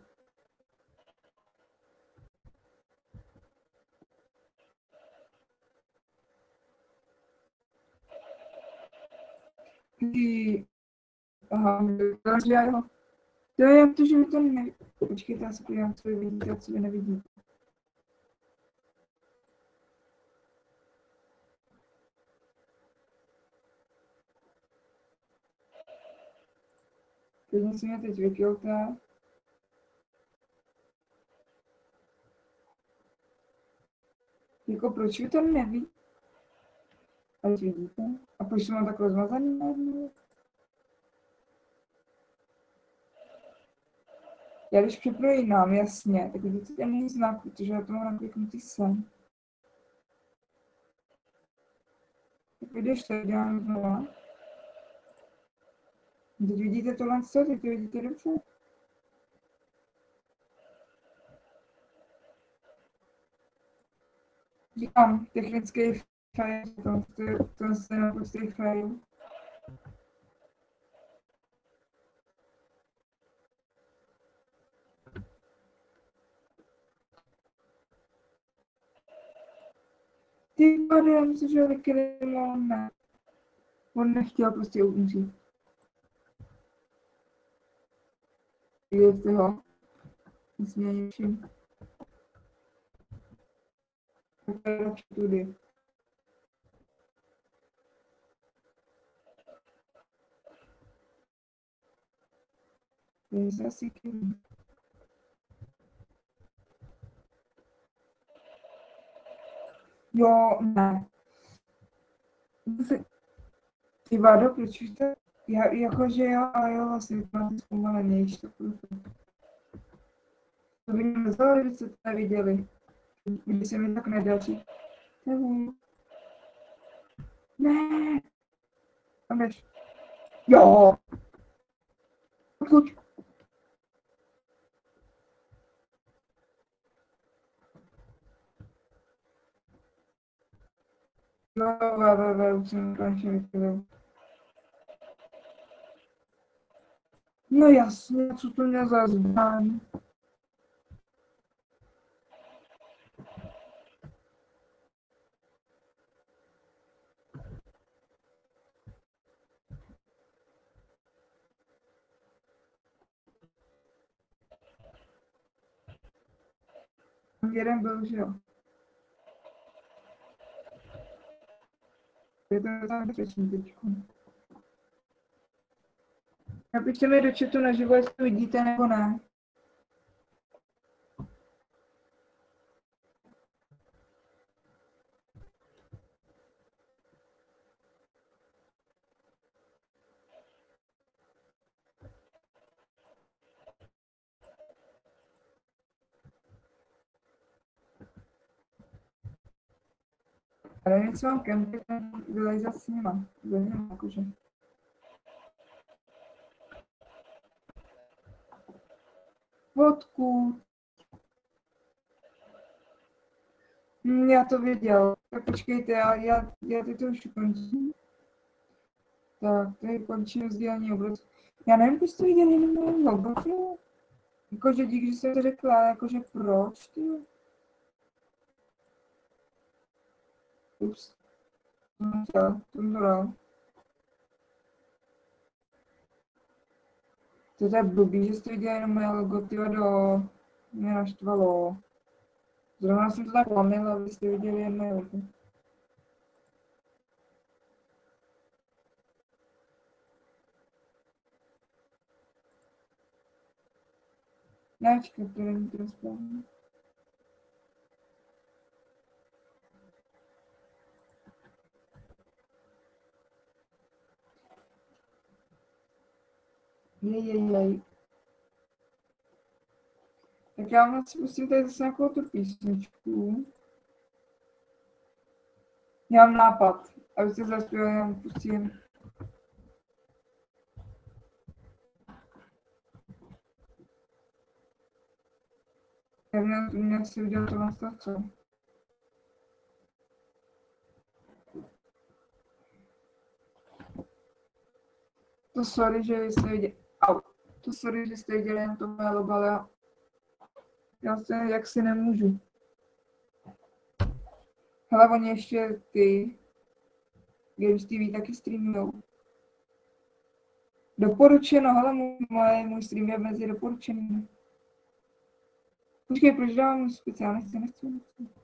Aha, takže já jo. To je jak to, že vy to nevidíte. Počkejte, já se podívám, co vy vidíte a co vy nevidíte. Klidně si mě teď vykilte. Jako proč vy to nevidíte? Ať vidíte. A proč to mám tak rozmazaný najednou? Já když přeprojínám, jasně, tak vidíte ten můj znak, protože já to mám nakliknutý sem. Tak vydržte, dělám znova. Teď vidíte tohle, co? Teď to vidíte dobře? Říkám, technický fail, to je naprostý fail. Ty vado, já myslím, že ho vykryl, on ne. On nechtěl prostě umřít. Vidíte ho? Nicméně všim. Tak to je radši tudy. To je zase kým. Jo, ne. Ty Vado, proč už to... Jakože jo, ale jo, vlastně to mám zpomalenější, to proto. To by mě vzalo, kdybyste to neviděli. Když se mi tak nedaří. Ne. Tam jdeš. Jo. Odkud? No, už jsem konečně vypěl. No jasně, co to měl za zbraň? Jeden byl, že jo. Je to nebezpečný teďko. Napište mi do chatu naživo, jestli to vidíte nebo ne. Ale něco mám kempy, vylejzat s nima. Za nima, jakože. Odkud? Já to věděl. Tak počkejte, já teď to už ukončím. Tak, tady končím sdílení obrazů. Já nevím, proč jste viděli jenom mé logo, jakože díky, že jste to řekla, ale jakože proč, ty? Ups. To jsem dal. To je blbý, že jste viděli jenom moje logo, ty do... Mě naštvalo. Zrovna jsem to tak lamil, abyste viděli jen moje logo. Ne, čekaj, to není to správně. Jej. Tak já vám si pustím tady zase nějakou tu písničku. Já mám nápad, abyste zaspěvali, já vám pustím. Já měl si viděl to na co. To sorry, že jste viděli, to sorry, že jste viděli jen to moje logo, ale já se jaksi nemůžu. Hele, oni ještě ty Games TV taky streamujou. Doporučeno, hele, můj stream je mezi doporučenými. Počkej, proč dávám můj speciál? Nechci.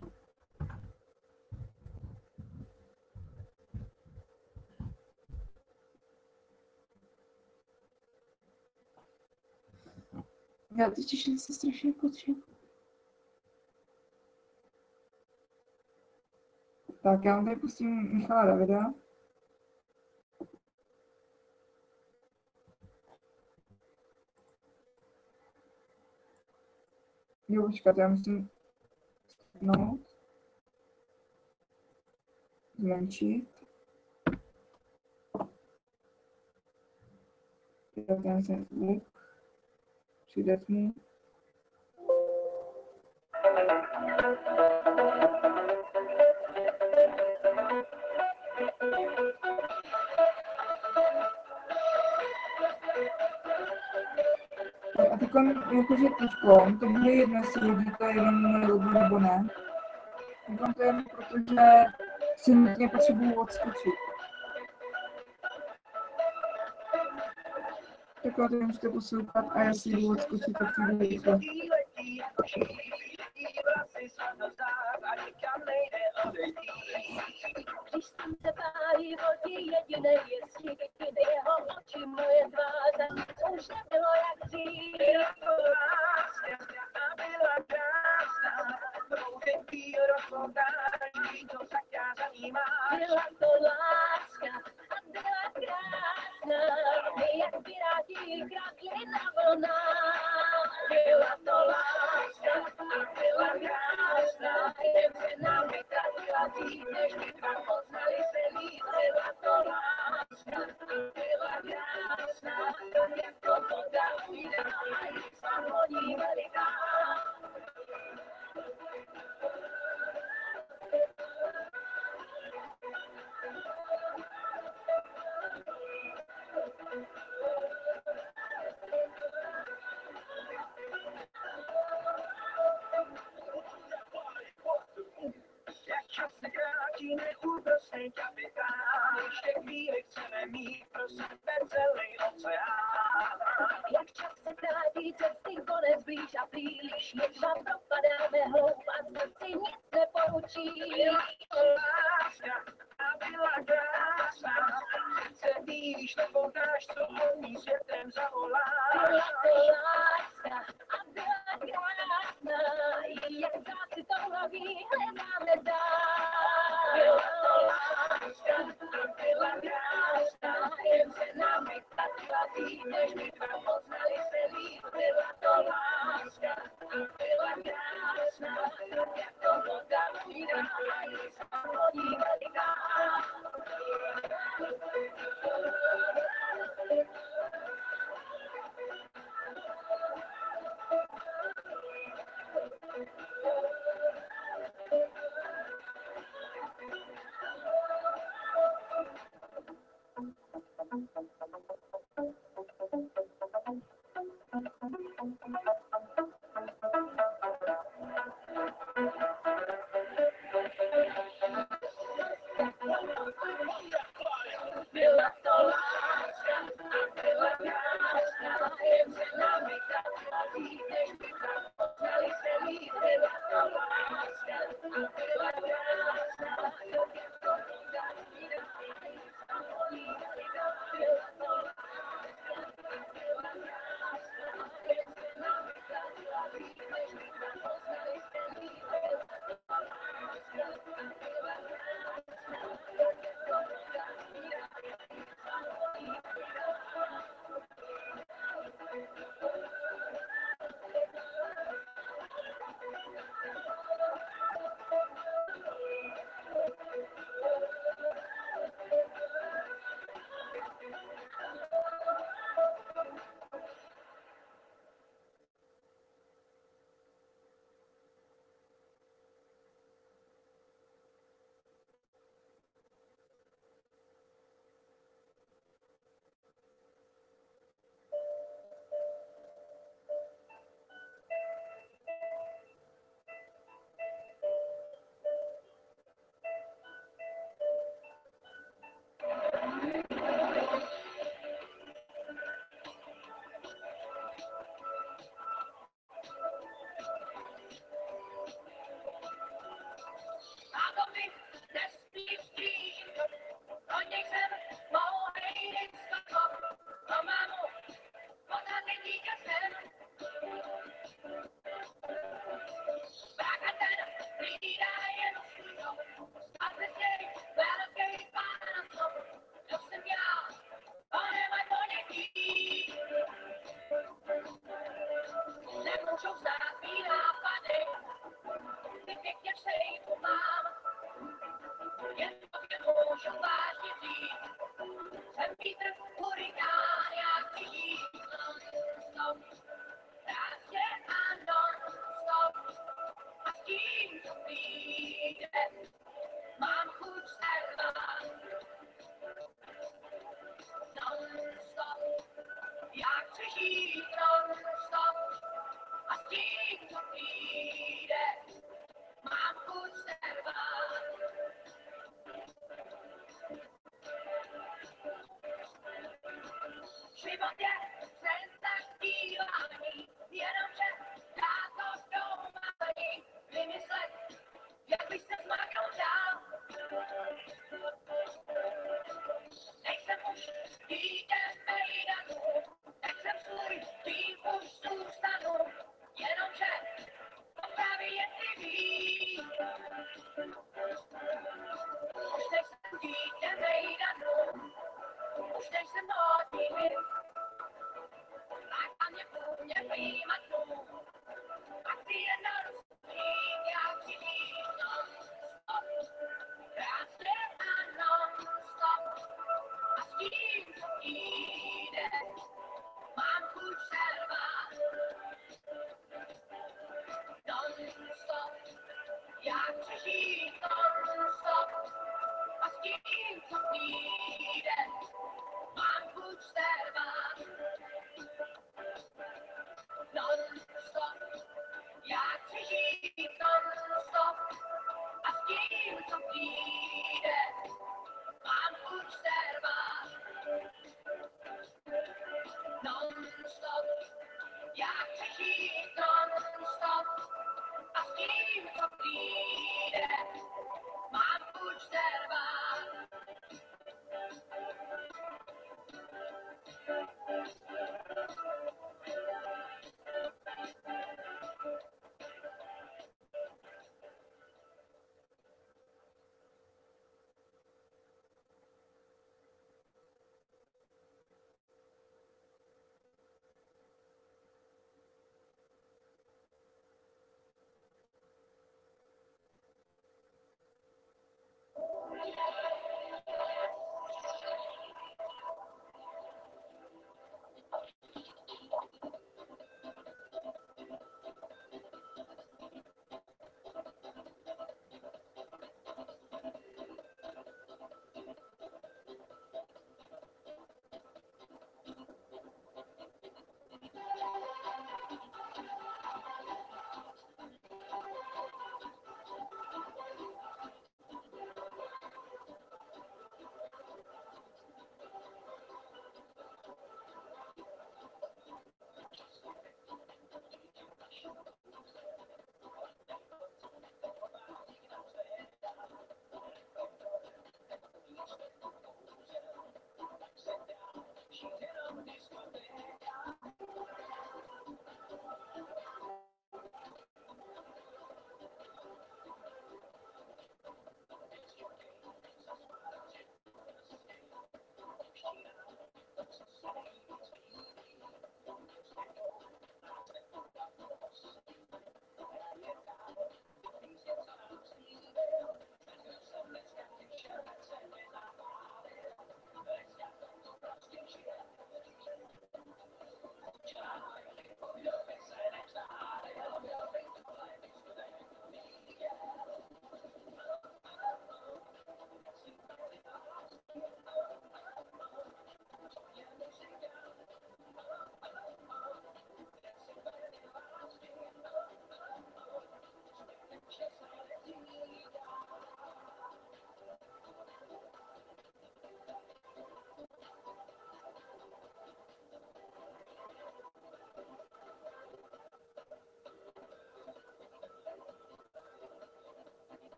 Já totiž se strašně potřebuji. Tak, já vám tady pustím Michala Davida. Jo, počkat, já musím stopnout. Zmenšit. Ten se zvuk. Přidat mu. A teď jakože teďkom, to bude jedno, jestli vidíte jenom logo nebo ne. Teďkom to je jenom protože si nutně potřebuji odskočit. Takhle to můžete poslouchat a já si jdu odskočit, tak si jdu rychle. Když jsem se pálí vodí, jedinej je sníh, jeho oči, moje tváře, to už nebylo jak dřív. Jako láska a byla krásná, dlouhý rozhodání, to zakázaný máš. Byla to láska a byla jak piráti krákli na vlnách. Byla to láska, byla krásná, jen se nám vytratila dřív, než my dva poznali se líp. Byla to láska, byla krásná, tak jak to voda ujdá, a jich samoní veliká. Jak čas se krátí, neúprosnej kapitán, ještě chvíli chceme mít pro sebe celý oceán. Jak čas se krátí, cesty konec blíž a příliš, my dva propadáme hloub a srdci nic nepoučí. Byla to láska a byla krásná, přece víš, nebo dáš, co o ní světem zavolá. Byla to láska a byla krásná, jak záci to loví, hledáme dál. Byla to láska a byla krásná, jen se nám vytratila dřív, než my dva poznali se líp. Byla to láska a byla krásná, tak jak to voda ujdá, a jich samoní veliká. Byla to láska a byla krásná, jen se nám vytratila dřív, než my dva poznali se líp. Byla to láska a byla krásná, tak jak to voda ujdá, a jich samoní veliká. Byla to láska a byla krásná, jen se nám vytratila dřív, než my dva poznali se líp. Byla to láska a byla krásná, tak jak to voda ujdá, a jich samoní veliká. Táto mi nesmí vstříc, od něj jsem mohl nejít skakovat, a mámu, pořád nedíka jsem. Brácha ten hlídá jenom svůj dom, spadne z něj velký pán. To jsem já, to nemaj ponětí. Nemůžou znát mý nápady, ty pěkně sejku mám. Jen tobě můžu vážně říct, jsem vítr, hurikán, jak vidíš. Non-stop, krásně a non-stop, a s tím, co přijde, mám chuť servát. Non-stop, já chci žít non-stop, a s tím, co přijde, mám chuť servát. Život je cesta zpívání, jenomže já to doma ani vymyslet, jak bych se zmákal dál. Nejsem už dítě mejdanu, nejsem svůj tým už zůstanu, jenomže to právě jen ty víš. Už nejsem dítě mejdanu, už nejsem hodný, přijde, mám chuť servát. Non-stop, já chci žít non-stop a s tím, co přijde, mám chuť servát. Non-stop, já chci žít non-stop a s tím, co přijde, mám chuť servát.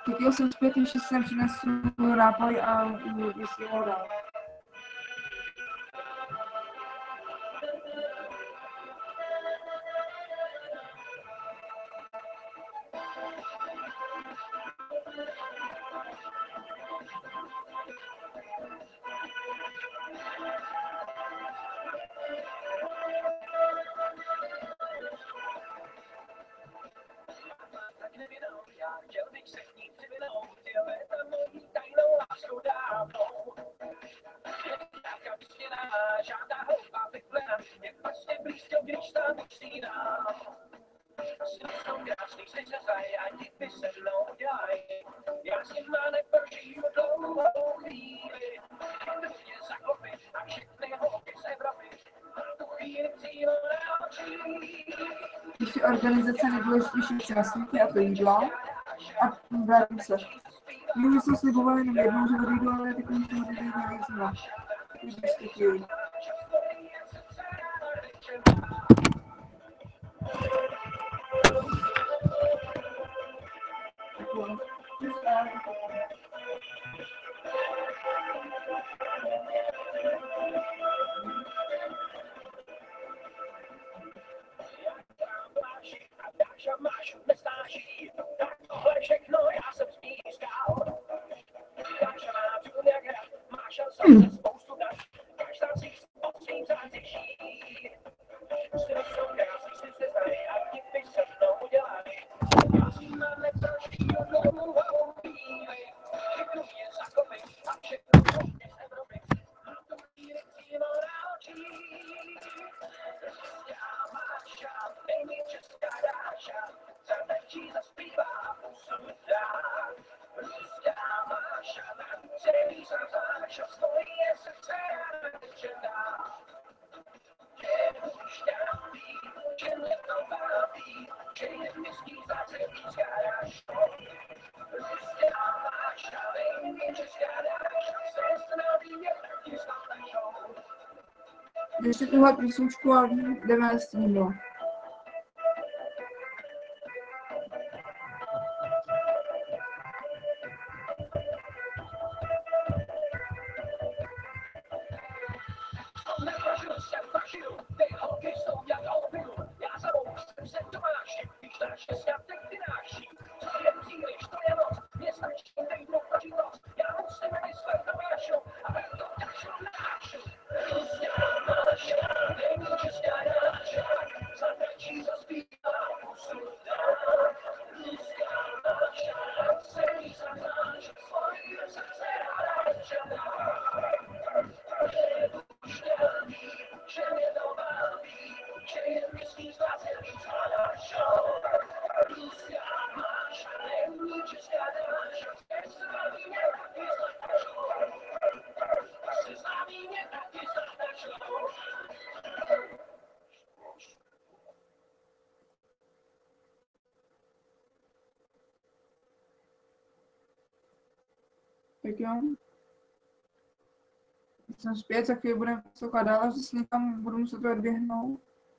Taky jsem zpět, ještě jsem přinesl nápoj a vysílal dál. Chtěl bych se k ní přivinout, ale ta mojí tajnou láskou dávnou. Nějaká vysněná, žádná hloupá vyplena, je vlastně blízko, když tam usínám. Asi jsou krásný, sny se zají, ani ty se mnou udělají. Já si má neprožiju dlouhou chvíli, mě zaklopit a všechny holky z Evropy. Tu chvíli cílo na očích. Ještě organizace nejdůležitějších částí a to jídla. A vrátím se. Můžu se slibovat jenom jednou, že odejdu, ale teď musím odejít nejvíc znova. Takže ještě chvíli. Máš nesnáší, tak tohle všechno já jsem spískal. Dáša má čun jak hrad, máš šance spoustu dat, každá si spoustu zátěží. Sny jsou krásný, sny se znají a vtipy se mnou udělají. Já si mám neprožiju dlouhou chvíli, všechno mě zakopy a všechno mě z Evropy. Mám tu chvíli cílo na očích. Já máš šát, nejmí česká dáša, zatečí, zaspívá, pusu dá. Ruská máš šát, celý zazáš a stojí je srdce nadečená. Že už tam ví, že mě to baví, že je městský zácevníčká dáša. Ruská máš šát, nejmí česká dáša, sestra mě taky znášou. Ještě tuhle písničku a jdeme na streamu. Neprožil jsem vašinu, ty holky jsou jak opilu. Já za mou jsem se Tomáši, když náš štěstka teď vynáší. Co je příliš, to je moc, mě stačí nejdu prožít noc. Já musím myslet na vášu, aby to dašlo nášu. Ruská máša, není česká dáša, zatračí, zaspívá, pusu dá. Ruská máša, celý zatáč, svojí srdce ráda večerná. Že mě to baví, že je městský zvácený zvádášo. Ruská máša, není česká dáša, seznámí mě taky znášo. Seznámí mě taky znášo. Tak jo. Jsem zpět, za chvíli budeme poslouchat dál, a zase někam budu muset to odběhnout.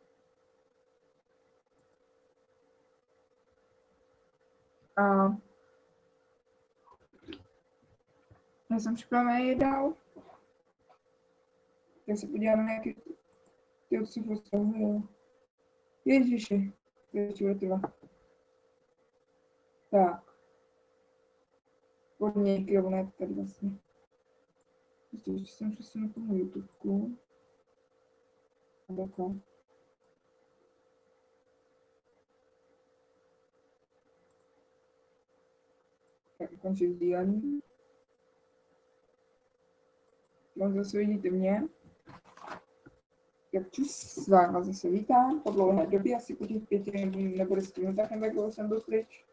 A já jsem připravený jít dál. Tak se podíváme, jaký ty otci postavují. Ježiši, to je čtvrtva. Tak. Podniky, ono je tady vlastně. Ještě jsem přesunul k tomu YouTubeku. Takhle. Tak ukončit sdílení. Tam zase vidíte mě. Jak čus, vás zase vítám po dlouhé době, asi po těch 5 nebo 10 minutách, nebo jak jsem byl pryč.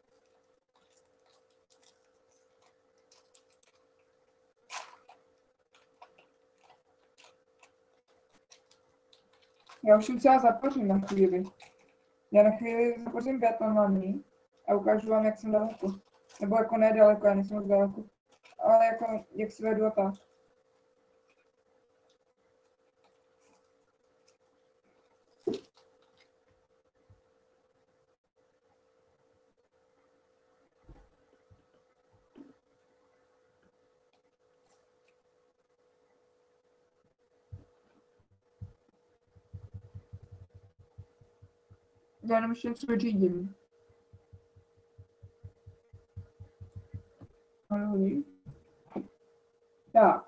Já už docela zapořím na chvíli. Já na chvíli zapořím biatlon a ukážu vám, jak jsem daleko. Nebo jako ne daleko, já nejsem moc daleko. Ale jako, jak si vedu a tak. Já jenom ještě něco vyřídím. Ano, tak.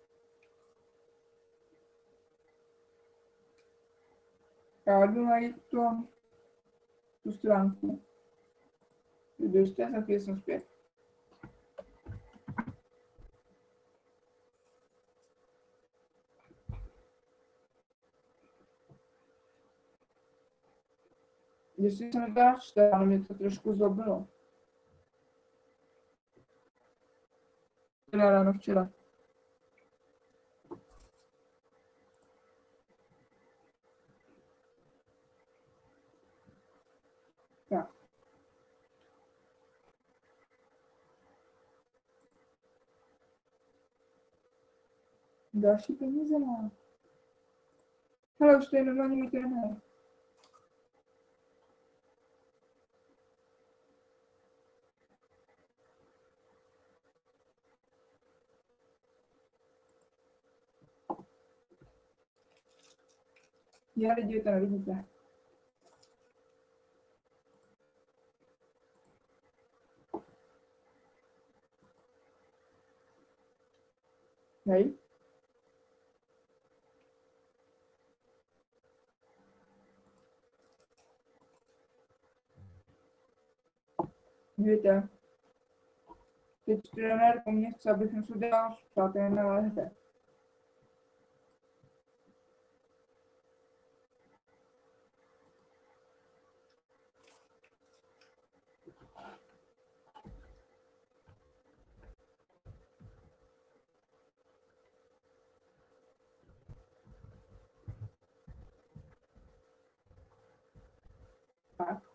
Já jdu najít tu stránku. Běžte, za chvíli jsem zpět. Jestli se nedá čte, ale mě to trošku zlobilo. Teda ráno včera. Tak. Další peníze má. Hele, už to je normálně mít trenér. Já lidi to nevidíte. Hej. Vidíte. Teď trenér po mně chce, abych se dělal s přáteli na hře. Tak.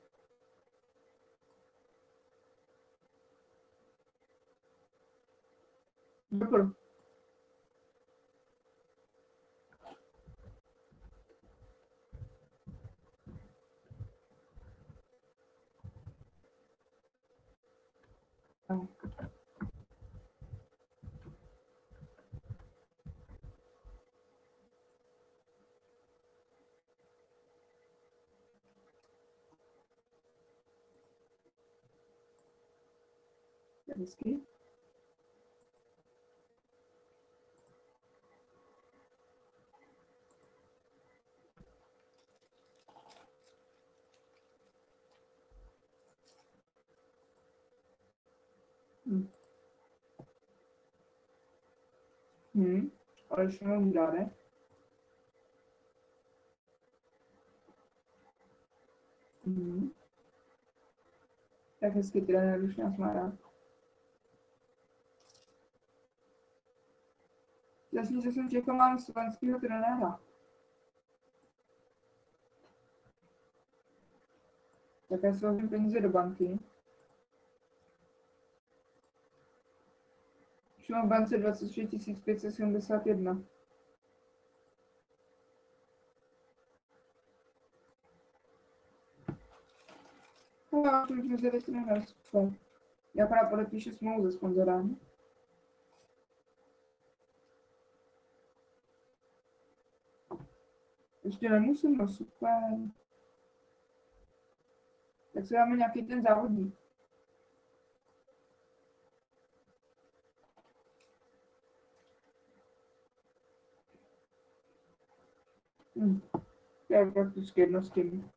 Dobrý. Hezky. Ale ještě mám dále. Tak hezky trenér už nás má rád. Jasně, že jsem čekal, mám slovenského trenéra. Tak já si vozím peníze do banky. Už mám v bance 23 571. No, to už mi zde trenér, super. Já právě podepíšu smlouvu se sponzorem. Ještě nemusím, no super. Tak si dáme nějaký ten závodník. To je prakticky jedno s tím.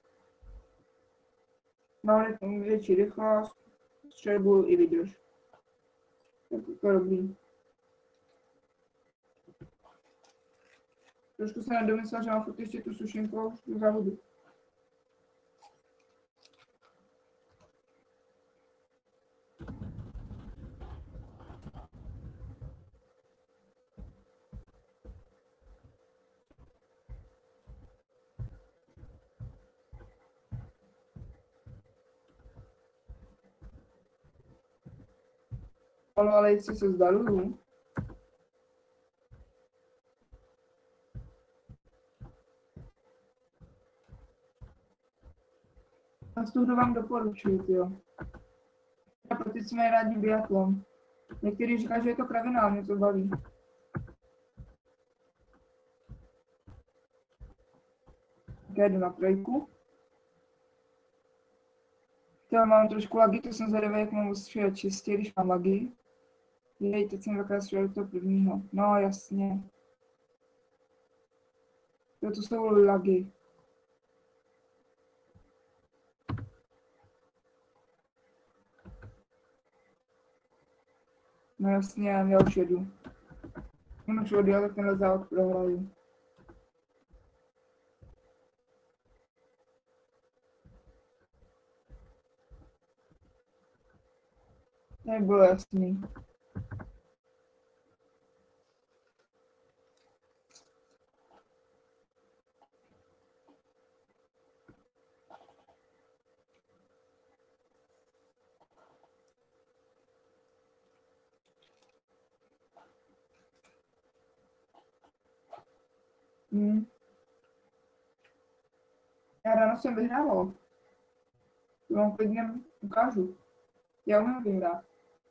Máme tomu větší rychlost, střelbu i vydrž. Tak to je dobrý. Trošku se nedomyslel, že mám furt ještě tu sušenku do závodu. Ale jestli se zdaluju. A z toho vám doporučuji, jo. A pro ty, co mají rádi biatlon. Někteří říkají, že je to kravina, ale mě to baví. Tak já jdu na trojku. Já mám trošku lagy, to jsem zvědavý, jak mám střílet čistě, když mám lagy. Jej, teď jsem dvakrát střílel do toho prvního. No, jasně. To jsou lagy. No jasně, já už jedu. On už odjel, tak tenhle závod prohraju. Nebylo jasný. Já ráno jsem vyhrával. To vám klidně ukážu. Já umím vyhrát.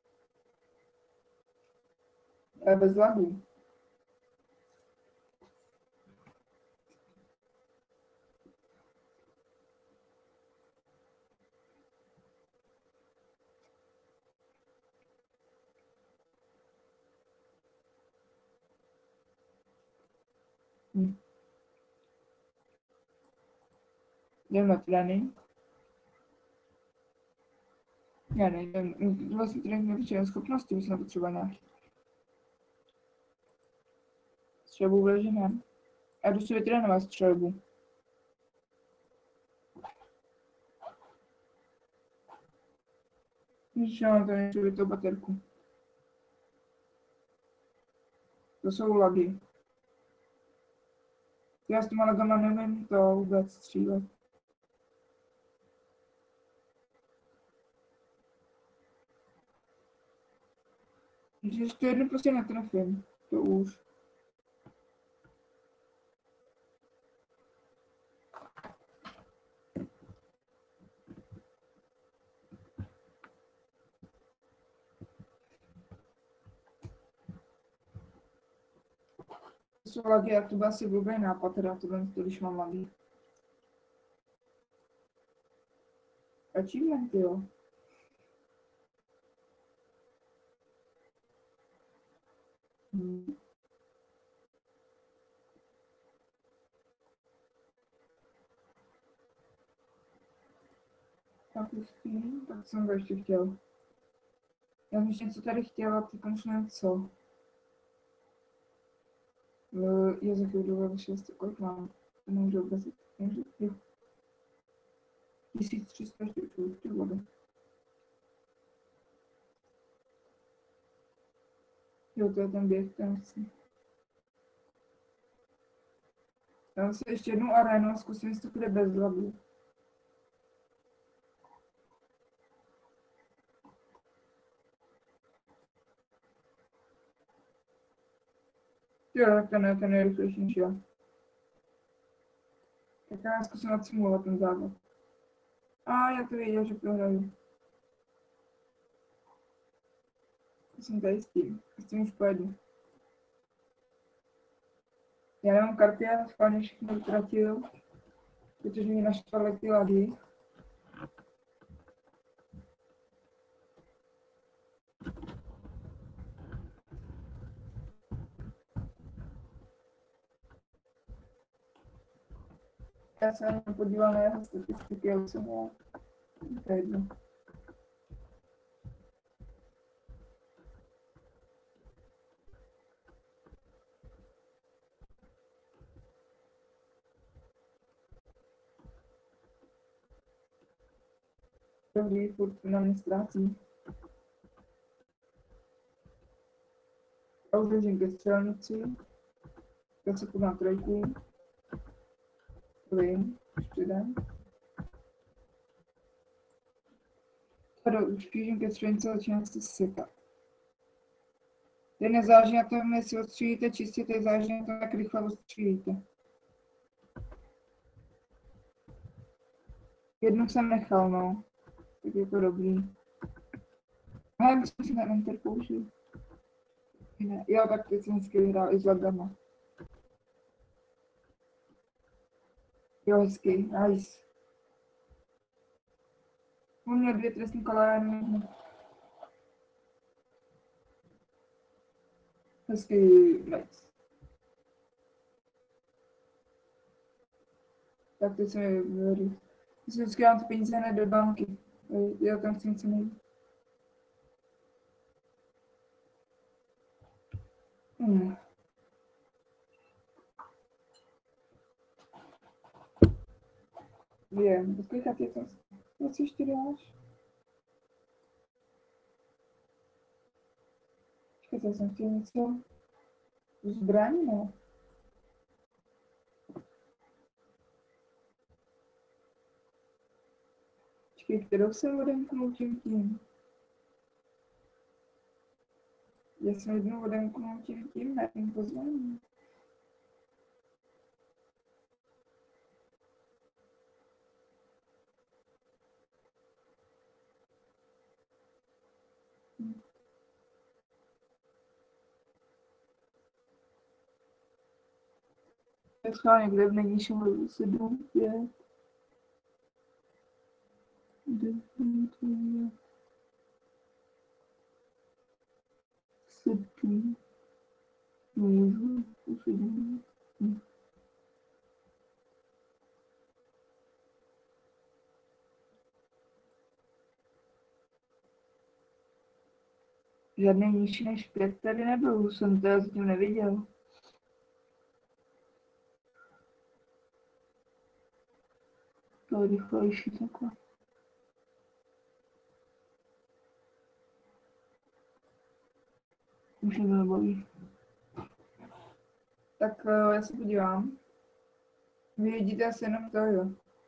Ale bez lagů. Jdem na trénink. Já nevím, vlastně trénink nevyčerám schopnosti, myslím potřeba nějaký. Střelbu vleženém. Já jdu si vytrénovat střelbu. Když já mám to nejdu baterku. To jsou lagy. Já s těma lagama nevím to vůbec střílet. Když to jedno prostě netrefím, to už. To jsou lagy, a to byl asi blbý nápad, teda tohle, když mám lagy. Achievement, jo. Tak jsem to ještě chtěl. Já jsem ještě něco tady chtěla, ty konečně nevím co. Je za chvíli 6, kolik mám? To nemůžu obrazit. 1300 štěků, ty vody. Jo, to je ten běh, ten chci. Dám si ještě jednu arénu a zkusím, jestli to bude bez lagu. Jo, tak ten je rychlejší než já. Tak já zkusím nadsimulovat ten závod. A já to věděl, že prohraju. Jsem tady s tím už pojedu. Já nemám karty, já schválně všechno utratil, protože mě naštvaly ty lagy. Já se na podíval na jeho statistiky, ale jsem ho jedno. Dobrý, furt na mě ztrácí. A už běžím ke střelnici. Já se půjdu na trojku. Vím, ještě jeden. Už běžím ke střelnici a začínám se sypat. Teď nezáleží na tom, jestli odstřílíte čistě, teď záleží na tom, jak rychle odstřílíte. Jednu jsem nechal, no. Tak je to dobrý. A já myslím, že ten enter použil. Ne. Jo, tak teď jsem vždycky vyhrál i s lagama. Jo, hezky, nice. On měl 2 trestní kola, já nevím. Hezký vec. Tak teď se mi vyvedu. Já si vždycky dám ty peníze hned do banky. Já tam chci něco nejít. Vím, od kolika ty to? 24 až? Počkejte, já jsem chtěl něco. Zbraní, ne? Počkej, kterou jsem odemknul tím? Já jsem jednou odemknul tím, ne, tím pozváním. To je třeba někde v nejnižším levelu 7, 5. 9, 7. Můžu, poslední. Žádný nižší než 5 tady nebyl, jsem to zatím neviděl. To je rychlejší takhle. Už mě to nebaví. Tak já se podívám. Vy vidíte asi jenom to, jo.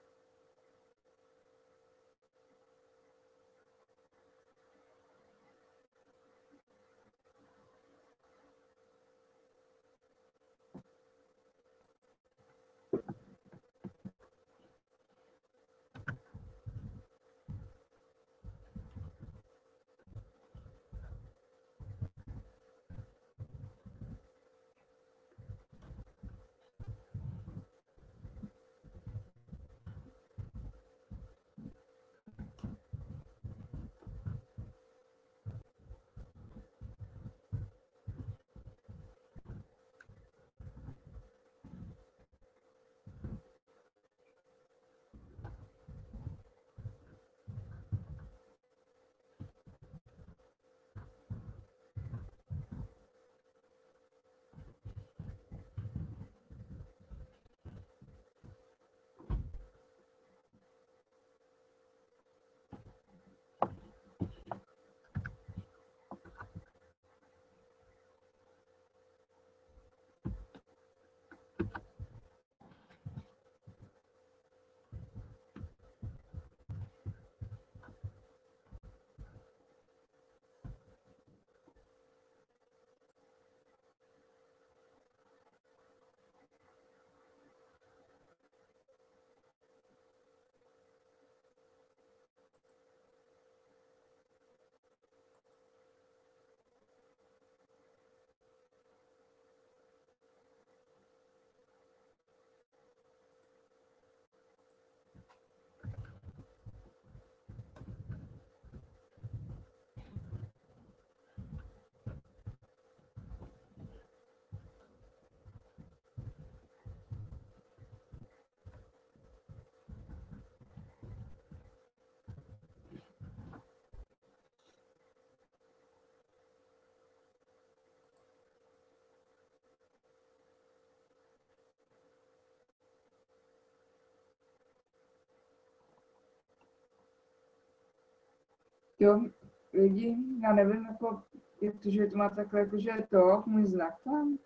Jo, lidi, já nevím, jako, jak to, že to má takhle, jako, že je to můj znak tam.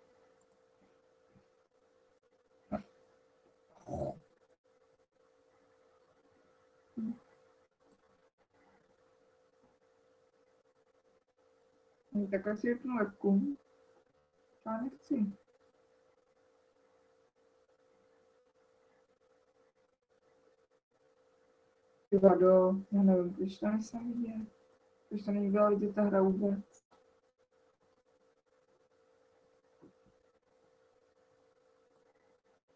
Tak asi vypnu webku. Já nechci. Vado, já nevím, proč to nejsem vidět. Proč to není byla vidět ta hra vůbec.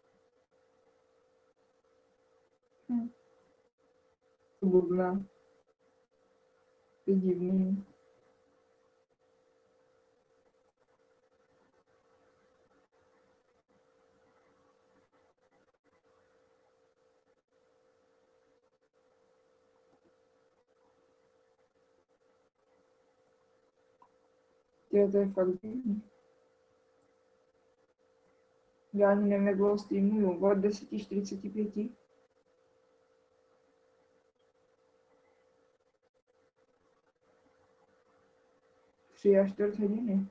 To blbne. To je divný. Jo, to je fakt divný. Já ani nevím, jak dlouho streamuju. Od 10:45. 3 až 4 hodiny.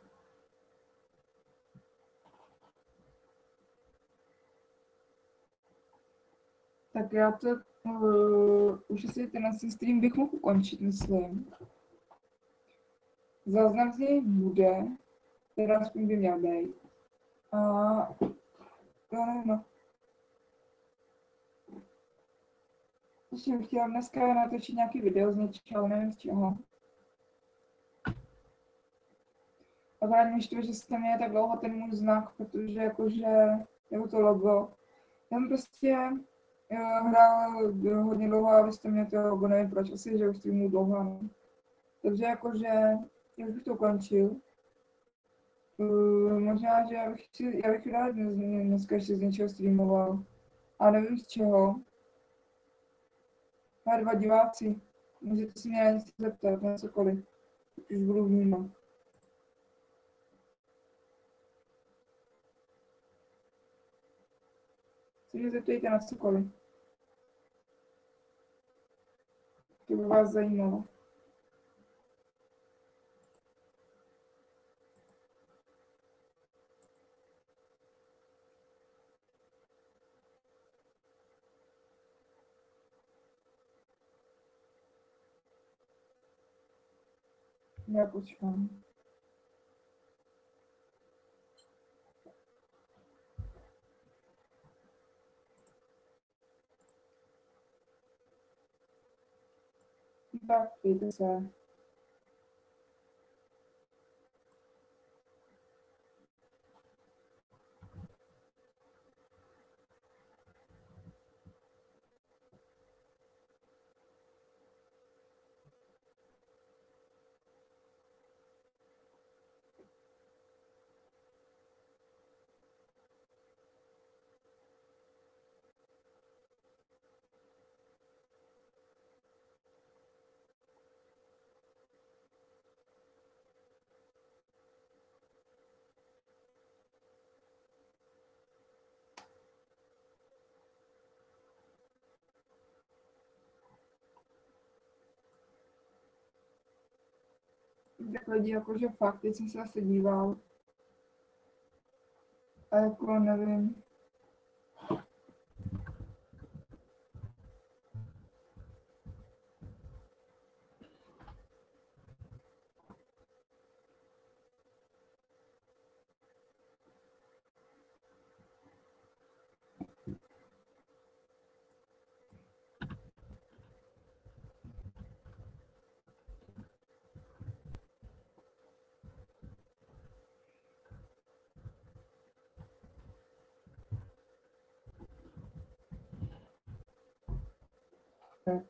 Tak já to už asi ten stream bych mohl ukončit, myslím. Záznam z něj bude, teda aspoň by měl být. A já nevím, no. Ještě bych chtěla dneska natočit nějaký video z něčeho, nevím z čeho. Akorát mi štve, že se tam je tak dlouho ten můj znak, protože jakože, jako to logo. Já jsem prostě hrál hodně dlouho, abyste mě to logo, nevím proč, asi, že už streamuju dlouho, no. Takže jakože, já bych to ukončil. Možná, že já bych rád dneska ještě z něčeho streamoval. A nevím z čeho. A 2 diváci, můžete si mě na něco zeptat, na cokoliv. Už budu vnímat. Se mě zeptejte na cokoliv. To by vás zajímalo. Já počkám. Tak, pijte se. Tak lidi, jakože fakt, teď jsem se zase díval. A jako nevím. Tak.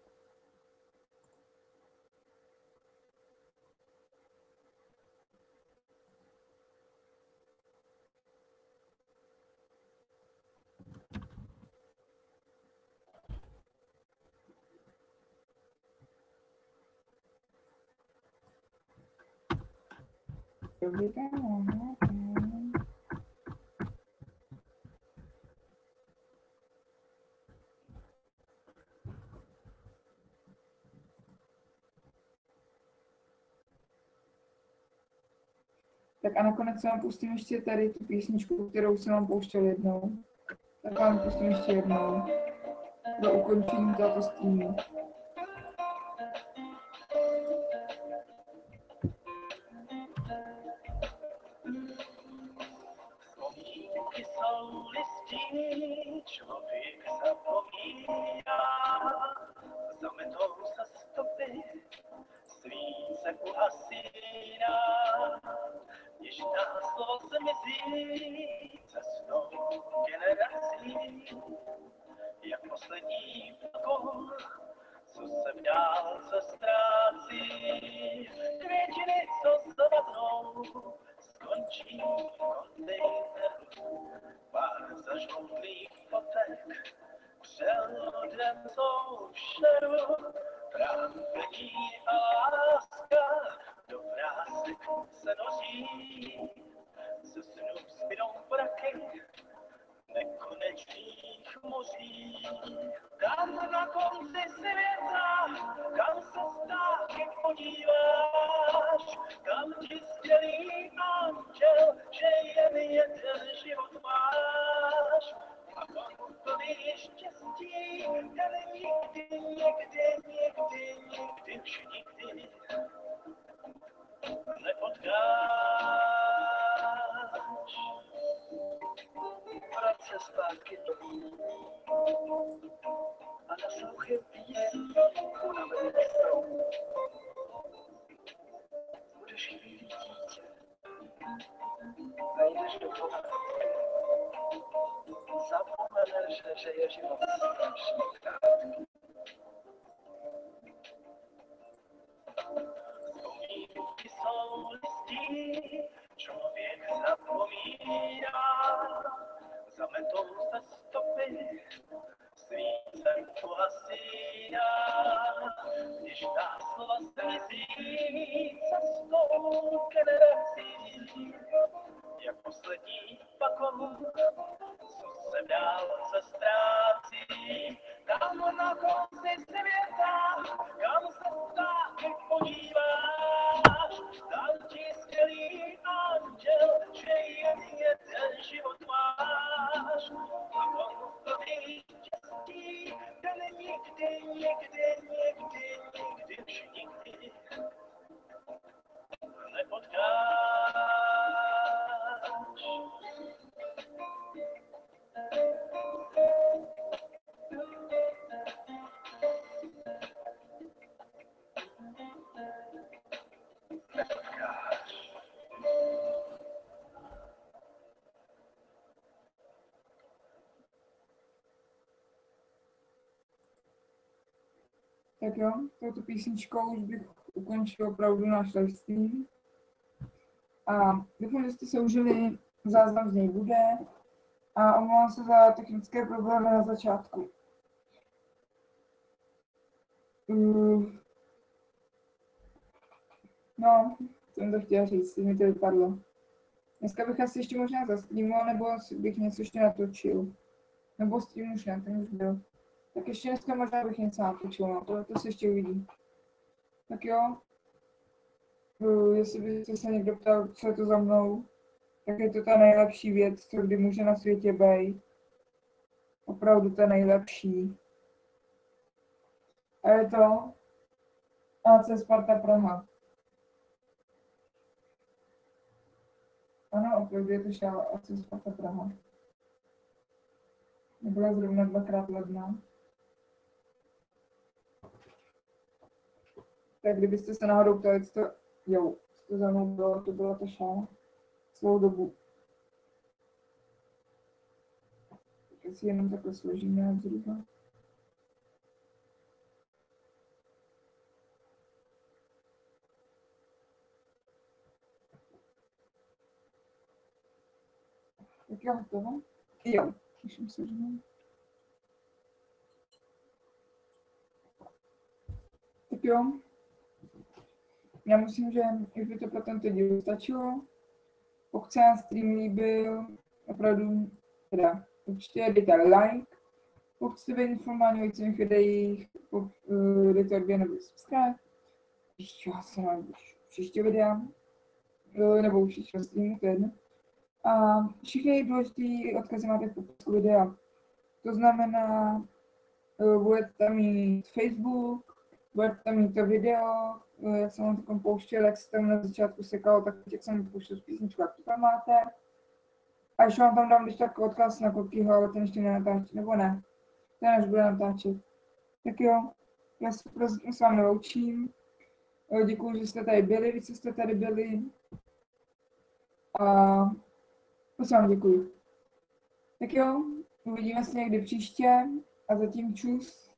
Dobrý den. Tak a nakonec vám pustím ještě tady tu písničku, kterou jsem vám pouštěl jednou. Tak vám pustím ještě jednou. Do ukončení tohoto streamu. Vzpomínky jsou listí, člověk zapomíná, zametou se stopy, svíce uhasíná, něžná slovo zmizí cestou generací, jak poslední vlak, co se v dálce ztrácí. co šeru, právě a láska do vrásek se noří, ze snů zbynou praky nekonečných moří. Tam na konci světa, kam se stáky podíváš, tam ti sdělí anděl, že jen jeden život máš. A pak plný štěstí, ten nikdy už nikdy nepotkáš. Vrať se zpátky domů a naslouchej písní unavených stromů. Budeš chvíli dítě a jdeš do pokoje. Zapomeneš, že je život strašně krátký. Vzpomínky jsou listí, člověk zapomíná. Zametou se stopy, svícem pohasíná. Když ta slova zmizí cestou generací, jak poslední pakon, co se dál se ztrácí. Tam na konci světa, kam se stáky podíváš, tam ti skvělý anděl, že jen jeden život máš. A on plný štěstí, ten nikdy už nikdy nepotkáš. Tak jo, touto písničkou už bych ukončil opravdu náš livestream. A doufám, že jste se užili, záznam z něj bude. A omlouvám se za technické problémy na začátku. No, jsem to chtěla říct, mi to vypadlo. Dneska bych asi ještě možná zastreamoval, nebo bych něco ještě natočil. Nebo stream už ne, ten už byl. Tak ještě dneska možná bych něco natočil, no, to se ještě uvidí. Tak jo, jestli byste se někdo ptal, co je to za mnou, tak je to ta nejlepší věc, co kdy může na světě být. Opravdu ta nejlepší. A je to AC Sparta Praha. Ano, opravdu je to šála AC Sparta Praha. Nebyla zrovna 2x ledna. Tak kdybyste se náhodou ptali, co to za mnou bylo, to byla ta šála celou dobu. Tak si jenom takhle složíme zhruba. Tak jo, hotovo? Jo, musím složit. Tak jo. Já myslím, že už by to pro tento díl stačilo. Pokud se vám stream líbil, opravdu, teda určitě dejte like. Pokud chcete být informovaní o více videích, dejte odběr nebo subscribe. Ještě asi mám příště videa, nebo už příště streamu, to je jedno. A všechny důležité odkazy máte v popisku videa. To znamená, budete tam mít Facebook, budete tam mít to video, jak jsem vám takom pouštěl, jak se tam na začátku sekalo, tak jak jsem pouštěl z písničku, jak to tam máte. A ještě vám tam dám když tak odkaz na Kokyho, ale ten ještě nenatáčí, nebo ne. Ten až bude natáčet. Tak jo, já se s vámi loučím. Děkuji, že jste tady byli, vy jste tady byli. A moc vám děkuji. Tak jo, uvidíme se někdy příště a zatím čus.